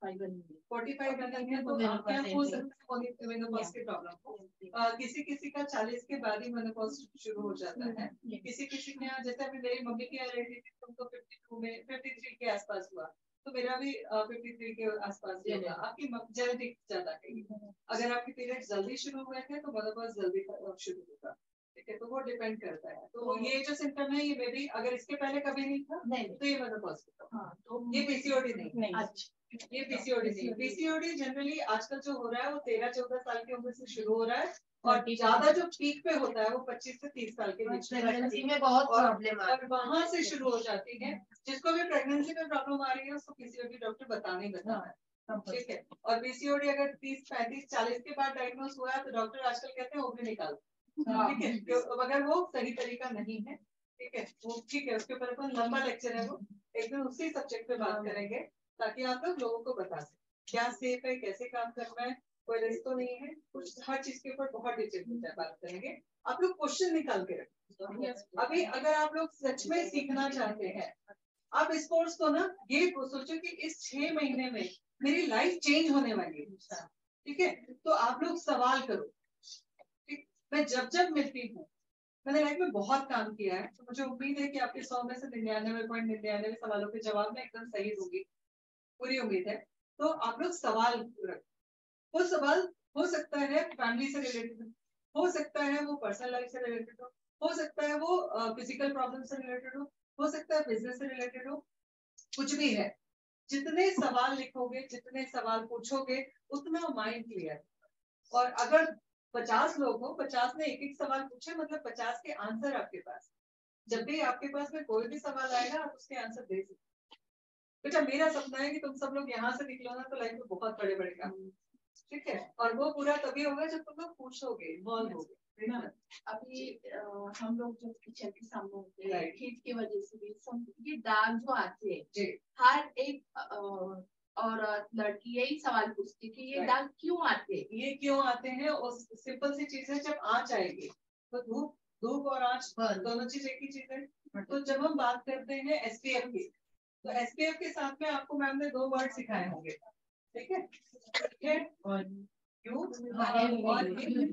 [SPEAKER 2] five
[SPEAKER 1] forty five running है तो आप क्या हो सकता है मेनोपॉज की प्रॉब्लम को uh, किसी किसी का चालीस के बाद ही मेनोपॉज शुरू हो जाता है, किसी किसी के यहाँ जैसे अभी मेरी मम्मी की रेडी थी तुमको फिफ्टी टू में फिफ्टी थ्री के आसपास हुआ तो मेरा भी फिफ्टी थ्री के आसपास ही होगा। आपकी जेनेटिक ज्यादा है, अगर आपके पीरियड जल्दी शुरू हुए थे तो मेनोपॉज जल्दी शुरू होगा, ठीक है, तो वो डिपेंड करता है। तो ये जो सिम्टम है ये मे बी अगर इसके पहले कभी नहीं था तो ये मेनोपॉज होता, ये पीसीओडी नहीं। अच्छा, ये पीसीओडी नहीं। पीसीओडी जनरली आजकल जो हो रहा है वो तेरह चौदह साल की उम्र से शुरू हो रहा है और ज्यादा जो पीक पे होता है वो पच्चीस से तीस साल के बीच
[SPEAKER 5] में बहुत प्रॉब्लम
[SPEAKER 1] और वहां से शुरू हो जाती है। जिसको भी प्रेगनेंसी में प्रॉब्लम आ रही है उसको पीसीओडी डॉक्टर बताना ही बताना है, ठीक है। और पीसीओडी अगर तीस पैंतीस चालीस के बाद डायग्नोस हुआ है तो डॉक्टर आजकल कहते हैं ओवरी निकाल, ठीक है, अगर वो सही तरीका नहीं है, ठीक है, वो ठीक है, उसके ऊपर अपन लंबा लेक्चर है वो एक दिन उसी सब्जेक्ट पे बात करेंगे ताकि आप लोग लोगों को बता सकें क्या सेफ है, कैसे काम करना है, कोई रिस्क तो नहीं है, कुछ हर चीज के ऊपर बहुत डिटेल में बात करेंगे। आप लोग क्वेश्चन निकाल के रखें। अभी अगर आप लोग सच में सीखना चाहते हैं आप इस कोर्स को ना ये सोचो कि इस छह महीने में मेरी लाइफ चेंज होने वाली है, ठीक है, तो आप लोग सवाल करो। ठीक, मैं जब जब मिलती हूँ मैंने लाइफ में बहुत काम किया है तो मुझे उम्मीद है कि आपके सौ में से निन्यानवे पॉइंट निन्यानवे सवालों के जवाब में एकदम सही दूंगी, पूरी उम्मीद है। तो आप लोग सवाल रखें। वो सवाल हो सकता है फैमिली से रिलेटेड, हो सकता है वो पर्सनल लाइफ से रिलेटेड हो हो सकता है वो फिजिकल प्रॉब्लम से रिलेटेड हो हो सकता है बिजनेस से रिलेटेड हो, कुछ भी है। जितने सवाल लिखोगे जितने सवाल पूछोगे उतना माइंड क्लियर। और अगर पचास लोग हो पचास ने एक एक सवाल पूछे मतलब पचास के आंसर आपके पास, जब भी आपके पास में कोई भी सवाल आएगा आप उसके आंसर दे सकते। बेटा मेरा सपना है कि तुम सब लोग यहाँ से निकलो ना तो लाइफ में बहुत बड़े बड़े काम, ठीक है, और वो पूरा तभी होगा जब तुम लोग पूछोगे, इन्वॉल्व होगे।
[SPEAKER 2] अभी आ, हम लोग जो किचन के सामने होते हैं हीट की वजह से भी सब ये दाग जो आते हैं हर एक आ, औरत लड़की यही सवाल पूछती कि ये दाग क्यों आते हैं,
[SPEAKER 1] ये क्यों आते हैं। और सिंपल सी चीज है, जब आँच आएगी तो धूप धूप और आँच दोनों चीज एक ही चीज है। तो जब हम बात करते हैं एसपीएफ की तो एसपीएफ के साथ में आपको मैम ने दो वर्ड सिखाए होंगे, ठीक है, ठीक है, यू और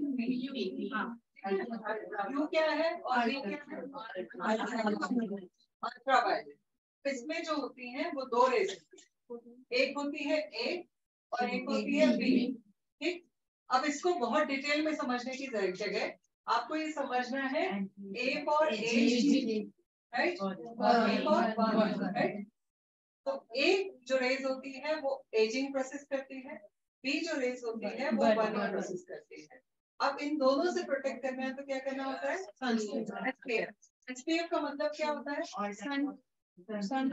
[SPEAKER 1] यू क्या है और वी क्या है, अल्ट्रावायलेट। इसमें जो होती है वो दो रेज होती है, एक होती है ए और एक होती है बी, ठीक। अब इसको बहुत डिटेल में समझने की जगह आपको ये समझना है ए फॉर एज, राइट, और बी फॉर बर्न, राइट। तो ए जो रेज होती है वो एजिंग प्रोसेस करती है, बी जो रेज होती है वो बर्निंग प्रोसेस करती है। अब इन दोनों से प्रोटेक्ट करना है तो क्या करना होता है, एसपीएफ। एसपीएफ का मतलब क्या होता है, sun sun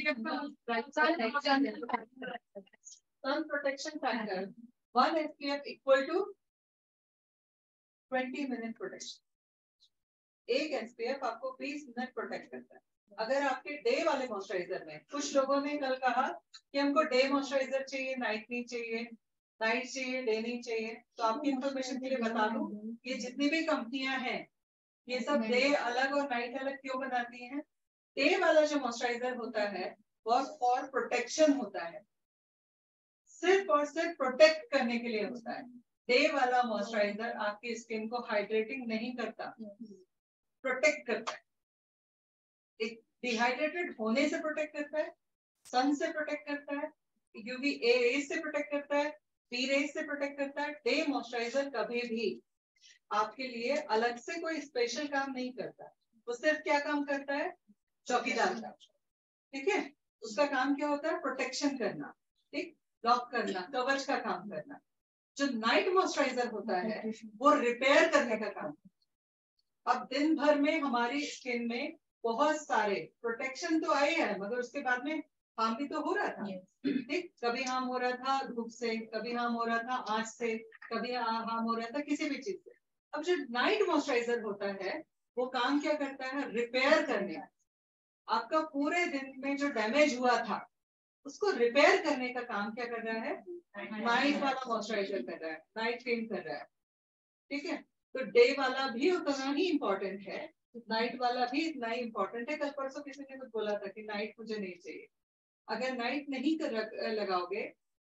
[SPEAKER 1] protection factor one SPF equal to twenty minute protection. एक एसपीएफ आपको बीस मिनट प्रोटेक्ट करता है। अगर आपके डे वाले मॉइस्चराइजर में, कुछ लोगों ने कल कहा कि हमको डे मॉइस्चराइजर चाहिए नाइट नहीं चाहिए, नाइट चाहिए डे नहीं चाहिए, तो आपकी इंफॉर्मेशन के लिए बता दूं ये जितनी भी कंपनियां हैं ये सब डे अलग और नाइट अलग क्यों बनाती हैं। डे वाला जो मॉइस्चराइजर होता है वो फॉर प्रोटेक्शन होता है, सिर्फ और सिर्फ प्रोटेक्ट करने के लिए होता है। डे वाला मॉइस्चराइजर आपकी स्किन को हाइड्रेटिंग नहीं करता, प्रोटेक्ट करता है। एक डिहाइड्रेटेड होने से प्रोटेक्ट करता है, सन से प्रोटेक्ट करता है, यूवी ए रेज से प्रोटेक्ट करता है, बी रेज से प्रोटेक्ट करता है। डे मॉइस्चराइजर कभी भी आपके लिए अलग से कोई स्पेशल काम नहीं करता, वो सिर्फ क्या काम करता है, चौकीदार का, ठीक है। उसका काम क्या होता है, प्रोटेक्शन करना, ठीक, लॉक करना, कवच का काम करना। जो नाइट मॉइस्चराइजर होता है वो रिपेयर करने का काम। अब दिन भर में हमारी स्किन में बहुत सारे प्रोटेक्शन तो आए हैं मगर उसके बाद में हार्म भी तो हो रहा था, ठीक। कभी हार्म हो रहा था धूप से, कभी हार्म हो रहा था आंच से, कभी हार्म हो रहा था किसी भी चीज से। अब जो नाइट मॉइस्चराइजर होता है वो काम क्या करता है, रिपेयर करने का। आपका पूरे दिन में जो डैमेज हुआ था उसको रिपेयर करने का काम क्या कर रहा है, नाइट वाला मॉइस्चराइजर कर रहा है, नाइट क्रीम कर रहा है, ठीक है। तो डे वाला भी उतना ही इम्पोर्टेंट है, नाइट वाला भी इतना ही इम्पोर्टेंट है। कल परसों किसी ने कुछ बोला था कि नाइट मुझे नहीं चाहिए। अगर नाइट नहीं कर लगाओगे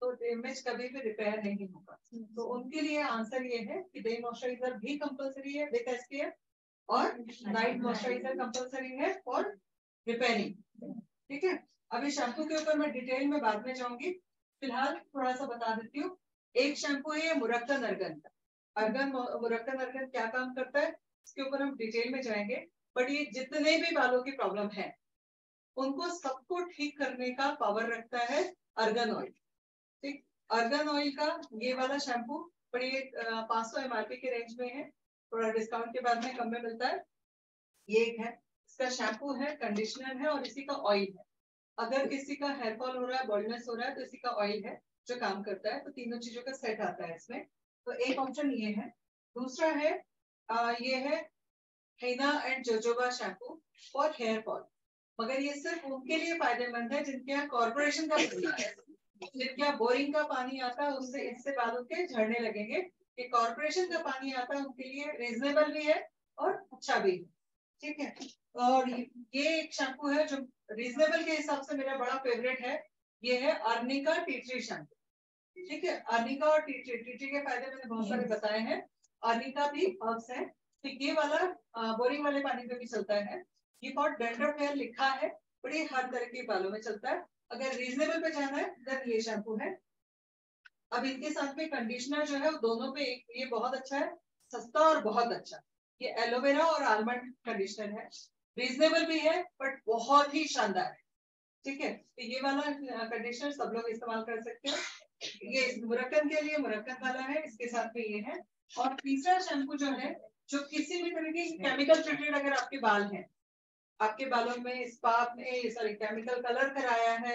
[SPEAKER 1] तो डैमेज कभी भी रिपेयर नहीं होगा। तो उनके लिए आंसर ये है कि डे मॉइस्चराइजर भी कंपलसरी है विद एसपीएफ और नाइट मॉइस्चराइजर कंपलसरी है फॉर रिपेयरिंग। ठीक है, अभी शैम्पू के ऊपर मैं डिटेल में बाद में जाऊंगी, फिलहाल थोड़ा सा बता देती हूँ। एक शैम्पू है मुरक्कन अर्गन का। अर्गन मुरक्कन अर्गन क्या काम करता है इसके ऊपर हम डिटेल में जाएंगे, बट ये जितने भी बालों की प्रॉब्लम है उनको सबको ठीक करने का पावर रखता है अर्गन ऑयल। ठीक, अर्गन ऑयल का ये वाला शैम्पू बड़ी पाँच सौ एमआरपी के रेंज में है, थोड़ा डिस्काउंट के बाद में कम में मिलता है। ये एक है, इसका शैम्पू है, कंडीशनर है और इसी का ऑयल है। अगर किसी का हेयर फॉल हो रहा है, बॉल्डनेस हो रहा है, तो इसी का ऑयल है जो काम करता है। तो तीनों चीजों का सेट आता है इसमें। तो एक ऑप्शन ये है। दूसरा है आ, ये है henna and jojoba shampoo for hair fall, मगर ये सिर्फ उनके लिए फायदेमंद है जिनके यहाँ कॉर्पोरेशन का पानी आता है, जिनके यहाँ बोरिंग का पानी आता है, उससे इससे बालों के झड़ने लगेंगे। ये कॉर्पोरेशन का पानी आता है उनके लिए रीजनेबल भी है और अच्छा भी है। ठीक है, और ये एक शैम्पू है जो रीजनेबल के हिसाब से मेरा बड़ा फेवरेट है। ये है अर्निका टी ट्री शैम्पू। ठीक है, अर्निका और टी ट्री टी ट्री के फायदे मैंने बहुत सारे बताए हैं, अर्निका भी हर्ब्स है। तो ये वाला बोरिंग वाले पानी पे भी चलता है। ये फॉर डैंड्रफ हेयर लिखा है, बट ये हर तरह के बालों में चलता है। अगर रीजनेबल पे जाना है देन ये शैम्पू है। अब इनके साथ में कंडीशनर जो है वो दोनों पे एक, ये बहुत अच्छा है, सस्ता और बहुत अच्छा। ये एलोवेरा और आलमंड कंडीशनर है, रीजनेबल भी है बट बहुत ही शानदार है। ठीक है, तो ये वाला कंडीशनर सब लोग इस्तेमाल कर सकते हैं। ये मुरक्कन के लिए मुरक्कन वाला है, इसके साथ में ये है। और तीसरा शैम्पू जो है, जो किसी भी तरह की केमिकल ट्रीटेड अगर आपके बाल हैं, आपके बालों में स्पा में सॉरी केमिकल कलर कराया है,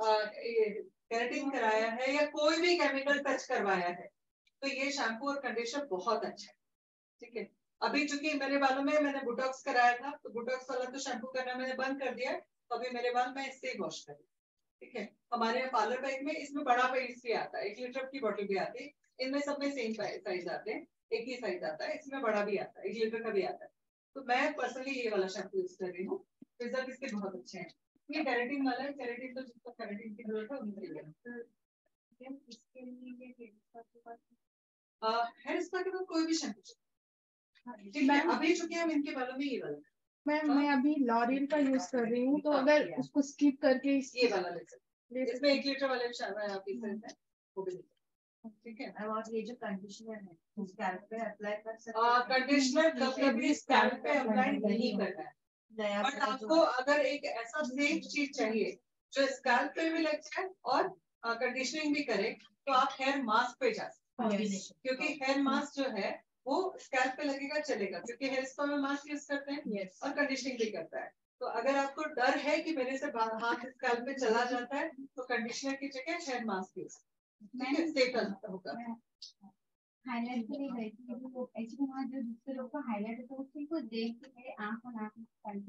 [SPEAKER 1] केराटिन कराया है या कोई भी केमिकल टच करवाया है, तो ये शैम्पू और कंडीशनर बहुत अच्छा है। ठीक है, अभी चूंकि मेरे बालों में मैंने बुटॉक्स कराया था, तो बुटॉक्स वाला तो शैम्पू करना मैंने बंद कर दिया, तो अभी मेरे बाल मैं इससे ही वॉश कर रही हूँ। ठीक है, हमारे पार्लर बैग में इसमें बड़ा पेज भी आता है, एक लीटर की बोतल भी आती है, इनमें सब में सेम साइज आते हैं, एक ही साइज आता है, इसमें बड़ा भी आता है, एक लीटर का भी आता है। तो मैं पर्सनली ये वाला शैम्पू यूज कर रही हूँ, रिजल्ट इसके बहुत अच्छे हैं। ये केराटिन वाला है, केराटिन तो जिसको केराटिन की जरूरत है उनके लिए। हेयर स्पा के बाद कोई भी शैम्पू, ठीक है। अभी चुके हम इनके बालों में ये वाला,
[SPEAKER 2] मैम मैं अभी लॉरियल का यूज कर रही हूँ, तो अगर उसको स्किप करके
[SPEAKER 1] ये वाला ले सकते, इसमें एक लीटर वाले पीसेस है वो भी। ठीक है,
[SPEAKER 4] और ये जो कंडीशनर है स्कैल्प पे अप्लाई कर सकते हैं।
[SPEAKER 1] कंडीशनर कभी स्कैल्प पे अप्लाई नहीं करना है, बट आपको अगर एक ऐसा सेफ चीज चाहिए जो स्कैल्प पे भी लग जाए और कंडीशनिंग भी करे, तो आप हेयर मास्क पे जा सकते हैं। क्योंकि हेयर मास्क जो है वो स्कैल्प पे लगेगा चलेगा, क्योंकि हेयर स्पा में मास्क यूज करते हैं और कंडीशनिंग भी करता है। तो अगर आपको डर है कि मेरे से हाथ स्कैल्प पे चला जाता है, तो कंडीशनर की जगह हेयर मास्क यूज होगा।
[SPEAKER 4] हाईलाइट के लिए गई थी, वो एक्चुअली वहाँ जो दूसरे लोग को हाईलाइट होता है उसी को देख के मेरे आँख और नाक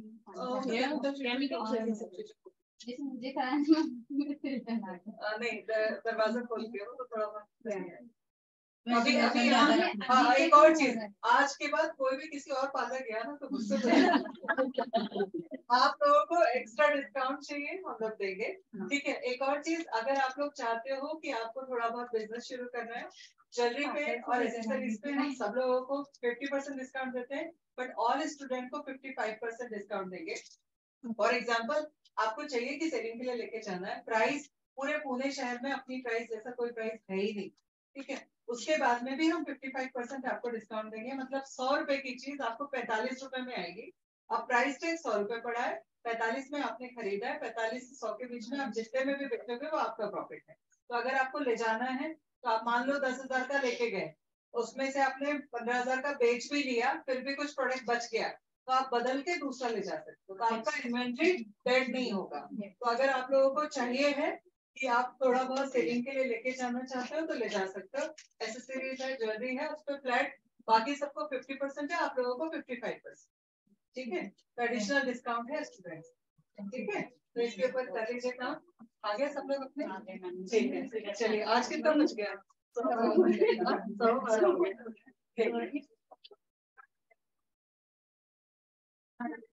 [SPEAKER 4] जैसे मुझे कराना
[SPEAKER 1] नहीं, दरवाजा खोल के तो थोड़ा अभी अभी हाँ, एक और चीज, आज के बाद कोई भी किसी और पार्लर गया ना तो गुस्से आप लोगों को एक्स्ट्रा डिस्काउंट चाहिए, हम लोग देंगे। ठीक है, एक और चीज, अगर आप लोग चाहते हो कि आपको थोड़ा बहुत बिजनेस शुरू करना है, ज्वेलरी पे और एक्सेसरीज पे हम सब लोगों को फिफ्टी परसेंट डिस्काउंट देते हैं, बट ऑल स्टूडेंट को फिफ्टी फाइव परसेंट डिस्काउंट देंगे। फॉर एग्जाम्पल, आपको चाहिए कि सेलिंग के लिए लेके जाना है, प्राइस पूरे पुणे शहर में अपनी प्राइस जैसा कोई प्राइस है ही नहीं। ठीक है, उसके बाद में भी हम पचपन परसेंट आपको डिस्काउंट देंगे, मतलब सौ रुपए की चीज आपको पैंतालीस रुपए में आएगी। अब प्राइस टैग सौ रुपए पड़ा है, पैंतालीस में आपने खरीदा है, पैंतालीस से सौ के बीच में आप जितने में भी बेचोगे वो आपका प्रॉफिट है। तो अगर आपको ले जाना है तो आप मान लो दस हजार का लेके गए, उसमें से आपने पंद्रह हजार का बेच भी लिया, फिर भी कुछ प्रोडक्ट बच गया, तो आप बदल के दूसरा ले जा सकते हो, तो आपका इन्वेंट्री डेड नहीं होगा। तो अगर आप लोगों को चाहिए है कि आप थोड़ा बहुत सेलिंग के लिए लेके जाना चाहते हो तो ले जा सकते हो। एसेसरीज है, ज्वेलरी है, उस पर फ्लैट, बाकी सबको फिफ्टी परसेंट है, आप लोगों को फिफ्टी फाइव परसेंट। ठीक है, एडिशनल डिस्काउंट है स्टूडेंट्स। ठीक है, तो इसके ऊपर कर लीजिए काम, आगे सब लोग अपने। ठीक है, चलिए आज कितना बच गया? सौ